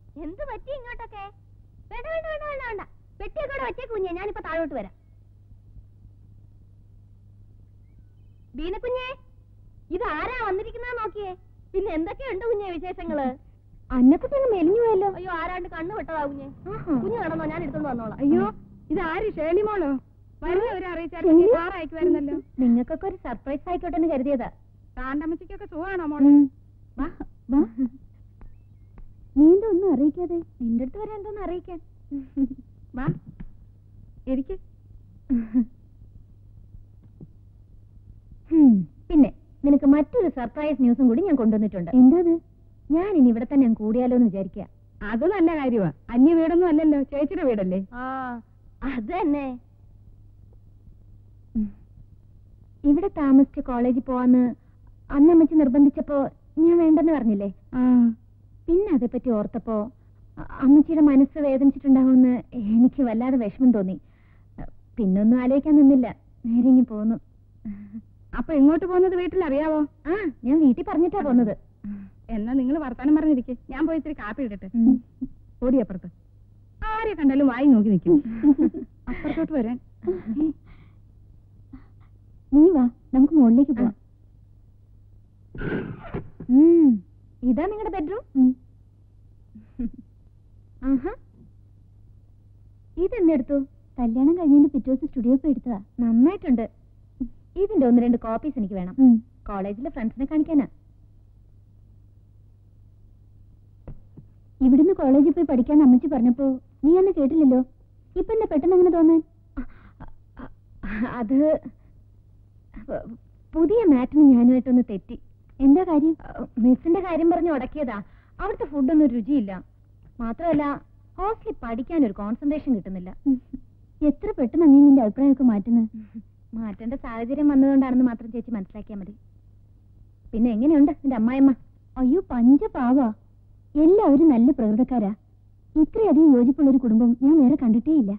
എന്ത് പറ്റി ഇങ്ങോട്ടൊക്കെ? വേണ്ട വേണ്ട വേണ്ട വേണ്ട വേണ്ട പെട്ടിയൊക്കെ വെച്ചേക്ക് കുഞ്ഞെ, ഞാനിപ്പോ താഴോട്ട് വരാം. ബീനക്കുഞ്ഞെ, ഇത് ആരാ വന്നിരിക്കുന്ന നോക്കിയേ. പിന്നെ എന്തൊക്കെയുണ്ട് കുഞ്ഞെ വിശേഷങ്ങള്? അന്നക്കുട്ടി അങ്ങ് മെലിഞ്ഞു പോയല്ലോ. അയ്യോ, ആരാണ്ട് കണ്ണു വിട്ടതാ കുഞ്ഞെ. കുഞ്ഞു നടന്നോ, ഞാൻ എടുത്തോണ്ട് വന്നോളാം. അയ്യോ, ഇത് ആര്? ഷേണി മോളോ? വരുന്നവരെ അറിയിച്ചായിരുന്നല്ലോ. നിങ്ങൾക്കൊക്കെ ഒരു സർപ്രൈസ് ആയിക്കോട്ടെ എന്ന് കരുതിയതാ. താണ്ടമ്മച്ചിക്കൊക്കെ സുഖമാണോ മോളെ? നീ എന്തൊന്നും അറിയിക്കാതെ? നിന്റെ അടുത്ത് വരെ എന്തോന്ന് അറിയിക്കാൻ? വാ എനിക്ക്. പിന്നെ നിനക്ക് മറ്റൊരു സർപ്രൈസ് ന്യൂസും കൂടി ഞാൻ കൊണ്ടുവന്നിട്ടുണ്ട്. എന്താത്? ഞാൻ ഇനി ഇവിടെ തന്നെ കൂടിയാലോ എന്ന് വിചാരിക്കുക. അത് നല്ല കാര്യമാ. അന്യ വീടൊന്നും അല്ലല്ലോ, ചേച്ചിയുടെ വീടല്ലേ? ആ, അത് തന്നെ. ഇവിടെ താമസിച്ച് കോളേജിൽ പോവാന്ന് അന്നമ്മച്ചി നിർബന്ധിച്ചപ്പോ ഞാൻ വേണ്ടെന്ന് പറഞ്ഞില്ലേ? പിന്നെ അതേപ്പറ്റി ഓർത്തപ്പോ അമ്മച്ചിയുടെ മനസ്സ് വേദനിച്ചിട്ടുണ്ടാവുമെന്ന് എനിക്ക് വല്ലാതെ വിഷമം തോന്നി. പിന്നൊന്നും ആലോചിക്കാൻ നിന്നില്ല, നേരെ ഇങ്ങി പോന്നു. അപ്പൊ എങ്ങോട്ട് പോകുന്നത് വീട്ടിൽ അറിയാവോ? ആ, ഞാൻ വീട്ടിൽ പറഞ്ഞിട്ടാ പോന്നത്. എന്നാ നിങ്ങൾ വർത്താനം പറഞ്ഞിരിക്കെ, ഞാൻ പോയി ഇത്തിരി കാപ്പി ഇടട്ടെ. ഓടിയപ്പുറത്ത് ആരെ കണ്ടാലും വായി നോക്കി നിൽക്കും. അപ്പുറത്തോട്ട് വരാൻ. നീ വാ, നമുക്ക് മുകളിലേക്ക് പോവാം. ഇതാ നിങ്ങളുടെ ബെഡ്റൂം. ആഹാ, ഇതെന്തെടുത്തു? കല്യാണം കഴിഞ്ഞതിന്റെ പിറ്റേ ദിവസം സ്റ്റുഡിയോ പോയി എടുത്തതാ. നന്നായിട്ടുണ്ട്. ഇതിന്റെ ഒന്ന് രണ്ട് കോപ്പീസ് എനിക്ക് വേണം, കോളേജിലെ ഫ്രണ്ട്സിനെ കാണിക്കാനാ. ഇവിടുന്ന് കോളേജിൽ പോയി പഠിക്കാൻ അമ്മച്ചി പറഞ്ഞപ്പോ നീ അന്ന് കേട്ടില്ലല്ലോ. ഇപ്പൊ എന്താ പെട്ടെന്ന് അങ്ങനെ തോന്നാൻ? അത് പുതിയ മാറ്റിന് ഞാനുമായിട്ടൊന്ന് തെറ്റി. എന്താ കാര്യം? മെസ്സിന്റെ കാര്യം പറഞ്ഞ് ഉടക്കിയതാ. അവിടുത്തെ ഫുഡൊന്നും രുചിയില്ല. മാത്രമല്ല ഹോസ്റ്റലിൽ പഠിക്കാൻ ഒരു കോൺസെൻട്രേഷൻ കിട്ടുന്നില്ല. എത്ര പെട്ടെന്ന് നീ നിന്റെ അഭിപ്രായമൊക്കെ മാറ്റുന്നത്? മാറ്റേണ്ട സാഹചര്യം വന്നതുകൊണ്ടാണെന്ന് മാത്രം ചേച്ചി മനസ്സിലാക്കിയാൽ മതി. പിന്നെ എങ്ങനെയുണ്ട് നിന്റെ അമ്മായിമ്മ? അയ്യോ, പഞ്ചപാവാ. എല്ലാവരും നല്ല പ്രകൃതക്കാരാ. ഇത്രയധികം യോജിപ്പുള്ള ഒരു കുടുംബം ഞാൻ വേറെ കണ്ടിട്ടേ ഇല്ല.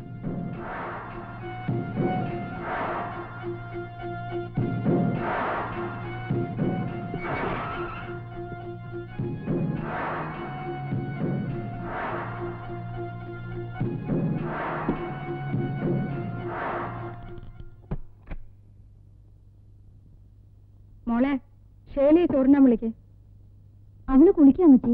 മോളെ, ഷേലിയെ ചോറിനാൻ വിളിക്കേ. അവള് കുളിക്കാൻ പറ്റി.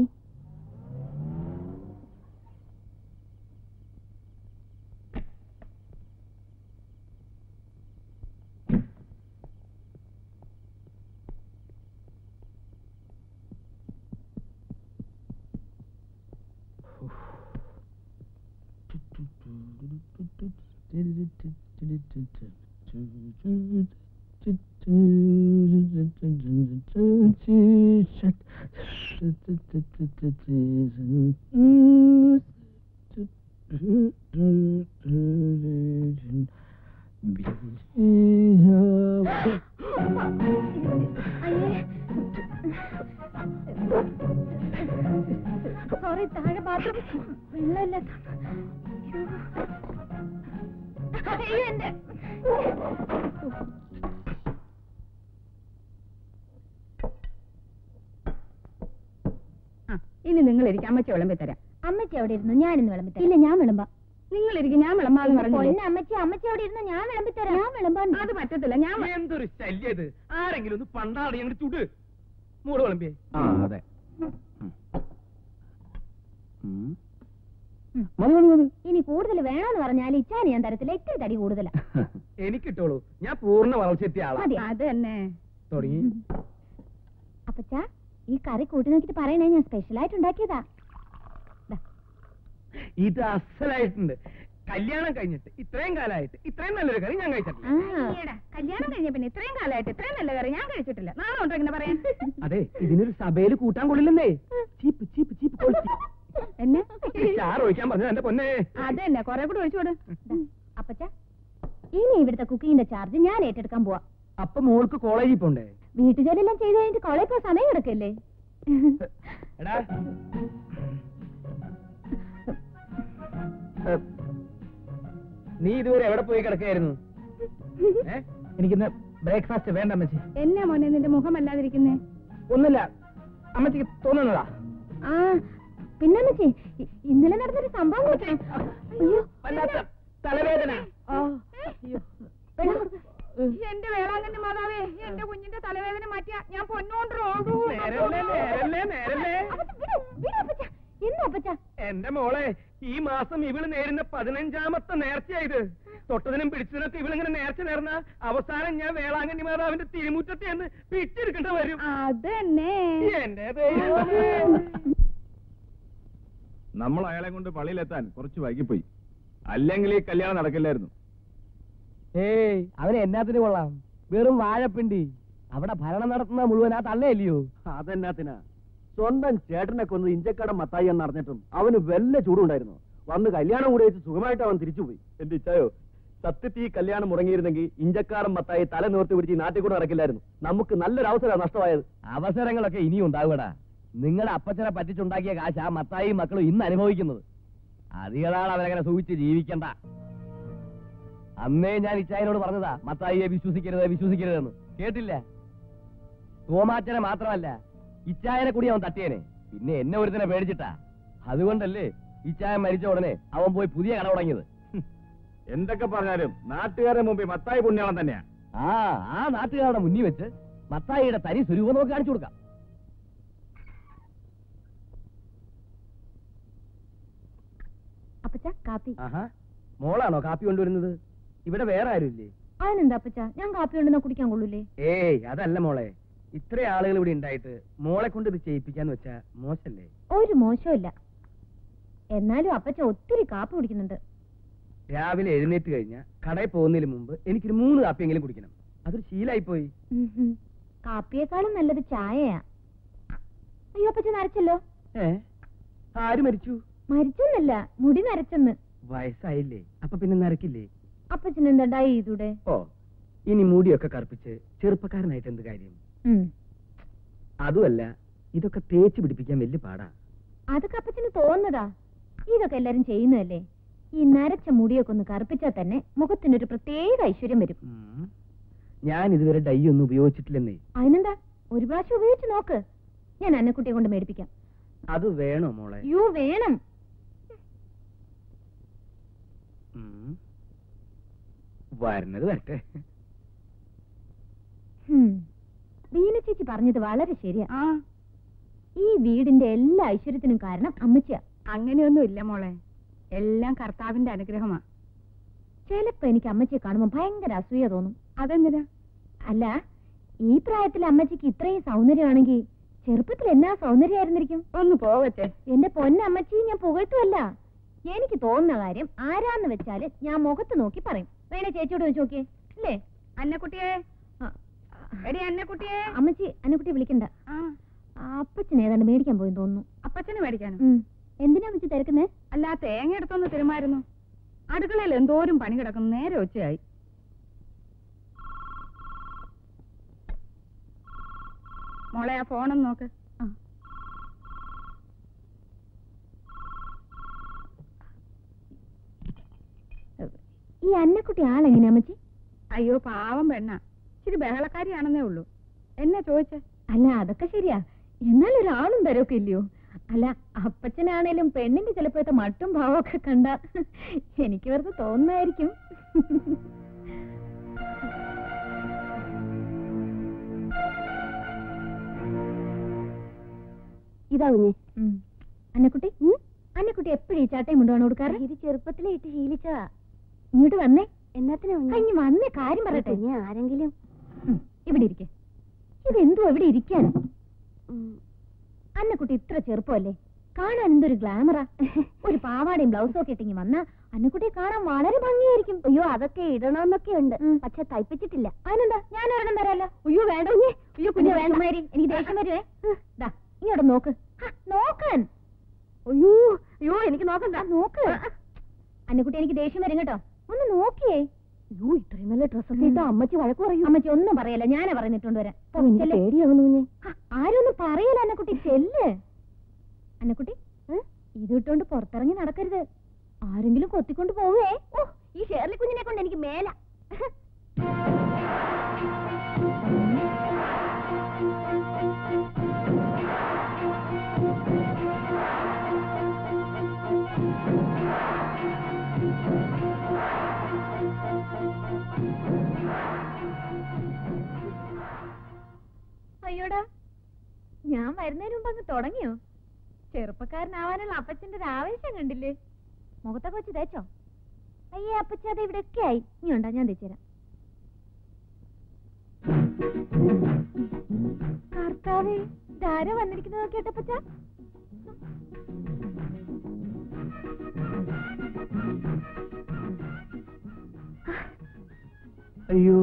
സോറി, താഴെ ബാത്റൂം വെള്ളമില്ല. എന്റെ ഇനി നിങ്ങൾ ഇരിക്കും, അമ്മച്ചി വിളമ്പി തരാം. അമ്മച്ചി അവിടെ ഇരുന്നു, ഞാനിന്ന് വിളമ്പിത്തരാം. ഇല്ല, ഞാൻ വിളമ്പാം. നിങ്ങൾ ഇരിക്കും, ഞാൻ വിളമ്പാന്ന് പറഞ്ഞു. അമ്മച്ചി അമ്മച്ചി അവിടെ ഇരുന്നു, ഞാൻ വിളമ്പിത്തരാം. ഞാൻ വിളമ്പാൻ. അത് പറ്റത്തില്ല. ഞാൻ എന്തൊരു ശല്യത്! ആരെങ്കിലും ഒന്ന് പണ്ടാടി ഞങ്ങൾ ചുട്. മൂട് വിളമ്പിയേ. ആ, അതെ. ഇനി കൂടുതൽ വേണമെന്ന് പറഞ്ഞാൽ ഇച്ചാന് ഞാൻ തരത്തില്ല. ഇത്തിരി തടി കൂടുതലാ. എനിക്കിട്ടോളൂ, ഞാൻ പൂർണ്ണ വളർച്ചെത്തിയ ആളാ. അത് തന്നെ തുടങ്ങി. അപ്പച്ചാ, ഈ കറി കൂട്ടി നോക്കിട്ട് പറയണേ, ഞാൻ സ്പെഷ്യൽ ആയിട്ട് ഉണ്ടാക്കിയതാ. ഇത് അസലായിട്ടുണ്ട്. കല്യാണം കഴിഞ്ഞിട്ട് ഇത്രയും കാലമായിട്ട് ഇത്രയും നല്ലൊരു കറി ഞാൻ കഴിച്ചിട്ടില്ല. കല്യാണം കഴിഞ്ഞ പിന്നെ ഇത്രയും കാലമായിട്ട് ഇത്രയും നല്ല കറി ഞാൻ കഴിച്ചിട്ടില്ല. നാളെ ഉണ്ടോ ഇങ്ങനെ പറയാൻ? അതെ, ഇതിനൊരു സഭയിൽ കൂട്ടാൻ കൊള്ളില്ലെന്നേ. ചീപ്പ് ചീപ്പ് ചീപ്പ് കൊളിച്ച് എന്നെ ചാറ് ഒഴിക്കാൻ പറഞ്ഞു എന്റെ പൊന്നെ. അത് തന്നെ, കൊറേ കൂടെ ഒഴിച്ചോട്. അപ്പച്ചാ, ഇനി ഇവിടുത്തെ കുക്കിങ്ങിന്റെ ചാർജ് ഞാൻ ഏറ്റെടുക്കാൻ പോവാ. അപ്പൊ മോൾക്ക് കോളേജിൽ പോണ്ടേ? വീട്ടുജോലിയെല്ലാം ചെയ്ത് കഴിഞ്ഞിട്ട് കോളേജ് പോയി സമയം എടുക്കല്ലേ? എടാ, നീ ഇതുവരെ എവിടെ പോയി കിടക്കായിരുന്നു? എനിക്കിന്ന് ബ്രേക്ക്ഫാസ്റ്റ് വേണ്ട അമ്മച്ചി. എന്നാ മോനെ നിന്റെ മുഖം അല്ലാതിരിക്കുന്നേ? ഒന്നുമില്ല, അമ്മച്ചിക്ക് തോന്നുന്നതാ. ആ, പിന്നെ അമ്മച്ചി ഇന്നലെ നടന്നൊരു സംഭവം കേട്ടോ. അയ്യോ വല്ലാത്ത തലവേദന. എന്റെ വേളാങ്കന്റെ മാതാവേ, എന്റെ കുഞ്ഞിന്റെ തലവേദന മാറ്റിയാ ഞാൻ പൊന്നോണ്ടോ. നേരല്ലേ നേരല്ലേ നേരല്ലേ. എന്താ അപ്പച്ച? എന്റെ മോളെ, ഈ മാസം ഇവള് നേരുന്ന പതിനഞ്ചാമത്തെ നേർച്ചയായത്. തൊട്ടതിനും പിടിച്ചതിനൊക്കെ ഇവളിങ്ങനെ നേർച്ച നേർന്ന അവസാനം ഞാൻ വേളാങ്കണ്ണി മാതാവിന്റെ തിരുമുറ്റത്തെ എന്ന് പിച്ചെടുക്കേണ്ട വരും. അതന്നെ എന്റെ നമ്മൾ അയാളെ കൊണ്ട് പള്ളിയിലെത്താൻ കുറച്ച് വൈകിപ്പോയി. അല്ലെങ്കിൽ ഈ കല്യാണം നടക്കില്ലായിരുന്നു. ഏയ് അവനെ എന്നാത്തിന് കൊള്ളാം, വെറും വാഴപ്പിണ്ടി. അവിടെ ഭരണം നടത്തുന്ന മുഴുവൻ ആ തള്ളയല്ലയോ? അതെന്നാത്തിനാ? സ്വന്തം ചേട്ടനെ കൊന്നത് ഇഞ്ചക്കടം മത്തായി എന്ന് അറിഞ്ഞിട്ടും അവന് വല്ല ചൂടുണ്ടായിരുന്നു. വന്ന് കല്യാണം കൂടി വെച്ച് സുഖമായിട്ട് അവൻ തിരിച്ചുപോയി. എന്റെ ഇച്ചായോ, സത്യത്തിൽ ഈ കല്യാണം മുടങ്ങിയിരുന്നെങ്കിൽ ഇഞ്ചക്കാടൻ മത്തായി തല നിവർത്തി പിടിച്ച് ഈ നാട്ടിൽ കൂടെ നടക്കില്ലായിരുന്നു. നമുക്ക് നല്ലൊരു അവസരമാണ് നഷ്ടമായത്. അവസരങ്ങളൊക്കെ ഇനിയും ഉണ്ടാവുകടാ. നിങ്ങളുടെ അപ്പച്ചനെ പറ്റിച്ചുണ്ടാക്കിയ കാശ് ആ മത്തായിയും മക്കളും ഇന്ന് അനുഭവിക്കുന്നത്. അധികനാൾ അവരങ്ങനെ സൂചിച്ച് ജീവിക്കണ്ട. അന്നേ ഞാൻ ഇച്ചായനോട് പറഞ്ഞതാ മത്തായിയെ വിശ്വസിക്കരുത് വിശ്വസിക്കരുതെന്ന്. കേട്ടില്ല? തോമാച്ചനെ മാത്രമല്ല, ഇച്ചായനെ കൂടി അവൻ തട്ടിയനെ. പിന്നെ എന്നെ ഒരുത്തനെ പേടിച്ചിട്ടാ. അതുകൊണ്ടല്ലേ ഇച്ചായൻ മരിച്ച ഉടനെ അവൻ പോയി പുതിയ കട തുടങ്ങിയത്. എന്തൊക്കെ പറഞ്ഞാലും നാട്ടുകാരുടെ മുമ്പിൽ മത്തായി പുണ്യാളം തന്നെയാ. ആ ആ നാട്ടുകാരുടെ മുന്നിൽ വെച്ച് മത്തായിയുടെ തനി സ്വരൂപം നമുക്ക് കാണിച്ചു കൊടുക്കാം. അപ്പച്ച കാപ്പി. ആഹാ, മോളാണോ കാപ്പി കൊണ്ടുവരുന്നത്? ഇവിടെ വേറെ ആരുമില്ലേ? അതിനെന്താ അപ്പച്ച, ഞാൻ കാപ്പി കൊണ്ടുവന്നാ കുടിക്കാൻ കൊള്ളൂലേ? ഏയ് അതല്ല മോളെ, ഇത്ര ആളുകൾ ഇവിടെ ഉണ്ടായിട്ട് മോളെ കൊണ്ട് ഇത് ചെയ്യിപ്പിക്കാന്ന് വെച്ചാ മോശല്ലേ? ഒരു മോശമില്ല. എന്നാലും അപ്പച്ച ഒത്തിരി കാപ്പി കുടിക്കുന്നുണ്ട്. രാവിലെ എഴുന്നേറ്റ് കഴിഞ്ഞാൽ കടയിൽ പോകുന്നതിന് മുമ്പ് എനിക്കൊരു മൂന്ന് കാപ്പിയെങ്കിലും കുടിക്കണം. അതൊരു ശീലായി പോയി. ഉഹും. കാപ്പിയേക്കാളും നല്ലത് ചായയാ. അയ്യോ അപ്പച്ച നരച്ചല്ലോ. ഏ ആര് മരിച്ചു? മരിച്ചെന്നല്ല, മുടി നരച്ചെന്ന്. വയസ്സായില്ലേ, അപ്പൊ പിന്നെ നരക്കില്ലേ? അപ്പച്ചന് എന്താ ഡൈ ചെയ്തൂടെ? ഓ, ഇനി മുടിയൊക്കെ കറുപ്പിച്ച് ചെറുപ്പക്കാരനായിട്ട് എന്ത് കാര്യം? ഉം. അതുമല്ല, ഇതൊക്കെ തേച്ച് പിടിപ്പിക്കാൻ വലിയ പാടാ. അതൊക്കെ അപ്പച്ചന് തോന്നുന്നതാ. ഇതൊക്കെ എല്ലാരും ചെയ്യുന്നതല്ലേ. ഈ നരച്ച മുടിയൊക്കെ ഒന്ന് കറുപ്പിച്ചാൽ തന്നെ മുഖത്തിനൊരു പ്രത്യേക ഐശ്വര്യം വരും. ഉം. ഞാൻ ഇതുവരെ ഡൈ ഒന്നും ഉപയോഗിച്ചിട്ടില്ലെന്നേ. അതിനെന്താ, ഒരു പ്രാവശ്യം ഉപയോഗിച്ച് നോക്ക്. ഞാൻ അന്നക്കുട്ടിയെ കൊണ്ട് മേടിപ്പിക്കാം. അത് വേണോ മോളെ? യോ വേണം. ഉം. വരുന്നത് വരട്ടെ. ബീന ചേച്ചി പറഞ്ഞത് വളരെ ശരിയാ. ഈ വീടിന്റെ എല്ലാ ഐശ്വര്യത്തിനും കാരണം അമ്മച്ചിയാ. അങ്ങനെയൊന്നും ഇല്ല മോളെ, എല്ലാം കർത്താവിന്റെ അനുഗ്രഹമാ. ചിലപ്പോ എനിക്ക് അമ്മച്ചിയെ കാണുമ്പോ ഭയങ്കര അസൂയ തോന്നും. അതെന്തിനാ? അല്ല, ഈ പ്രായത്തിൽ അമ്മച്ചിക്ക് ഇത്രയും സൗന്ദര്യമാണെങ്കിൽ ചെറുപ്പത്തിൽ എന്നാ സൗന്ദര്യമായിരുന്നിരിക്കും. ഒന്ന് പോവട്ടെ. എന്റെ പൊന്നമ്മച്ചി, ഞാൻ പുകഴ്ത്തുമല്ല. എനിക്ക് തോന്നുന്ന കാര്യം ആരാന്ന് വെച്ചാല് ഞാൻ മുഖത്ത് നോക്കി പറയും. വേണേ ചേച്ചിയോട് വെച്ച് നോക്കിയേ അല്ലേ? അന്നക്കുട്ടിയെ, എടി അന്നക്കുട്ടിയെ. അമ്മച്ചി അന്നക്കുട്ടിയെ വിളിക്കണ്ട. അപ്പച്ചനെ ഏതാണ്ട് മേടിക്കാൻ പോയി തോന്നുന്നു. അപ്പച്ചനെ മേടിക്കാനോ? എന്തിനാ അമ്മച്ചി തിരക്കുന്നേ? അല്ല, തേങ്ങ എടുത്തൊന്ന് തിരുമായിരുന്നു. അടുക്കളയിൽ എന്തോരം പണി കിടക്കുന്നു. നേരെ ഉച്ചയായി. മോളെ, ആ ഫോണൊന്ന് നോക്ക്. ഈ അന്നക്കുട്ടി ആളെങ്ങനെയാ അമ്മച്ചി? അയ്യോ പാവം പെണ്ണ, ഇച്ചിരി ബഹളക്കാരിയാണെന്നേ ഉള്ളൂ. എന്നെ ചോദിച്ചേ? അല്ല, അതൊക്കെ ശരിയാ. എന്നാലും ഒരാളും തരൊക്കെ ഇല്ലയോ? അല്ല, അപ്പച്ചനാണേലും പെണ്ണിന്റെ ചിലപ്പോഴത്തെ മട്ടും ഭാവമൊക്കെ കണ്ട എനിക്ക് വെറുതെ തോന്നുന്നായിരിക്കും. ഇതാ കുഞ്ഞെ. അന്നക്കുട്ടി, അന്നക്കുട്ടി എപ്പോഴും ഈ ചാട്ടയും കൊണ്ടുപോകണം കൊടുക്കാറ്? ഇത് ചെറുപ്പത്തിലേ ഇട്ട് ശീലിച്ചതാ. ഇങ്ങോട്ട് വന്നേ. എന്നാത്തിനാ ഇനി വന്നേ? കാര്യം പറയട്ടെ. ആരെങ്കിലും ഇവിടെ ഇരിക്കേ. ഇതെന്തോ ഇവിടെ ഇരിക്കാൻ? അന്നക്കുട്ടി ഇത്ര ചെറുപ്പമല്ലേ, കാണാൻ എന്തൊരു ഗ്ലാമറാ. ഒരു പാവാടയും ബ്ലൗസും ഒക്കെ ഇട്ടിങ്ങി വന്നാ അന്നക്കുട്ടിയെ കാണാൻ വളരെ ഭംഗിയായിരിക്കും. അയ്യോ, അതൊക്കെ ഇടണമെന്നൊക്കെ ഉണ്ട്, പക്ഷെ തയ്പ്പിച്ചിട്ടില്ല. അതിനെന്താ, ഞാൻ ഒരെണ്ണം തരാമല്ലോ. അയ്യോ വേണ്ട കുഞ്ഞേ. അയ്യോ കുഞ്ഞു വേണ്ട, എനിക്ക് ദേഷ്യം വരുവേ. ദാ ഇങ്ങോട്ട് നോക്ക്. നോക്കാൻ. അയ്യോ അയ്യോ, എനിക്ക് നോക്കണ്ട. നോക്ക് അന്നക്കുട്ടി, എനിക്ക് ദേഷ്യം വരും കേട്ടോ. ഒന്ന് നോക്കിയേ. അയ്യോ, ഇത്രയും നല്ല ഡ്രസ്സൊക്കെ ഇട്ടോ അമ്മച്ചി വഴക്ക് പറയും. അമ്മച്ചി ഒന്നും പറയല്ല, ഞാനാ പറയുന്നിട്ടുണ്ട് വരാൻ. പേടിയാവുന്നു കുഞ്ഞെ. ആരൊന്നും പറയല അന്നക്കുട്ടി, ചെല്ല്. അന്നക്കുട്ടി, ഇത് ഇട്ടോണ്ട് പുറത്തിറങ്ങി നടക്കരുത്. ആരെങ്കിലും കൊത്തിക്കൊണ്ട് പോവേ. ഓ, ഈ ഷേർലി കുഞ്ഞിനെ കൊണ്ട് എനിക്ക് മേല. അയ്യോടാ, ഞാൻ വരുന്നതിന് മുമ്പ് അങ്ങ് തുടങ്ങിയോ? ചെറുപ്പക്കാരനാവാനുള്ള അപ്പച്ചന്റെ ഒരു ആവേശം കണ്ടില്ലേ? മുഖത്തൊക്കെ വെച്ച് തേച്ചോ? അയ്യേ അപ്പച്ച, അത് ഇവിടെയൊക്കെ ആയി. ഇനി ഉണ്ടോ, ഞാൻ തേച്ചുതരാം. കർത്താവേ, ധാര വന്നിരിക്കുന്നത് കേട്ടപ്പച്ച. അയ്യോ,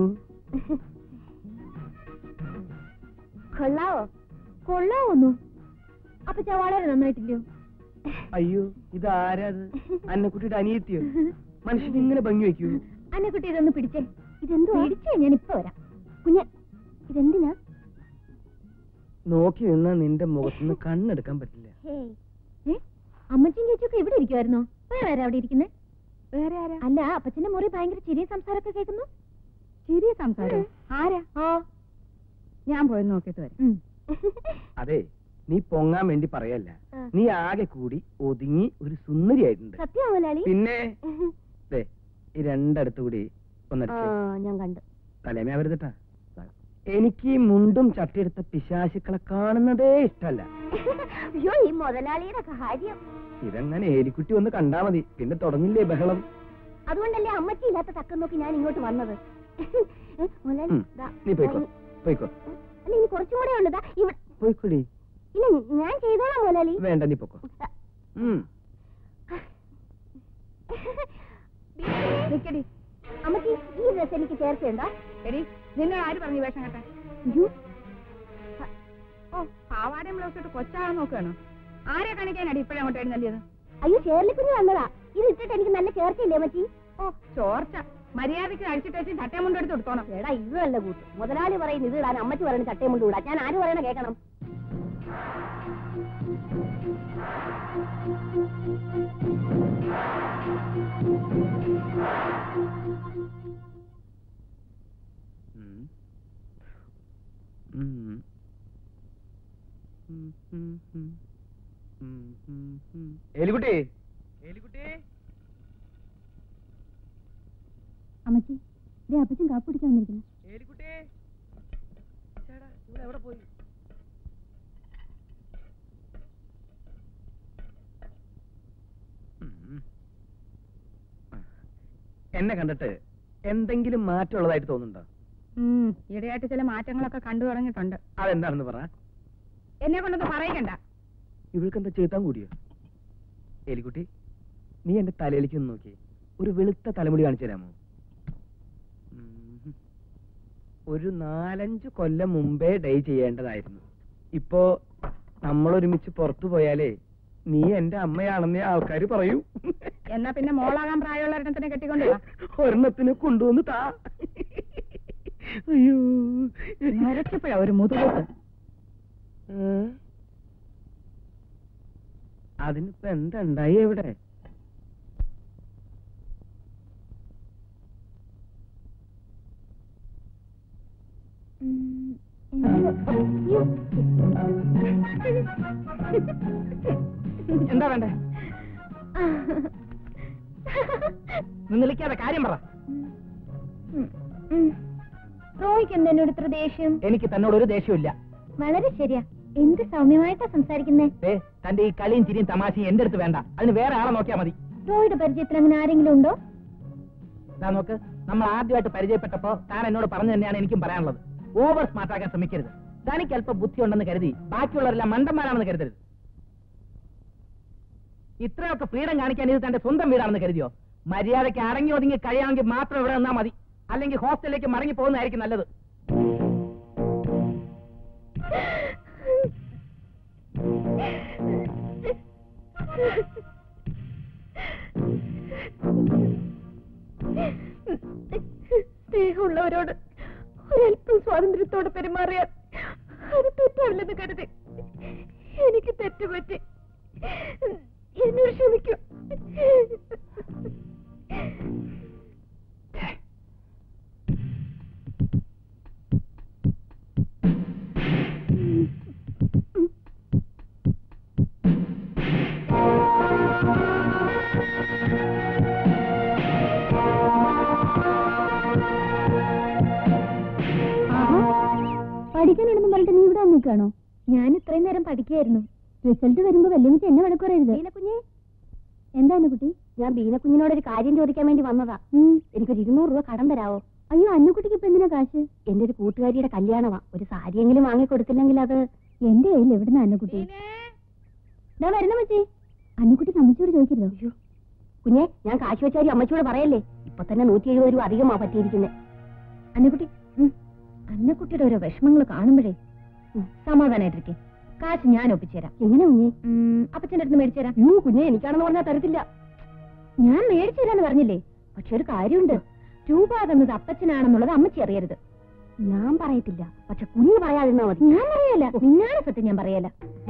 കൊള്ളാവോ? കൊള്ളാവോന്നു? അപ്പച്ച വളരെ നന്നായിട്ടില്ലയോ? അയ്യോ, ഇതാരാത്? അന്നക്കുട്ടിയുടെ അനിയത്തിയോ? മനുഷ്യൻ ഇങ്ങനെ ഭംഗി വെക്കൂ? അന്നക്കുട്ടി ഇതൊന്ന് പിടിച്ചേ. ഇതെന്തോ? പിടിച്ചേ, ഞാൻ ഇപ്പൊ വരാം. കുഞ്ഞ്, ഇതെന്തിനാ? നോക്കി നിന്നാ നിന്റെ മുഖത്തുനിന്ന് കണ്ണെടുക്കാൻ പറ്റില്ല. അമ്മച്ചും ചേച്ചിയൊക്കെ ഇവിടെ ഇരിക്കുവായിരുന്നോ? വേറെ ആരാ അവിടെ ഇരിക്കുന്നേ? വേറെ ആരാ? അല്ല, അപ്പച്ചന്റെ മുറി ഭയങ്കര ചിരിയ സംസാരമൊക്കെ കേൾക്കുന്നു. ചിരിയ സംസാരം? ആരാ? ഓ, ഞാൻ പോയി നോക്കിട്ട് വരാം. അതെ, നീ പൊങ്ങാൻ വേണ്ടി പറയല്ല. നീ ആകെ കൂടി ഒതുങ്ങി ഒരു സുന്ദരിയായിട്ടുണ്ട്. സത്യമാവലാളി? പിന്നെ ദേ, ഈ രണ്ടടുത്ത് കൂടി ഒന്നടിച്ച് ഞാൻ കണ്ടു. തലേമയാവരുതട്ടാ. എനിക്ക് ഈ മുണ്ടും ചട്ടിയെടുത്ത പിശാശുക്കളെ കാണുന്നതേ ഇഷ്ടല്ല. അയ്യോ, ഈ മുതലാളിയുടെ കാര്യം. ഇതെങ്ങനെ എലിക്കുട്ടി ഒന്ന് കണ്ടാ മതി, പിന്നെ തുടങ്ങില്ലേ ബഹളം. അതുകൊണ്ടല്ലേ അമ്മച്ചി ഇല്ലാത്ത തക്കം നോക്കി ഞാൻ ഇങ്ങോട്ട് വന്നത്. നീ പോയിക്കോ, പോയിക്കോ. അല്ല, ഇനി കുറച്ചും കൂടെ ഉള്ളതാ ഇവിടെ. പോയിക്കോടി. ഇല്ല, ഞാൻ ചെയ്തോളാം മുതലാളി. വേണ്ട, നീ പൊക്കോ. നിക്കടി അമ്മച്ചി, ഈ ഡ്രസ് എനിക്ക് ചേർച്ചയുണ്ടോ? എടി, നിന്നെ ആര് പറഞ്ഞു വേഷം കേട്ടെ? ഓ, പാവാടയും ബ്ലൗസ് ഇട്ട് കൊച്ചാകാൻ നോക്കുകയാണോ? ആരെ കാണിക്കാനടി ഇപ്പഴേ അങ്ങോട്ട് എഴുന്നള്ളിയത്? അയ്യോ, ഷേർലി കുഞ്ഞ് വന്നതാ. ഇത് ഇട്ടിട്ട് എനിക്ക് നല്ല ചേർച്ചയില്ലേ അമ്മച്ചി? ഓ, ചോർച്ച. മര്യാദയ്ക്ക് അഴിച്ചിട്ട് വെച്ച് ചട്ടയും മുണ്ട് എടുത്ത് എടുത്തോണം. എടാ, ഇത് നല്ല കൂട്ട്. മുതലാളി പറയുന്നത് ഇത് ഇടാൻ, അമ്മച്ചി പറയുന്നത് ചട്ടയും മുണ്ട് ഇടാൻ. ഞാൻ ആര് പറയണ കേൾക്കണം? എലിക്കുട്ടി, എലിക്കുട്ടി. അമ്മച്ചി, ദേ അപ്പച്ചൻ കാപ്പി കുടിക്കാൻ വന്നിരിക്കുന്നു. എലിക്കുട്ടി, എവിടെ പോയി? എന്നെ കണ്ടിട്ട് എന്തെങ്കിലും മാറ്റമുള്ളതായിട്ട് തോന്നുന്നുണ്ടോ? ഈയിടെയായിട്ട് ചില മാറ്റങ്ങളൊക്കെ കണ്ടു തുടങ്ങിയിട്ടുണ്ട്. അതെന്താണെന്ന് പറ. എന്നെ കൊണ്ടൊന്ന് പറയണ്ട. ഇവൾക്കെന്താ ചെയ്താൻ കൂടിയോ? എലിക്കുട്ടി, നീ എന്റെ തലയിലേക്ക് ഒന്ന് നോക്കി. ഒരു വെളുത്ത തലമുടി കാണിച്ചു തരാമോ? ഒരു നാലഞ്ച് കൊല്ലം മുമ്പേ ഡൈ ചെയ്യേണ്ടതായിരുന്നു. ഇപ്പോ നമ്മളൊരുമിച്ച് പുറത്തു പോയാലേ നീ എന്റെ അമ്മയാണെന്നേ ആൾക്കാർ പറയൂ. എന്നാ പിന്നെ മോളാകാൻ പ്രായമുള്ള ഒരെണ്ണത്തിനെ കെട്ടിക്കൊണ്ടു ഒരെണ്ണത്തിനെ കൊണ്ടുവന്ന് താ. അയ്യോ, നരച്ചപ്പോഴാ ഒരു മുതുകൂട്ട്. അതിനിപ്പോ എന്താ ഉണ്ടായി? എവിടെ? എന്താ വേണ്ടേ? നിന്നിളിക്കാതെ കാര്യം പറ. റോയ്ക്ക് എന്താ എന്നോട് ഇത്ര ദേഷ്യം? എനിക്ക് തന്നോട് ഒരു ദേഷ്യമില്ല. വളരെ ശരിയാ. എന്ത് സൗമ്യമായിട്ടാ സംസാരിക്കുന്നേ. തന്റെ ഈ കളിയും ചിരിയും തമാശയും എന്റെ അടുത്ത് വേണ്ട. അതിന് വേറെ ആളെ നോക്കിയാ മതി. റോയുടെ പരിചയത്തിൽ അങ്ങനെ ആരെങ്കിലും ഉണ്ടോ? നോക്ക്, നമ്മൾ ആദ്യമായിട്ട് പരിചയപ്പെട്ടപ്പോ താൻ എന്നോട് പറഞ്ഞു തന്നെയാണ് എനിക്കും പറയാനുള്ളത്. ഓവർ സ്മാർട്ട് ആക്കാൻ ശ്രമിക്കരുത്. തനിക്ക് അല്പം ബുദ്ധി ഉണ്ടെന്ന് കരുതി ബാക്കിയുള്ളവരെല്ലാം മണ്ടന്മാരാണെന്ന് കരുതരുത്. ഇത്രയൊക്കെ ഫ്രീഡം കാണിക്കാൻ ഇത് തന്റെ സ്വന്തം വീടാണെന്ന് കരുതിയോ? മര്യാദയ്ക്ക് അടങ്ങി ഒതുങ്ങി കഴിയാമെങ്കിൽ മാത്രം ഇവിടെ നിന്നാ മതി. അല്ലെങ്കിൽ ഹോസ്റ്റലിലേക്ക് മടങ്ങി പോകുന്നതായിരിക്കും നല്ലത്. സ്നേഹമുള്ളവരോട് ഒരല്പം സ്വാതന്ത്ര്യത്തോടെ പെരുമാറിയാൽ അത് തെറ്റാവില്ലെന്ന് കരുതി എനിക്ക് തെറ്റുപറ്റി. എന്നോട് ക്ഷമിക്കും. പഠിക്കാനാണെന്ന് പറഞ്ഞിട്ട് നീ ഇവിടെ വന്നിക്കാണോ? ഞാൻ ഇത്രയും നേരം പഠിക്കുകയായിരുന്നു. റിസൾട്ട് വരുമ്പോ വല്യമ്മച്ച് എന്നെ വഴക്കുറയരുത്. ബീനക്കുഞ്ഞേ, എന്താണ് കുട്ടി? ഞാൻ ബീനക്കുഞ്ഞിനോട് ഒരു കാര്യം ചോദിക്കാൻ വേണ്ടി വന്നതാ. എനിക്കൊരു ഇരുന്നൂറ് രൂപ കടം തരാവോ? അയ്യോ, അന്നുകുട്ടിക്ക് ഇപ്പൊ എന്തിനാ കാശ്? എന്റെ ഒരു കൂട്ടുകാരിയുടെ കല്യാണമാ. ഒരു സാരിയെങ്കിലും വാങ്ങി കൊടുത്തില്ലെങ്കിൽ അത് എന്റെ കയ്യിൽ എവിടുന്ന അന്നുകുട്ടി? ഇതാ വരുന്ന മച്ചി. അന്നുകുട്ടിക്ക് അമ്മച്ചിയോട് ചോദിക്കരുതോ? അയ്യോ കുഞ്ഞെ, ഞാൻ കാശ് വെച്ചാരി അമ്മച്ചിയോട് പറയല്ലേ. ഇപ്പൊ തന്നെ നൂറ്റി എഴുപത് രൂപ അധികമാ പറ്റിയിരിക്കുന്നത്. അന്നക്കുട്ടി, അന്നക്കുട്ടിയുടെ ഓരോ വിഷമങ്ങൾ കാണുമ്പോഴേ സമാധാനായിട്ടിരിക്കും. കാശ് ഞാൻ ഒപ്പിച്ചുതരാം. എങ്ങനെ കുഞ്ഞെ? അപ്പച്ചന്റെ അടുത്ത് മേടിച്ചു തരാം. യൂ കുഞ്ഞെ, എനിക്കാണെന്ന് പറഞ്ഞാൽ തരത്തില്ല. ഞാൻ മേടിച്ചു തരാന്ന് പറഞ്ഞില്ലേ. പക്ഷെ ഒരു കാര്യമുണ്ട്, രൂപ തന്നത് അപ്പച്ചനാണെന്നുള്ളത് അമ്മച്ചി അറിയരുത്. ഞാൻ പറയത്തില്ല, പക്ഷെ കുഞ്ഞ് പറയാതിരുന്നാ മതി. ഞാൻ പറയല, നിന്നാണ് സത്യം. ഞാൻ പറയല.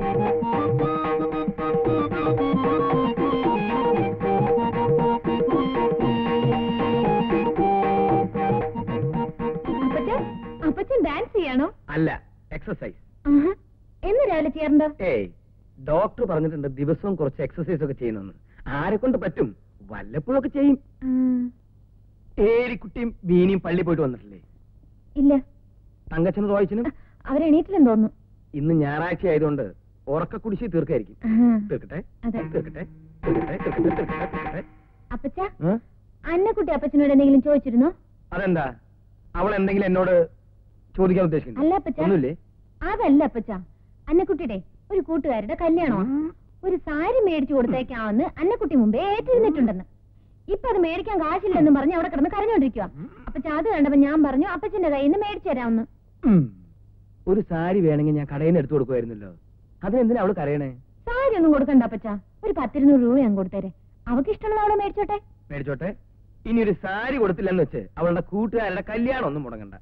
അപ്പച്ചൻ ഡാൻസ് ചെയ്യാണോ? അല്ല, എക്സസൈസ്. എന്ന് രാവിലെ ചെയ്യാറുണ്ടോ? ഏയ്, ഡോക്ടർ പറഞ്ഞിട്ടുണ്ട് ദിവസവും കുറച്ച് എക്സസൈസ് ഒക്കെ ചെയ്യുന്നെന്ന്. ആരെ കൊണ്ട് പറ്റും? വല്ലപ്പോഴൊക്കെ ചെയ്യും. ഏരിക്കുട്ടിയും ബീനിയും പള്ളി പോയിട്ട് വന്നിട്ടില്ലേ? ഇല്ല. തങ്കച്ചനും റോയിച്ചനും അവരെണീറ്റില്ലെന്ന് തോന്നുന്നു. ഇന്ന് ഞായറാഴ്ച ആയതുകൊണ്ട് ഉറക്ക കുടിശ്ശി തീർക്കായിരിക്കും. തീർക്കട്ടെ തീർക്കട്ടെ തീർക്കട്ടെ തീർക്കട്ടെ തീർക്കട്ടെ. അപ്പച്ച, അന്നക്കുട്ടി അപ്പച്ചനോട് എന്തെങ്കിലും ചോദിച്ചിരുന്നോ? അതെന്താ, അവൾ എന്തെങ്കിലും എന്നോട് ചോദിക്കാൻ ഉദ്ദേശിക്കുന്നു? അല്ല അപ്പച്ച, ഒന്നുമില്ലേ? അതല്ല അപ്പച്ച, അന്നക്കുട്ടിയുടെ ഒരു കൂട്ടുകാരുടെ കല്യാണമാണ്. ഒരു സാരി മേടിച്ചു കൊടുത്തേക്കാമെന്ന് അന്നക്കുട്ടി മുമ്പേ ഏറ്റിരുന്നിട്ടുണ്ടെന്ന്. ഇപ്പൊ അത് മേടിക്കാൻ കാശില്ലെന്നും പറഞ്ഞ് അവിടെ കിടന്ന് കരഞ്ഞോണ്ടിരിക്കുക. അപ്പച്ച അത് കണ്ടപ്പോ ഞാൻ പറഞ്ഞു അപ്പച്ചന്റെ കയ്യിൽ നിന്ന് മേടിച്ചു തരാമെന്ന്. ഒരു സാരി വേണമെങ്കിൽ ഞാൻ കടയിൽ നിന്ന് എടുത്തു കൊടുക്കുമായിരുന്നല്ലോ. അതിനെന്തിനാ അവള് കരയണേ? സാരി ഒന്നും കൊടുക്കണ്ട അപ്പച്ച, ഒരു പത്തിരുന്നൂറ് രൂപ ഞാൻ കൊടുത്തേരെ. അവക്ക് ഇഷ്ടമുള്ള അവളെ മേടിച്ചോട്ടെ. മേടിച്ചോട്ടെ. ഇനി ഒരു സാരി കൊടുത്തില്ലെന്ന് വെച്ച് അവളുടെ കൂട്ടുകാരുടെ കല്യാണം ഒന്നും മുടങ്ങണ്ട.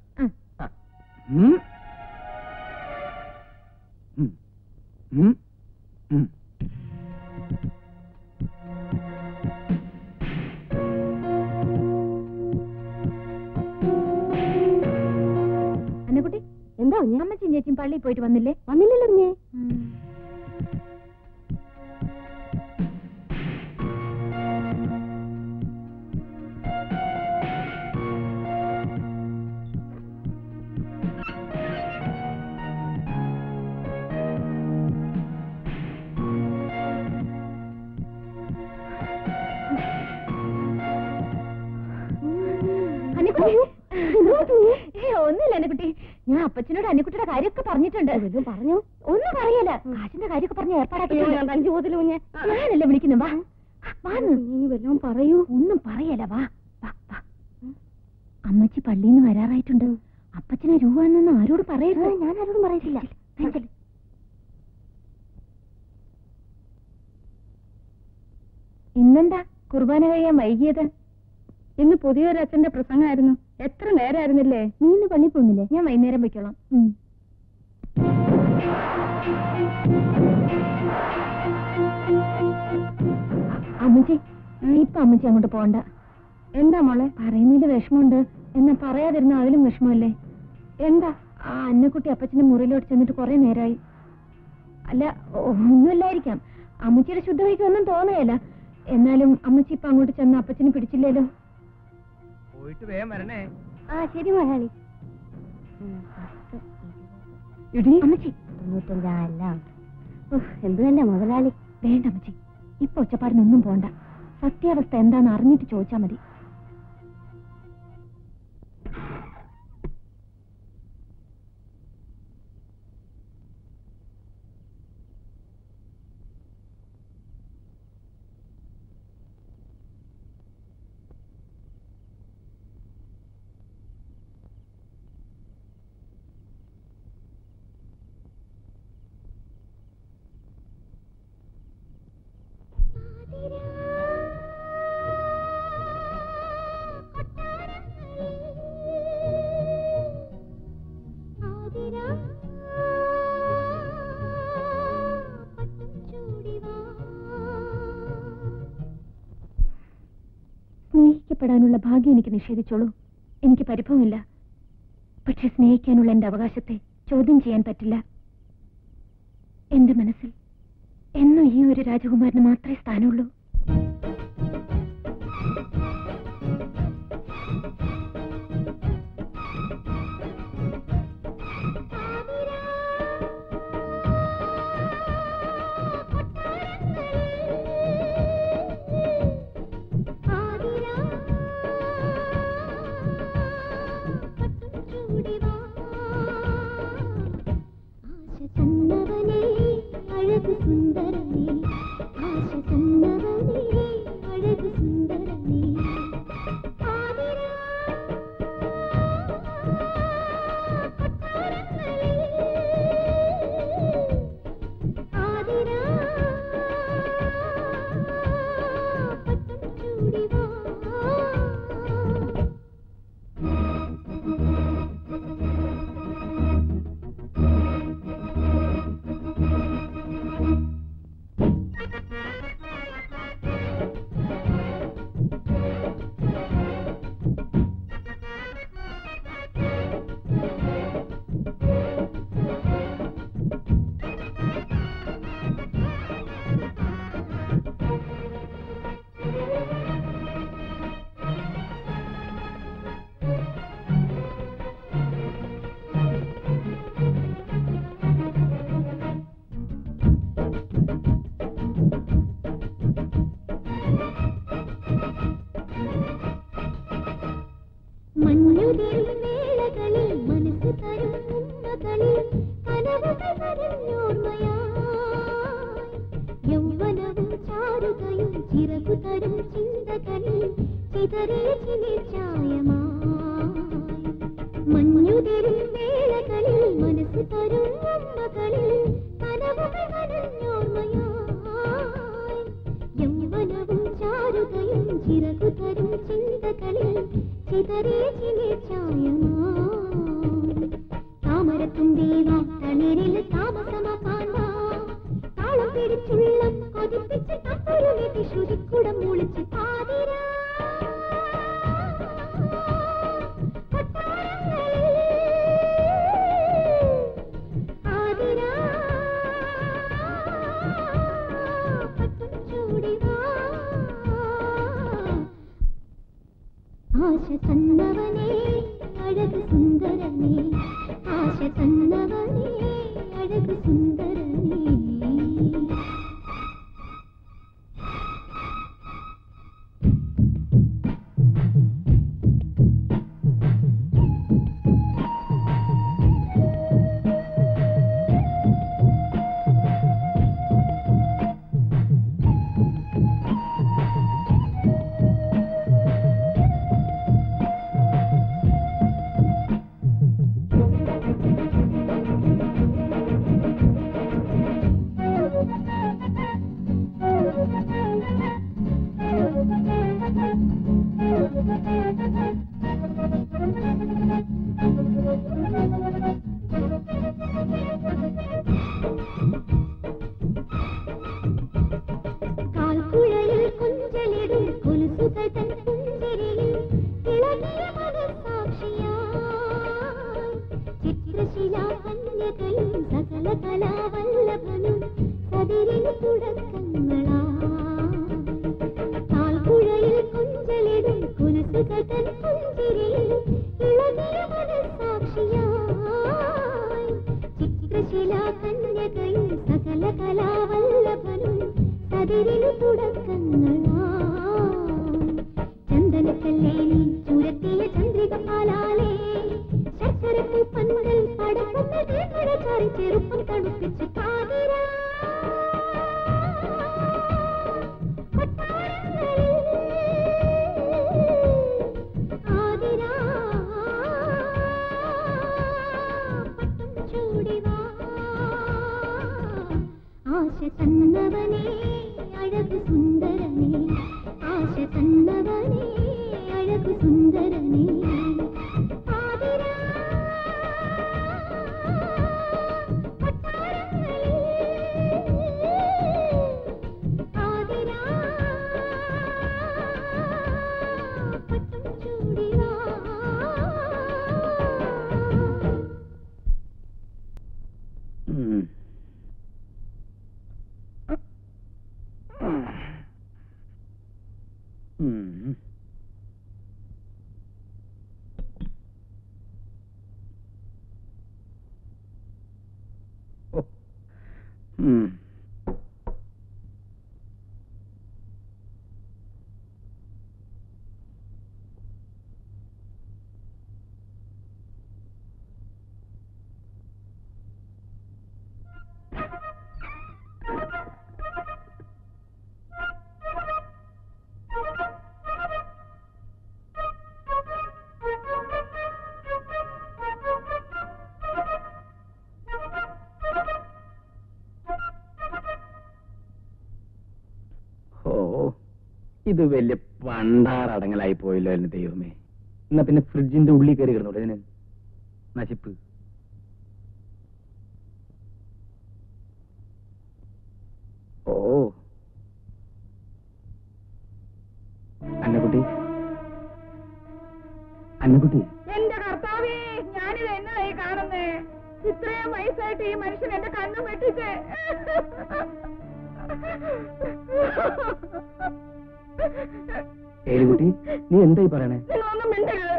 അന്നക്കുട്ടി, എന്താ അമ്മച്ചും ചേച്ചിയും പള്ളിയിൽ പോയിട്ട് വന്നില്ലേ? വന്നില്ലല്ലോ കുഞ്ഞേ. ഒന്നുമില്ല അന്നക്കുട്ടി, ഞാൻ അപ്പച്ചനോട് അന്നക്കുട്ടിയുടെ കാര്യമൊക്കെ പറഞ്ഞിട്ടുണ്ട്. പറഞ്ഞു? ഒന്നും പറയല. കാശിന്റെ കാര്യമൊക്കെ പറഞ്ഞ് ഏർപ്പാടാക്കി. ഞാനല്ലേ വിളിക്കുന്നു. വാ വാന്ന് ഇനി വല്ലതും പറയൂ. ഒന്നും പറയല. വാ വാ. അമ്മച്ചി പള്ളിന്ന് വരാറായിട്ടുണ്ട്. അപ്പച്ചനെ രൂപ എന്നൊന്നും ആരോട് പറയരുത്. ഞാൻ ആരോടും പറയത്തില്ല. ഇന്നെന്താ കുർബാന കഴിയാൻ വൈകിയത്? ഇന്ന് പുതിയൊരു അച്ഛന്റെ പ്രസംഗമായിരുന്നു. എത്ര നേരമായിരുന്നില്ലേ? നീ ഇന്ന് പള്ളി പോകുന്നില്ലേ? ഞാൻ വൈകുന്നേരം പോയിക്കോളാം. അമ്മച്ചി, ഇപ്പൊ അമ്മച്ചി അങ്ങോട്ട് പോണ്ട. എന്താ മോളെ? പറയുന്നതിൽ വിഷമമുണ്ട്. എന്നാ പറയാതിരുന്ന അതിലും വിഷമല്ലേ? എന്താ? ആ അന്നക്കുട്ടി അപ്പച്ചന്റെ മുറിയിലോട്ട് ചെന്നിട്ട് കുറെ നേരമായി. അല്ല, ഒന്നുമില്ലായിരിക്കാം. അമ്മച്ചിയുടെ ശുദ്ധവഴിക്ക് ഒന്നും തോന്നുകയല്ല. എന്നാലും അമ്മച്ചി ഇപ്പൊ അങ്ങോട്ട് ചെന്ന് അപ്പച്ചന് പിടിച്ചില്ലല്ലോ. പോയിട്ട് വേഗം വരണേ. ആ ശരി മലയാളി. അമ്മച്ചി തൊണ്ണൂറ്റഞ്ചല്ല. എന്ത് തന്നെ മുതലാളി? വേണ്ട അമ്മച്ചി, ഇപ്പൊ ഒച്ചപ്പാടിനൊന്നും പോണ്ട. സത്യാവസ്ഥ എന്താന്ന് അറിഞ്ഞിട്ട് ചോദിച്ചാ മതി. സ്നേഹിക്കപ്പെടാനുള്ള ഭാഗ്യം എനിക്ക് നിഷേധിച്ചോളൂ. എനിക്ക് പരിഭവമില്ല. പക്ഷെ സ്നേഹിക്കാനുള്ള എന്റെ അവകാശത്തെ ചോദ്യം ചെയ്യാൻ പറ്റില്ല. എന്റെ മനസ്സിൽ എന്നും ഈ ഒരു രാജകുമാരന് മാത്രമേ സ്ഥാനമുള്ളൂ. കരഞ്ഞോർമ്മയായി യൗവനവും ചാരുകയും ചിറകു തരും ചിന്തകളിൽ ചിതറിയ ചിനിർച്ചായമായി മഞ്ഞുതിരും വേളകളിൽ മനസ്സ് തരും അമ്മകളിൽ കനവുകൾ കരഞ്ഞോർമ്മയായി യൗവനവും ചാരുകയും ചിറകു തരും ചിന്തകളിൽ ചിതറിയ ചിനിർച്ചായമായി താമരത്തുമ്പേവാ തളിരിൽ താമസമാക്കാൻ താളം പിടിച്ചുള്ള കൊതിപ്പിച്ച് തത്തൊരുമേറ്റി ശ്രുതിക്കുടം മുളിച്ച് പാതിരാ ആശ തന്നവനേ അഴക് സുന്ദരനേ ആശ തന്നവനേ അഴക് സുന്ദരനേ കാൽക്കുഴലിൽ കുഞ്ചലിടും കൊലുസുകൾ തൻ പുഞ്ചിരിയിൽ തിളങ്ങിയ മനസ്സാക്ഷിയായി ചിത്രശിലാ കന്യകയും സകല കലാവല്ലഭനും സതിരിന് തുടക്കങ്ങളായി കാൽക്കുഴലിൽ കുഞ്ചലിടും കൊലുസുകൾ തൻ പുഞ്ചിരിയിൽ തിളങ്ങിയ മനസ്സാക്ഷിയായി ചിത്രശിലാ കന്യകയും സകല കലാവല്ലഭനും സതിരിനു തുടക്കങ്ങളായി ചന്ദനക്കല്ലേനി ചുരത്തിയ ചന്ദ്രിക പാലാലേ ശർക്കരപ്പൂ പന്തൽ പടക്കുന്ന ചാരി ചെറുപ്പം തണുപ്പിച്ച് പാതിരാ ആതിരാ പട്ടും ചൂടിവാ ആശ തന്നവനേ അഴക് സുന്ദരനേ ആശ തന്നവനേ അഴക് സുന്ദരനേ ആതിരാ ആതിരാ പട്ടും ചൂടിവാ Mm-hmm. Oh. Hmm. ഇത് വലിയ പണ്ടാറടങ്ങലായി പോയല്ലോ എന്റെ ദൈവമേ. എന്നാ പിന്നെ ഫ്രിഡ്ജിന്റെ ഉള്ളിൽ കയറി കിടന്നോളൂ ഇതിന് നശിപ്പ്. ഓ അന്നക്കുട്ടി, അന്നക്കുട്ടി. എന്റെ കർത്താവേ, ഞാനിത് എന്നതായി കാണുന്നേ? ഇത്രയും വയസ്സായിട്ട് ഈ മനുഷ്യൻ എന്റെ കണ്ണും വെട്ടിച്ച്. ഏലിക്കുട്ടി, നീ എന്തായി പറയണേ? നിങ്ങളൊന്നും മിണ്ടരുത്.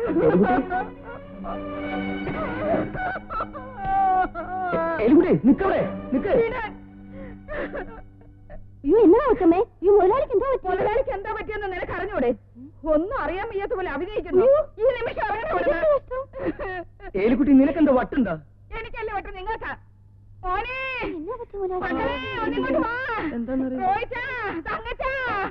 ഏലിക്കുട്ടി നിക്കവിടെ, നിക്ക്. അയ്യോ എന്നാ വെക്കമ്മേ, ഈ മുതലാളിക്ക് എന്താ പറ്റി? മുതലാളിക്ക് എന്താ പറ്റിയെന്ന് നിനക്ക് അറിഞ്ഞൂടെ? ഒന്നും അറിയാൻ വയ്യാത്ത പോലെ അഭിനയിക്കുന്നു. ഈ നിമിഷം അറിയണ. ഏലിക്കുട്ടി, നിനക്കെന്താ വട്ടുണ്ടോ? എനിക്കല്ല വട്ട്, നിങ്ങൾക്കാ. മക്കളെ, ഒന്നിങ്ങോട്ട് വാ. റോയിച്ചാ, തങ്കച്ചാ.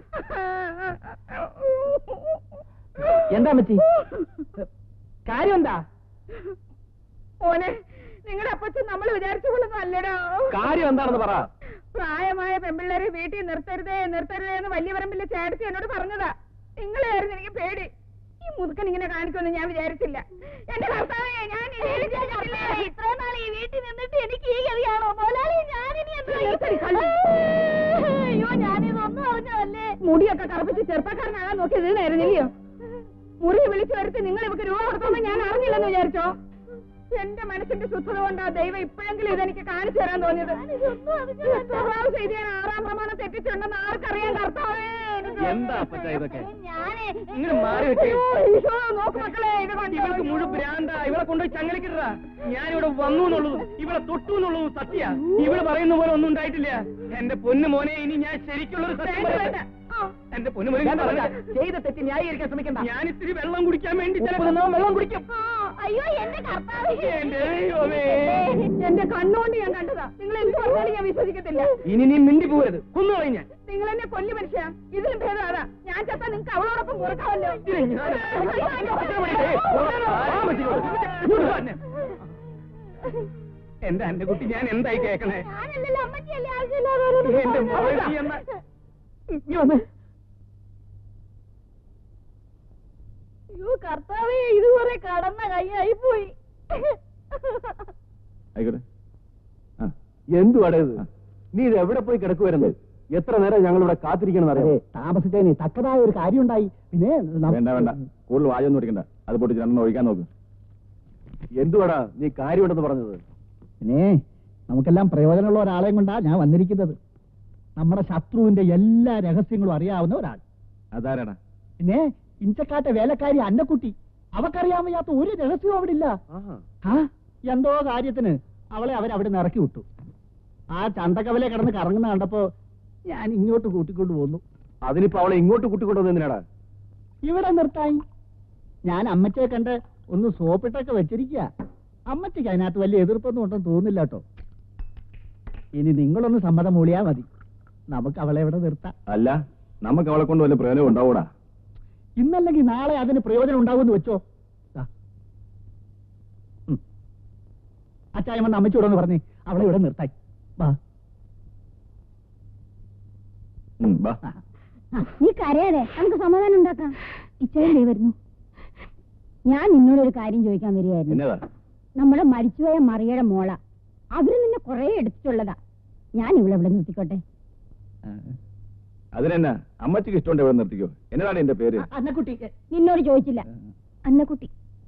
എന്താ അമ്മച്ചി കാര്യം എന്താ? മോനെ, നിങ്ങളുടെ അപ്പച്ചൻ നമ്മൾ വിചാരിച്ച പോലൊന്നും അല്ലടോ. കാര്യം എന്താണെന്ന് പറ. പ്രായമായ പെമ്പിള്ളേരെ വീട്ടിൽ നിർത്തരുതേ നിർത്തരുതേ എന്ന് വലിയ പറമ്പിലെ ചേട്ടത്തി എന്നോട് പറഞ്ഞതാ. നിങ്ങളെയായിരുന്നു എനിക്ക് പേടി. ഈ മുതുക്കൻ ഇങ്ങനെ കാണിക്കുമെന്ന് ഞാൻ വിചാരിച്ചില്ല. എന്റെ കർത്താവേ, ഞാൻ ഇത്രയും നാൾ ഈ വീട്ടിൽ നിന്നിട്ട് എനിക്ക് ഈ അറിയാണോ മോലാളി? അയ്യോ, ഞാനിതൊന്നും അറിഞ്ഞതല്ലേ. മുടിയൊക്കെ കറുപ്പിച്ച് ചെറുപ്പക്കാരനാകാൻ നോക്കിയത് നേരുന്നില്ലയോ? മുറി വിളിച്ചു വരുത്തി നിങ്ങൾ ഇവക്ക് രൂപ കൊടുക്കുമ്പോ ഞാൻ അറിഞ്ഞില്ലെന്ന് വിചാരിച്ചോ? എന്റെ മനസ്സിന്റെ ശുദ്ധത കൊണ്ടാ ദൈവം ഇപ്പോഴെങ്കിലും ഇതെനിക്ക് കാണിച്ചു തരാൻ തോന്നിയത്. ചെയ്ത് ഞാൻ ആറാം പ്രമാണം തെറ്റിച്ചിട്ടുണ്ടെന്ന് ആർക്കറിയാൻ കർത്താവേ. എന്താ അപ്പച്ചാ ഇതൊക്കെ? ഞാനേ ഇങ്ങനെ മാറി വെക്കേ. നോക്ക് മക്കളെ, ഇത് കണ്ടോ? ഇവൾക്ക് മുഴുവൻ ഭ്രാന്ത. ഇവളെ കൊണ്ടുപോയി ചങ്ങലക്കിട്ടാ. ഞാനിവിടെ വന്നു എന്നുള്ളതും ഇവളെ തൊട്ടു എന്നുള്ളതും സത്യ. ഇവള് പറയുന്ന പോലെ ഒന്നും ഉണ്ടായിട്ടില്ല. എന്റെ പൊന്നു മോനെ, ഇനി ഞാൻ ശരിക്കുള്ളൊരു സത്യം പറയട്ടെ. എന്റെ പൊന്നു മോനെ, ചെയ്ത തെറ്റ് ന്യായീകരിക്കാൻ ശ്രമിക്കണ്ട. ഞാൻ ഇത്തിരി വെള്ളം കുടിക്കാൻ വേണ്ടി വെള്ളം കുടിക്കും. അയ്യോ, എന്റെ കർത്താവേ. എന്റെ ദൈവമേ. എന്റെ കണ്ണുകൊണ്ട് ഞാൻ കണ്ടതാ. നിങ്ങൾ എന്ത് പറഞ്ഞാലും ഞാൻ വിശ്വസിക്കത്തില്ല. ഇനി നീ മിണ്ടി പോകരുത്. കൊന്നുകളയും ഞാൻ. നിങ്ങൾ എന്നെ കൊല്ലു മനുഷ്യ. ഇതിലും ഭേദം അതാ. ഞാൻ ചത്താ നിങ്ങൾക്ക് അവളോടൊപ്പം കൊടുക്കാമല്ലോ. എന്റെ എന്റെ കുട്ടി, ഞാൻ എന്തായി കേക്കണേ? ഞാനല്ലല്ലോ അമ്മച്ചിയല്ലേ ആവശ്യമില്ലാതെ. എന്റെ മോളെ നീ എന്നാ അയ്യോ കർത്താവേ, ഇതുവരെ കടന്ന കൈയായി പോയി. ആയിക്കോട്ടെ. എന്തുവാടേ ഇത്? നീ ഇത് എവിടെ പോയി കിടക്കുവരുന്നത്? എത്ര നേരം ഞങ്ങൾ ഇവിടെ കാത്തിരിക്കണം അറിയാം. താമസിച്ചതിന് തക്കതായ ഒരു കാര്യം ഉണ്ടായി. പിന്നെ വേണ്ട വേണ്ട, കൂടുതൽ വായൊന്നും ഒടിക്കണ്ട. അത് പൊട്ടിച്ച് രണ്ടെണ്ണം ഒഴിക്കാൻ നോക്ക്. എന്തുവാടാ നീ കാര്യമുണ്ടെന്ന് പറഞ്ഞത്? പിന്നെ നമുക്കെല്ലാം പ്രയോജനമുള്ള ഒരാളെയും കൊണ്ടാ ഞാൻ വന്നിരിക്കുന്നത്. നമ്മുടെ ശത്രുവിന്റെ എല്ലാ രഹസ്യങ്ങളും അറിയാവുന്ന ഒരാൾ. അതാരാടാ? പിന്നെ ഇഞ്ചക്കാട്ടെ വേലക്കാരി അന്നക്കുട്ടി. അവക്കറിയാൻ വയ്യാത്ത ഒരു രഹസ്യവും അവിടെ ഇല്ല. ആ എന്തോ കാര്യത്തിന് അവളെ അവരവിടെ നിന്ന് ഇറക്കി വിട്ടു. ആ ചന്തക്കവലെ കിടന്ന് കറങ്ങുന്ന കണ്ടപ്പോ ഞാൻ ഇങ്ങോട്ട് കൂട്ടിക്കൊണ്ട് പോന്നു. അതിനിപ്പോ അവളെ ഇങ്ങോട്ട് കൂട്ടിക്കൊണ്ടു എന്തിനാടാ? ഇവിടെ നിർത്തായി. ഞാൻ അമ്മച്ചയെ കണ്ട് ഒന്ന് സോപ്പിട്ടൊക്കെ വെച്ചിരിക്കുക. അമ്മച്ചയ്ക്ക് അതിനകത്ത് വലിയ എതിർപ്പൊന്നും ഉണ്ടെന്ന് തോന്നുന്നില്ല കേട്ടോ. ഇനി നിങ്ങളൊന്ന് സമ്മതം മൂളിയാ മതി. നമുക്ക് അവളെ ഇവിടെ നിർത്താം. അല്ല, നമുക്ക് അവളെ കൊണ്ട് വല്ല പ്രയോജനം ഉണ്ടാവൂടാ. ഇന്നല്ലെങ്കിൽ നാളെ അതിന് പ്രയോജനം ഉണ്ടാവുമെന്ന് വെച്ചോ. അച്ചായം വന്ന് അമ്മച്ചോടൊന്ന് പറഞ്ഞേ അവളെ ഇവിടെ നിർത്തായി. വാ നീ കരയാതെ, നമുക്ക് സമാധാനം ഉണ്ടാക്കാം. ഇച്ചയല്ലേ വരുന്നു. ഞാൻ നിന്നോടൊരു കാര്യം ചോദിക്കാൻ വരികയായിരുന്നു. നമ്മുടെ മരിച്ചുപോയ മറിയുടെ മോള. അവര് നിന്നെ കുറെ എടുത്തിട്ടുള്ളതാ. ഞാൻ ഇവിടെ ഇവിടെ നിർത്തിക്കോട്ടെ? അതിനെന്നാ, അമ്മച്ചിക്ക് ഇഷ്ടമുണ്ട് ഇവിടെ നിർത്തിക്കോ. എന്നതാണ് എന്റെ പേര്? അന്നക്കുട്ടി. നിന്നോട് ചോദിച്ചില്ല. അന്നക്കുട്ടി.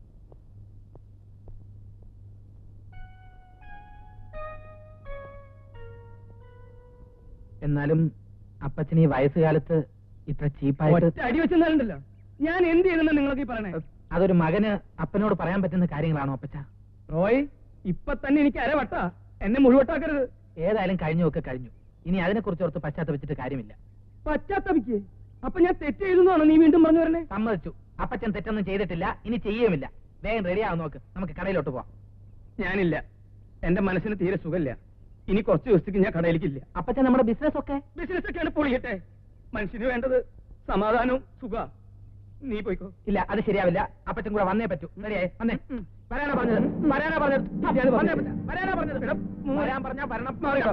എന്നാലും അപ്പച്ചന് ഈ വയസ്സുകാലത്ത് ഇത്ര ചീപ്പായിട്ട് അടി വെച്ചെന്നാലുണ്ടല്ലോ. ഞാൻ എന്ത് ചെയ്യുന്ന നിങ്ങൾക്ക് ഈ പറയണേ? അതൊരു മകന് അപ്പനോട് പറയാൻ പറ്റുന്ന കാര്യങ്ങളാണോ അപ്പച്ച? റോയ്, ഇപ്പൊ തന്നെ എനിക്ക് അരവട്ട. എന്നെ മുഴുവട്ടാക്കരുത്. ഏതായാലും കഴിഞ്ഞൊക്കെ കഴിഞ്ഞു. ഇനി അതിനെ കുറിച്ച് ഓർത്ത് പശ്ചാത്തപിച്ചിട്ട് കാര്യമില്ല. പശ്ചാത്തപിക്ക്? അപ്പൊ ഞാൻ തെറ്റ് ചെയ്തെന്നാണോ നീ വീണ്ടും പറഞ്ഞു വരണേ? സമ്മതിച്ചു, അപ്പച്ചൻ തെറ്റൊന്നും ചെയ്തിട്ടില്ല, ഇനി ചെയ്യുമില്ല. വേഗം റെഡിയാവും നോക്ക്, നമുക്ക് കടയിലോട്ട് പോവാം. ഞാനില്ല, എന്റെ മനസ്സിന് തീരെ സുഖമില്ല. ഇനി കുറച്ച് ദിവസത്തേക്ക് ഞാൻ കടയിലേക്കില്ല. അപ്പച്ചൻ നമ്മുടെ ബിസിനസ് ഒക്കെ ബിസിനസ് ഒക്കെയാണ് പൊളിയട്ടെ. മനുഷ്യന് വേണ്ടത് സമാധാനവും സുഖ. നീ പോയിക്കോ. ഇല്ല, അത് ശരിയാവില്ല. അപ്പച്ചൻ കൂടെ വന്നേ പറ്റൂ. റെഡിയായി വന്നേ. വരാനാ പറഞ്ഞത്, വരാനാ പറഞ്ഞത്, വരാനാ പറഞ്ഞത്. വരാൻ പറഞ്ഞാ വരണം.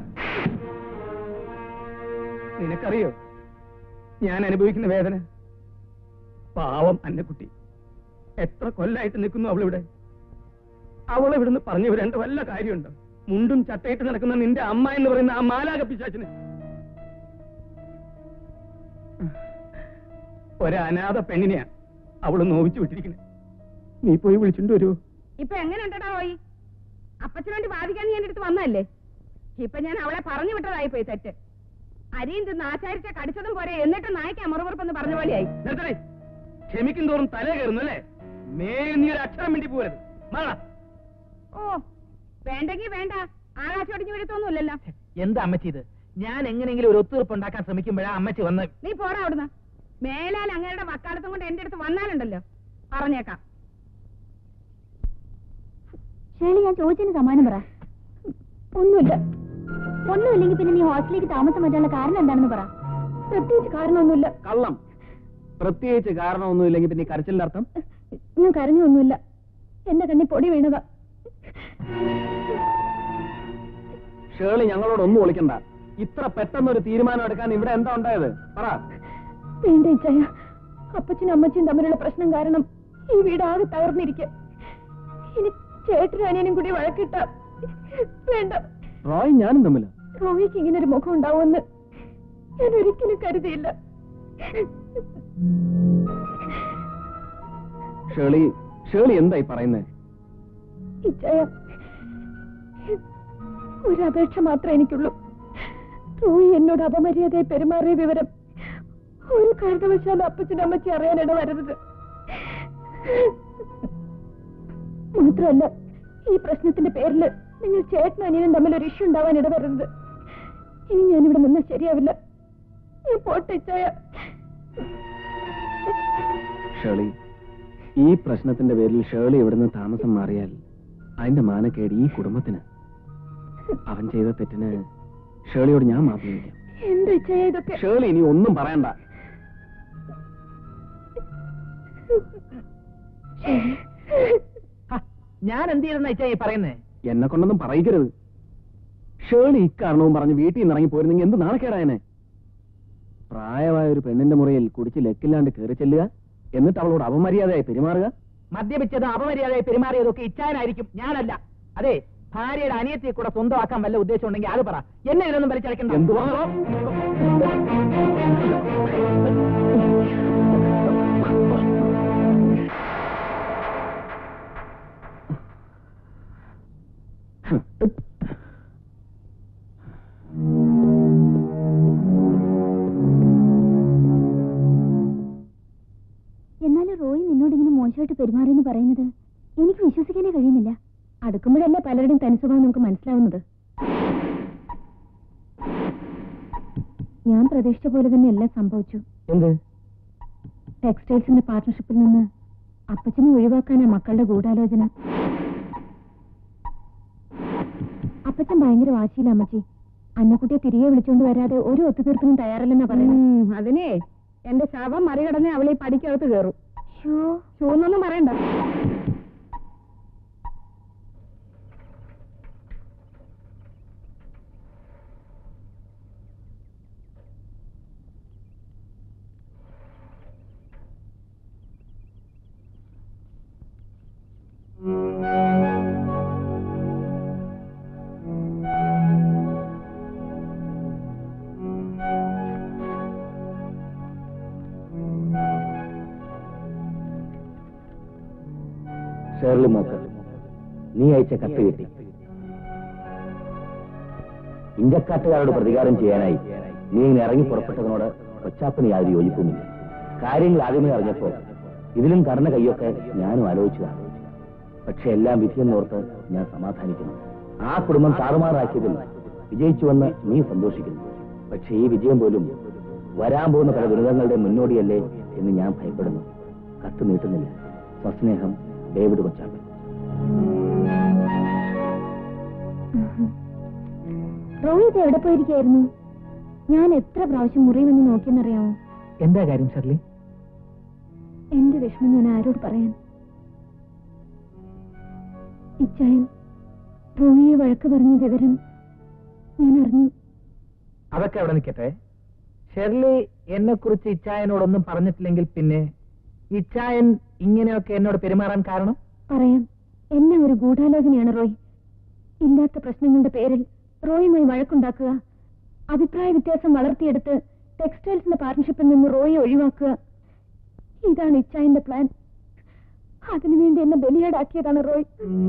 നിനക്കറിയോ ഞാൻ അനുഭവിക്കുന്ന വേദന? പാവം അന്നക്കുട്ടി. എത്ര കൊല്ലായിട്ട് നിൽക്കുന്നു അവളിവിടെ. അവളെ ഇവിടുന്ന് പറഞ്ഞു വരേണ്ട വല്ല കാര്യമുണ്ടോ? മുണ്ടും ചട്ടയിട്ട് നടക്കുന്ന നിന്റെ അമ്മ എന്ന് പറയുന്ന ആ മാലാക പിശാചിന് ഒരനാഥ പെണ്ണിനെയാ അവള് നോവിച്ചു വിട്ടിരിക്കുന്നത്. നീ പോയി വിളിച്ചിട്ട് വരുമോ? ഇപ്പൊ എങ്ങനെ ഉണ്ടടാ പോയി? അപ്പച്ചന് വേണ്ടി വാദിക്കാൻ നീ എന്റെ അടുത്ത് വന്നല്ലേ? ഇപ്പൊ ഞാൻ അവളെ പറഞ്ഞു വിട്ടതായി പോയി തെറ്റ്. അരിയും തിന്ന് ആചാരിച്ച കടിച്ചതും പോരെ, എന്നിട്ട് നായ്ക്ക് അമറുപുറപ്പെന്ന് പറഞ്ഞ പോലെയായി. നിർത്തണേ. ക്ഷമിക്കും തോറും തല കയറുന്നു അല്ലേ? മേൽ നീ ഒരു അക്ഷരം വേണ്ടി പോകരുത്. മാറാ. ഓ, വേണ്ടെങ്കി വേണ്ട. ആകാശോടിഞ്ഞു വീഴത്തൊന്നുമില്ലല്ലോ. എന്താ അമ്മച്ചി ഇത്? ഞാൻ എങ്ങനെയെങ്കിലും ഒരു ഒത്തുതീർപ്പ് ഉണ്ടാക്കാൻ ശ്രമിക്കുമ്പോഴാ അമ്മച്ചി വന്ന്. നീ പോടാ അവിടുന്ന്. മേലാൽ അങ്ങയുടെ വക്കാലത്തും കൊണ്ട് എന്റെ അടുത്ത് വന്നാലുണ്ടല്ലോ, പറഞ്ഞേക്കാം. ശരി, ഞാൻ ചോദിച്ചതിന് സമാനം പറ. ഒന്നുമില്ല. ഒന്നുമില്ലെങ്കിൽ പിന്നെ നീ ഹോസ്റ്റലിലേക്ക് താമസം മാറ്റാനുള്ള കാരണം എന്താണെന്ന് പറ. പ്രത്യേകിച്ച് കാരണമൊന്നുമില്ല. കള്ളം. പ്രത്യേകിച്ച് കാരണമൊന്നുമില്ലെങ്കിൽ പിന്നെ കരച്ചിലിന്റെ അർത്ഥം? ഞാൻ കരഞ്ഞൊന്നുമില്ല, എന്റെ കണ്ണി പൊടി വീണതാ. ഷേളി, ഞങ്ങളോടൊന്നും ഒളിക്കണ്ട. ഇത്ര പെട്ടെന്നൊരു തീരുമാനം എടുക്കാൻ ഇവിടെ എന്താ ഉണ്ടായത്? പറ. വേണ്ട ഇച്ചായ, അപ്പച്ചനും അമ്മച്ചിയും തമ്മിലുള്ള പ്രശ്നം കാരണം ഈ വീട് ആകെ തകർന്നിരിക്കുക. ഇനി ചേട്ടനും അനിയനും കൂടി വഴക്കിട്ട വേണ്ട. റോയ് ഞാനും തമ്മില. റോയിക്ക് ഇങ്ങനെ ഒരു മുഖം ഉണ്ടാവുമെന്ന് ഞാൻ ഒരിക്കലും കരുതിയില്ല. ഷേളി, ഷേളി എന്തായി പറയുന്നേ? ഇച്ചായ, ഒരു അപേക്ഷ മാത്രമേ എനിക്കുള്ളൂ. റോയി എന്നോട് അപമര്യാദയെ പെരുമാറിയ വിവരം ഒരു കാരണവശാലും അപ്പച്ചനും അമ്മച്ചി അറിയാനിട വരരുത്. മാത്രമല്ല, ഈ പ്രശ്നത്തിന്റെ പേരിൽ നിങ്ങൾ ചേട്ടനും അനിയനും തമ്മിൽ ഒരു ഇഷ്യൂ ഉണ്ടാവാൻ ഇടവരരുത്. ഇനി ഞാനിവിടെ നിന്നാൽ ശരിയാവില്ല. ഞാൻ പോട്ടെ ഇച്ചായ. ഷേളി, ഈ പ്രശ്നത്തിന്റെ പേരിൽ ഷേളി ഇവിടുന്ന് താമസം മാറിയാൽ അതിന്റെ മാനക്കേട് ഈ കുടുംബത്തിന്. അവൻ ചെയ്ത തെറ്റിന് ഷേളിയോട് ഞാൻ മാപ്പ് ചോദിക്കാം. എന്താ ഇച്ചായ ഇതൊക്കെ? ഷേളി, ഇനി ഒന്നും പറയണ്ട. ഞാൻ എന്ത് ചെയ്തെന്ന ഇച്ചാ ഈ പറയുന്നേ? എന്നെ കൊണ്ടൊന്നും പറയിക്കരുത്. ഷേളി ഇക്കാരണവും പറഞ്ഞ് വീട്ടിൽ നിന്ന് ഇറങ്ങി പോയിരുന്നെങ്കിൽ എന്ത് നാണക്കേടായനെ. പ്രായമായ ഒരു പെണ്ണിന്റെ മുറിയിൽ കുടിച്ച് ലക്കില്ലാണ്ട് കയറി ചെല്ലുക, എന്നിട്ട് അവളോട് അപമര്യാദയായി പെരുമാറുക. മദ്യപിച്ചതും അപമര്യാദയായി പെരുമാറിയതൊക്കെ ഇച്ചായനായിരിക്കും, ഞാനല്ല. അതെ, ഭാര്യയുടെ അനിയത്തിയെ കൂടെ സ്വന്തമാക്കാൻ വല്ല ഉദ്ദേശം ഉണ്ടെങ്കിൽ അത് പറ. എന്നെ ഇതിനൊന്നും വലിച്ചടക്കണ്ട. എന്തുവാ? എന്നാലും റോയി നിന്നോട് ഇങ്ങനെ മോശമായിട്ട് പെരുമാറിയെന്ന് പറയുന്നത് എനിക്ക് വിശ്വസിക്കാനേ കഴിയുന്നില്ല. അടുക്കുമ്പോഴല്ലേ പലരുടെയും തനിസ്വഭാവം നമുക്ക് മനസ്സിലാവുന്നത്. ഞാൻ പ്രതീക്ഷിച്ച പോലെ തന്നെ എല്ലാം സംഭവിച്ചു. എന്ത്? ടെക്സ്റ്റൈൽസിന്റെ പാർട്ട്ണർഷിപ്പിൽ നിന്ന് അപ്പച്ചനെ ഒഴിവാക്കാനാ മക്കളുടെ ഗൂഢാലോചന. അപ്പച്ചൻ ഭയങ്കര വാശിയില്ല അമ്മച്ചി. അന്നക്കുട്ടിയെ തിരികെ വിളിച്ചുകൊണ്ട് വരാതെ ഒരു ഒത്തുതീർപ്പിനും തയ്യാറല്ലെന്നാ പറയുന്നത്. അതിനെ എന്റെ ശവം മറികടന്ന് അവളെ പഠിക്കകത്ത് കയറും. ഷൂന്നൊന്നും പറയണ്ട. ഷേർലി മോക്ക്, നീ അയച്ച കത്ത് കിട്ടി. ഇഞ്ചക്കാട്ടുകാരോട് പ്രതികാരം ചെയ്യാനായി നീ ഇങ്ങനെ ഇറങ്ങി പുറപ്പെട്ടതിനോട് കൊച്ചാപ്പന് യാതൊരു യോജിപ്പുമില്ല. കാര്യങ്ങൾ ആദ്യമേ അറിഞ്ഞപ്പോ ഇതിലും കടന്ന കൈയൊക്കെ ഞാനും ആലോചിച്ചതാണ്. പക്ഷെ എല്ലാം വിധിയെന്നോർത്ത് ഞാൻ സമാധാനിക്കുന്നു. ആ കുടുംബം താറുമാറാക്കിയതിൽ വിജയിച്ചുവെന്ന് നീ സന്തോഷിക്കുന്നു. പക്ഷെ ഈ വിജയം പോലും വരാൻ പോകുന്ന പല ദുരിതങ്ങളുടെ മുന്നോടിയല്ലേ എന്ന് ഞാൻ ഭയപ്പെടുന്നു. കത്ത് നീട്ടുന്നില്ല. സ്വസ്നേഹം, ഡേവിഡ് കൊച്ചാപ്പൻ. റോഹിത് എവിടെ പോയിരിക്കായിരുന്നു? ഞാൻ എത്ര പ്രാവശ്യം മുറി വന്ന് നോക്കിയെന്നറിയാമോ? എന്താ കാര്യം ഷെർലി? എന്റെ വിഷമം ഞാൻ ആരോട് പറയാൻ? ഇച്ചായൻ റോഹിയെ വഴക്ക് പറഞ്ഞ വിവരം ഞാൻ അറിഞ്ഞു. അതൊക്കെ അവിടെ നിൽക്കട്ടെ. ഷെർലി എന്നെ കുറിച്ച് ഇച്ചായനോടൊന്നും പറഞ്ഞിട്ടില്ലെങ്കിൽ പിന്നെ ഇച്ചായൻ ഇങ്ങനെയൊക്കെ എന്നോട് പെരുമാറാൻ കാരണം? പറയാം. എന്നെ ഒരു ഗൂഢാലോചനയാണ് റോയ്. ഇല്ലാത്ത പ്രശ്നങ്ങളുടെ പേരിൽ റോയുമായി വഴക്കുണ്ടാക്കുക, അഭിപ്രായ വ്യത്യാസം വളർത്തിയെടുത്ത് ടെക്സ്റ്റൈൽസിന്റെ പാർട്ട്ണർഷിപ്പിൽ നിന്ന് റോയെ ഒഴിവാക്കുക, ഇതാണ് ഇച്ചായന്റെ പ്ലാൻ. അതിനുവേണ്ടി എന്നെ ബലിയാടാക്കിയതാണ് റോയ്.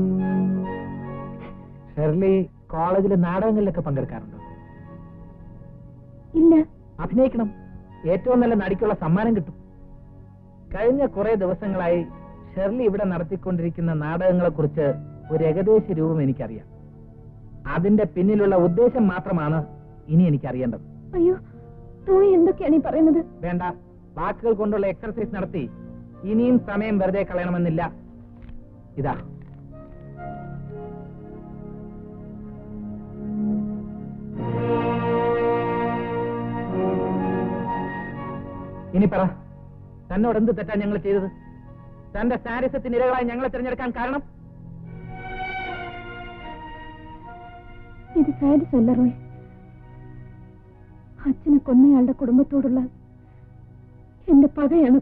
ഷെർലി കോളേജിലെ നാടകങ്ങളിലൊക്കെ പങ്കെടുക്കാറുണ്ടോ? ഇല്ല. അഭിനയിക്കണം. ഏറ്റവും നല്ല നടിക്കുള്ള സമ്മാനം കിട്ടും. കഴിഞ്ഞ കുറെ ദിവസങ്ങളായി ഷെർലി ഇവിടെ നടത്തിക്കൊണ്ടിരിക്കുന്ന നാടകങ്ങളെ കുറിച്ച് ഒരു ഏകദേശ രൂപം എനിക്കറിയാം. അതിന്റെ പിന്നിലുള്ള ഉദ്ദേശം മാത്രമാണ് ഇനി എനിക്കറിയേണ്ടത്. അയ്യോ, റോയ് എന്തൊക്കെയാണ് ഈ പറയുന്നത്? വേണ്ട, വാക്കുകൾ കൊണ്ടുള്ള എക്സർസൈസ് നടത്തി ഇനിയും സമയം വെറുതെ കളയണമെന്നില്ല. ഇതാ, ഇനി പറ, തന്നോട് എന്ത് തെറ്റാ ഞങ്ങൾ ചെയ്തത്? തന്റെ സാരസ്യത്തിന് ഇരകളായി ഞങ്ങളെ തിരഞ്ഞെടുക്കാൻ കാരണം? ഇത് സാരിസ് അല്ല റോയ്, അച്ഛനെ കൊന്നയാളുടെ കുടുംബത്തോടുള്ള എന്റെ പകയാണ്.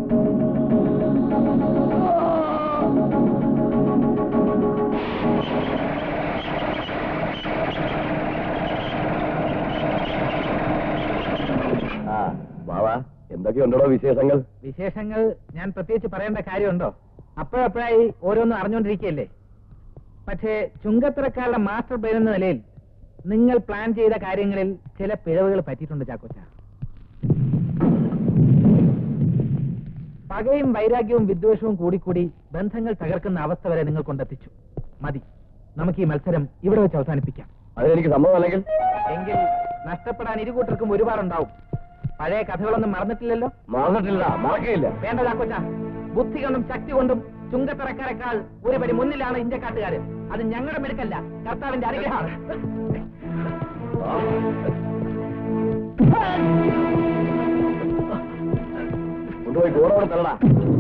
ആ വാവാ, എന്തൊക്കെയുണ്ടോ വിശേഷങ്ങൾ? വിശേഷങ്ങൾ ഞാൻ പ്രത്യേകിച്ച് പറയേണ്ട കാര്യമുണ്ടോ? അപ്പോഴപ്പോഴായി ഓരോന്നും അറിഞ്ഞുകൊണ്ടിരിക്കുകയല്ലേ. പക്ഷേ ചുങ്കത്തറക്കാരുടെ മാസ്റ്റർ പ്ലാൻ എന്ന നിലയിൽ നിങ്ങൾ പ്ലാൻ ചെയ്ത കാര്യങ്ങളിൽ ചില പിഴവുകൾ പറ്റിയിട്ടുണ്ട് ചാക്കോച്ച. പകയും വൈരാഗ്യവും വിദ്വേഷവും കൂടിക്കൂടി ബന്ധങ്ങൾ തകർക്കുന്ന അവസ്ഥ വരെ നിങ്ങൾ കൊണ്ടെത്തിച്ചു. മതി, നമുക്ക് ഈ മത്സരം ഇവിടെ വെച്ച് അവസാനിപ്പിക്കാം. അതിനെനിക്ക് സമ്മതമല്ലെങ്കിൽ? എങ്കിൽ നഷ്ടപ്പെടാൻ ഇരുകൂട്ടർക്കും ഒരുപാടുണ്ടാവും. പഴയ കഥകളൊന്നും മറന്നിട്ടില്ലല്ലോ? മറന്നിട്ടില്ല, മറക്കയില്ല. വേണ്ട ചാക്കോച്ച, ബുദ്ധി കൊണ്ടും ശക്തി കൊണ്ടും ചുങ്കത്തറക്കാരെക്കാൾ ഒരു പടി മുന്നിലാണ് ഇന്ത്യക്കാട്ടുകാര്. അത് ഞങ്ങളുടെ മെടുക്കല്ല, കർത്താവിന്റെ അനുഗ്രഹമാണ്. കൊണ്ടുപോയി ഗോഡോടെ തള്ളടാ.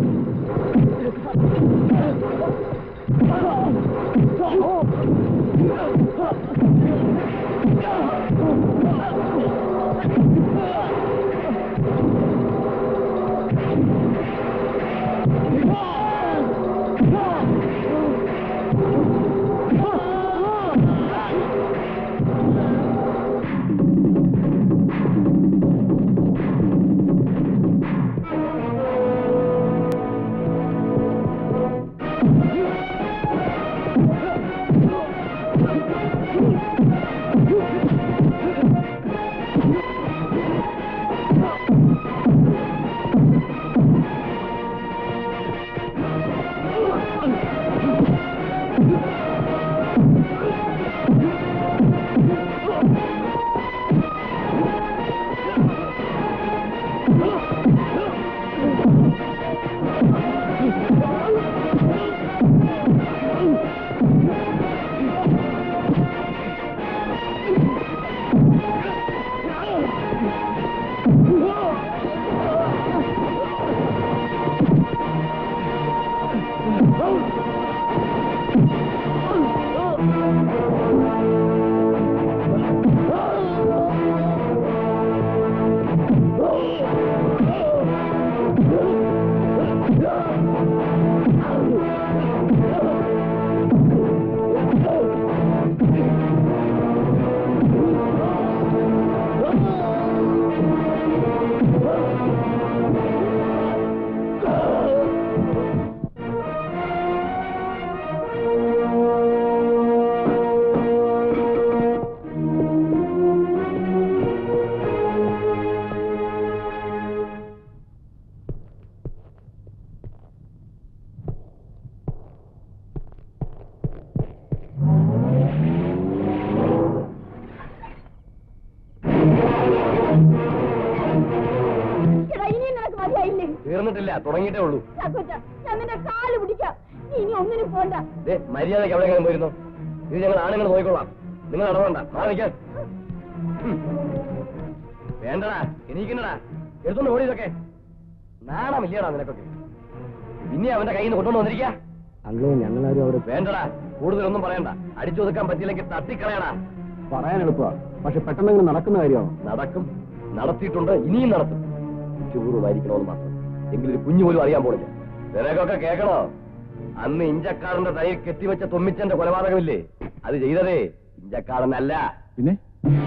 തീർന്നിട്ടില്ല, തുടങ്ങിയിട്ടേ ഉള്ളൂ. കാല് പിടിക്കാം, ഇനി ഒന്നിനും പോണ്ട. മര്യാദയ്ക്ക് എവിടെ പോയിരുന്നു? ഇത് ഞങ്ങൾ ആണുങ്ങൾ നോക്കിക്കൊള്ളാം, നിങ്ങൾ ഇടപെടണ്ട. മാറിക്കാൻ വേണ്ടടാ, എനിക്കുണ്ടടാ. എടുത്തോണ്ട് ഓടി ഇതൊക്കെ നാണമില്ലടാ നിനക്കൊക്കെ. ഇനി അവന്റെ കയ്യിൽ നിന്ന് കൊണ്ടുവന്ന് വന്നിരിക്കാ. അങ്ങളെ ഞങ്ങളാരും അവിടെ വേണ്ടടാ, കൂടുതലൊന്നും പറയണ്ട. അടിച്ചൊതുക്കാൻ പറ്റിയില്ലെങ്കിൽ തട്ടിക്കളയടാ. പറയാൻ എളുപ്പ, പക്ഷെ പെട്ടെന്ന് നടക്കുന്ന കാര്യമാണോ? നടക്കും, നടത്തിയിട്ടുണ്ട്, ഇനിയും നടത്തും. ചൂറുമായിരിക്കണമെന്ന് മാത്രം. എങ്കിലൊരു കുഞ്ഞു പോലും അറിയാൻ പോണില്ല. നിനക്കൊക്കെ കേൾക്കണോ? അന്ന് ഇഞ്ചക്കാടന്റെ തൈയിൽ കെട്ടിവെച്ച തൊമ്മിച്ചന്റെ കൊലപാതകമില്ലേ, അത് ചെയ്തതേ ഇഞ്ചക്കാടനല്ല. പിന്നെ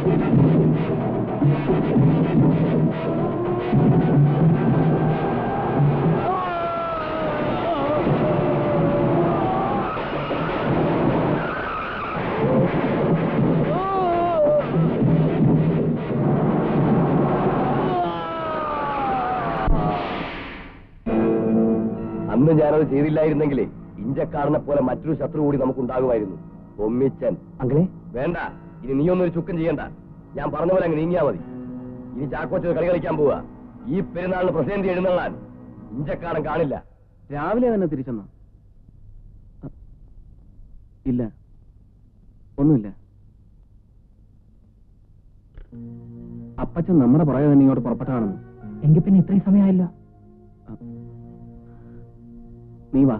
അന്ന് ഞാനത് ചെയ്തില്ലായിരുന്നെങ്കിലേ ഇഞ്ചക്കാടനെ പോലെ മറ്റൊരു ശത്രു കൂടി നമുക്കുണ്ടാകുമായിരുന്നു, തൊമ്മിച്ചൻ. അങ്ങളെ വേണ്ട, ഇനി നീയൊന്നൊരു ചുക്കം ചെയ്യണ്ട. ഞാൻ പറഞ്ഞ പോലെ അങ്ങ് നീങ്ങിയാ മതി. ഇനി ചാക്കോച്ചത് കളി കളിക്കാൻ പോവാ. ഈ പെരുന്നാളിന് പ്രസിഡന്റ് എഴുന്നള്ളാൻ ഇഞ്ചക്കാടൻ കാണില്ല. രാവിലെ തന്നെ തിരിച്ചെന്നോ? ഇല്ല, ഒന്നുമില്ല. അപ്പച്ചൻ നമ്മുടെ പുറകെ തന്നെ ഇങ്ങോട്ട് പുറപ്പെട്ടാണെന്ന് എങ്കിൽ പിന്നെ ഇത്രയും സമയമായല്ലോ. നീ വാ.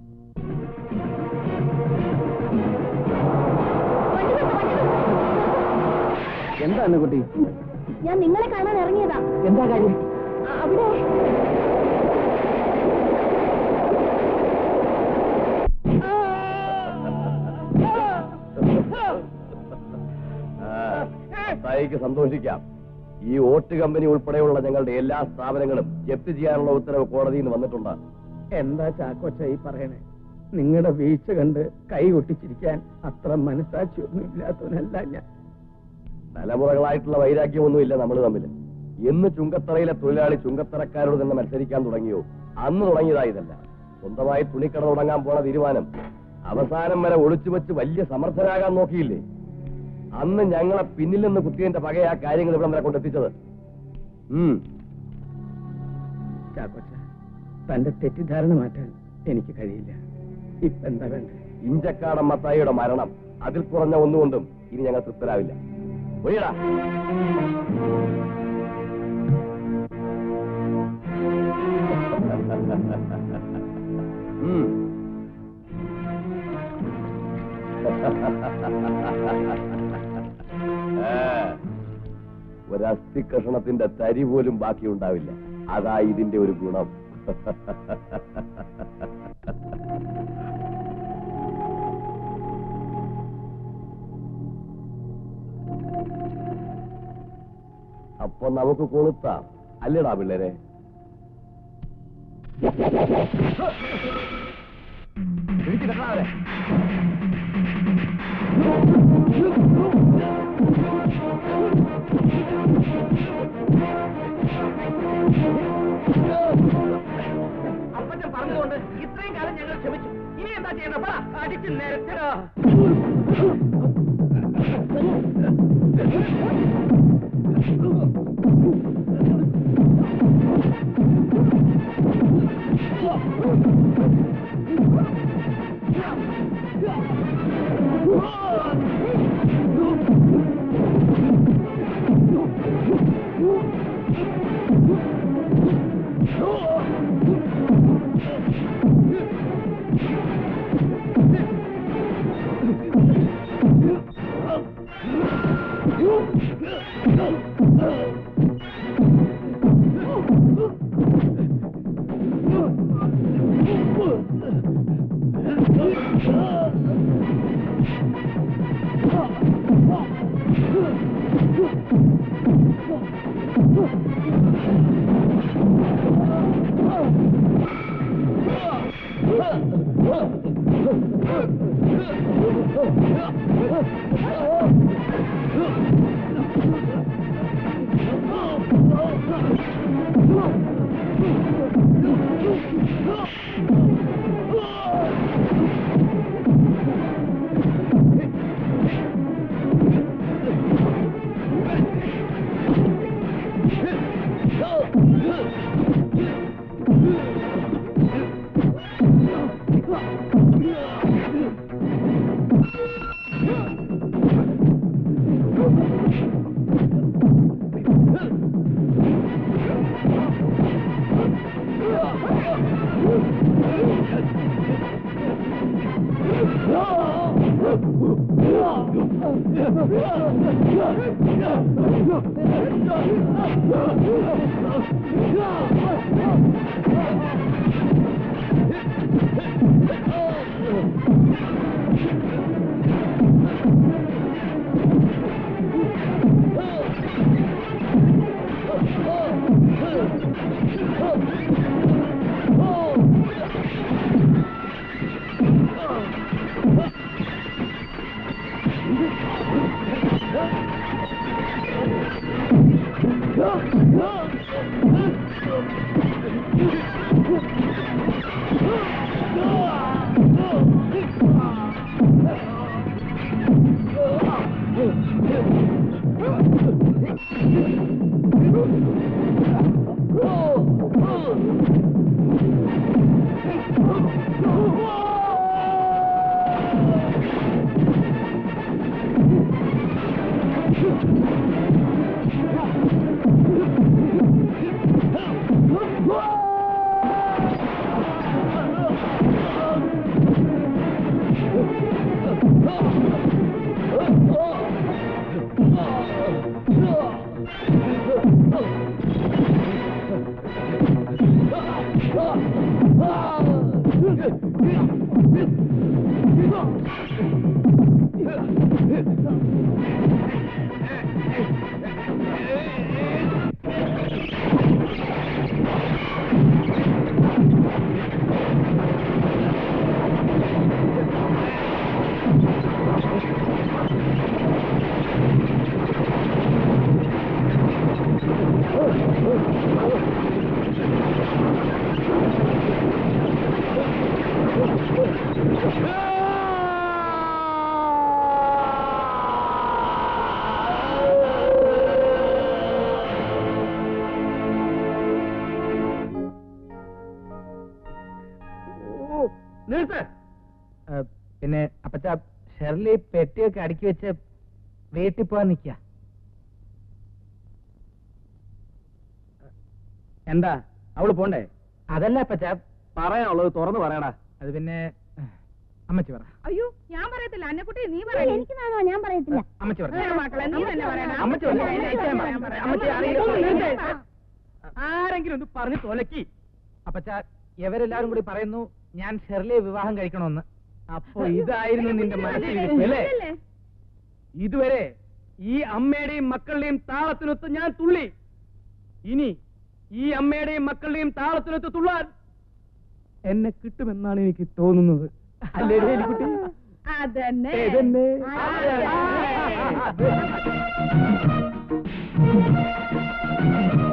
എന്താ കുട്ടി? ഞാൻ നിങ്ങളെ കാണാൻ ഇറങ്ങിയതാ. എന്താ കാര്യം? അവിടെ തായിക്ക് സന്തോഷിക്കാം. ഈ ഓട്ട് കമ്പനി ഉൾപ്പെടെയുള്ള ഞങ്ങളുടെ എല്ലാ സ്ഥാപനങ്ങളും ജപ്തി ചെയ്യാനുള്ള ഉത്തരവ് കോടതിയിൽ നിന്ന് വന്നിട്ടുണ്ട്. എന്താ ചാക്കോച്ച ഈ പറയണേ? നിങ്ങളുടെ വീഴ്ച കണ്ട് കൈ ഒട്ടിച്ചിരിക്കാൻ അത്ര മനസാക്ഷിയൊന്നും ഇല്ലാത്തവനല്ല ഞാൻ. തലമുറകളായിട്ടുള്ള വൈരാഗ്യമൊന്നുമില്ല നമ്മൾ തമ്മിൽ. എന്ന് ചുങ്കത്തറയിലെ തൊഴിലാളി ചുങ്കത്തറക്കാരോട് തന്നെ മത്സരിക്കാൻ തുടങ്ങിയോ അന്ന് തുടങ്ങിയതാ ഇതല്ല. സ്വന്തമായി തുണിക്കട തുടങ്ങാൻ പോണ തീരുമാനം അവസാനം വരെ ഒളിച്ചു വെച്ച് വലിയ സമർത്ഥരാകാൻ നോക്കിയില്ലേ? അന്ന് ഞങ്ങളെ പിന്നിൽ നിന്ന് കുത്തിയതിന്റെ പകയ ആ കാര്യങ്ങൾ ഇവിടം വരെ കൊണ്ടെത്തിച്ചത്. ചാക്കോച്ച, തന്റെ തെറ്റിദ്ധാരണ മാറ്റാൻ എനിക്ക് കഴിയില്ല. ഇപ്പൊ എന്താ വേണ്ട? ഇഞ്ചക്കാടൻ മത്തായിയുടെ മരണം, അതിൽ കുറഞ്ഞ ഒന്നുകൊണ്ടും ഇനി ഞങ്ങൾ തൃപ്തരാവില്ല. ഒയ്യടാ. ഒരസ്ഥി കഷണത്തിന്റെ തരി പോലും ബാക്കിയുണ്ടാവില്ല. അതാ ഇതിന്റെ ഒരു ഗുണം. അപ്പൊ നമുക്ക് കൊളുത്താം അല്ലേടാ പിള്ളേരെ? കെട്ടാവരെ അപ്പച്ചൻ പറഞ്ഞുകൊണ്ട് ഇത്രയും കാലം ഞങ്ങൾ ക്ഷമിച്ചു. ഇനി എന്താ ചെയ്യുന്ന? പറ. അടിച്ച് നിരത്തടാ. Oh! നിർത്ത്. പിന്നെ അപ്പച്ച ഷെർലി പെട്ടിയൊക്കെ അടുക്കി വെച്ച് വീട്ടിൽ പോവാൻ നിക്ക. എന്താ അവള് പോണ്ടേ? അതല്ല അപ്പച്ച, പറയാനുള്ളത് തുറന്നു പറയടാ. അത് പിന്നെ അമ്മച്ചി പറ. അയ്യോ ഞാൻ പറയത്തില്ല, അന്നക്കുട്ടി നീ പറയണേ. എനിക്ക് നാണോ, ഞാൻ പറയത്തില്ല. അമ്മച്ചി പറ. മക്കളെ നീ തന്നെ പറയണം. അമ്മച്ചി പറ. അമ്മച്ചി അറിയില്ല. ആരെങ്കിലും ഒന്ന് പറഞ്ഞു തൊലക്കി. അപ്പച്ച ഇവരെല്ലാരും കൂടി പറയുന്നു ഞാൻ ഷെർലിയെ വിവാഹം കഴിക്കണമെന്ന്. അപ്പൊ ഇതായിരുന്നു നിന്റെ മനസ്സിൽ അല്ലേ? ഇതുവരെ ഈ അമ്മയുടെയും മക്കളുടെയും താളത്തിനൊത്ത് ഞാൻ തുള്ളി. ഇനി ഈ അമ്മയുടെയും മക്കളുടെയും താളത്തിനൊത്ത് തുള്ളാൻ എന്നെ കിട്ടുമെന്നാണ് എനിക്ക് തോന്നുന്നത്. അല്ലേ എലിക്കുട്ടി? അതന്നെ. ഇതന്നെ. ആ.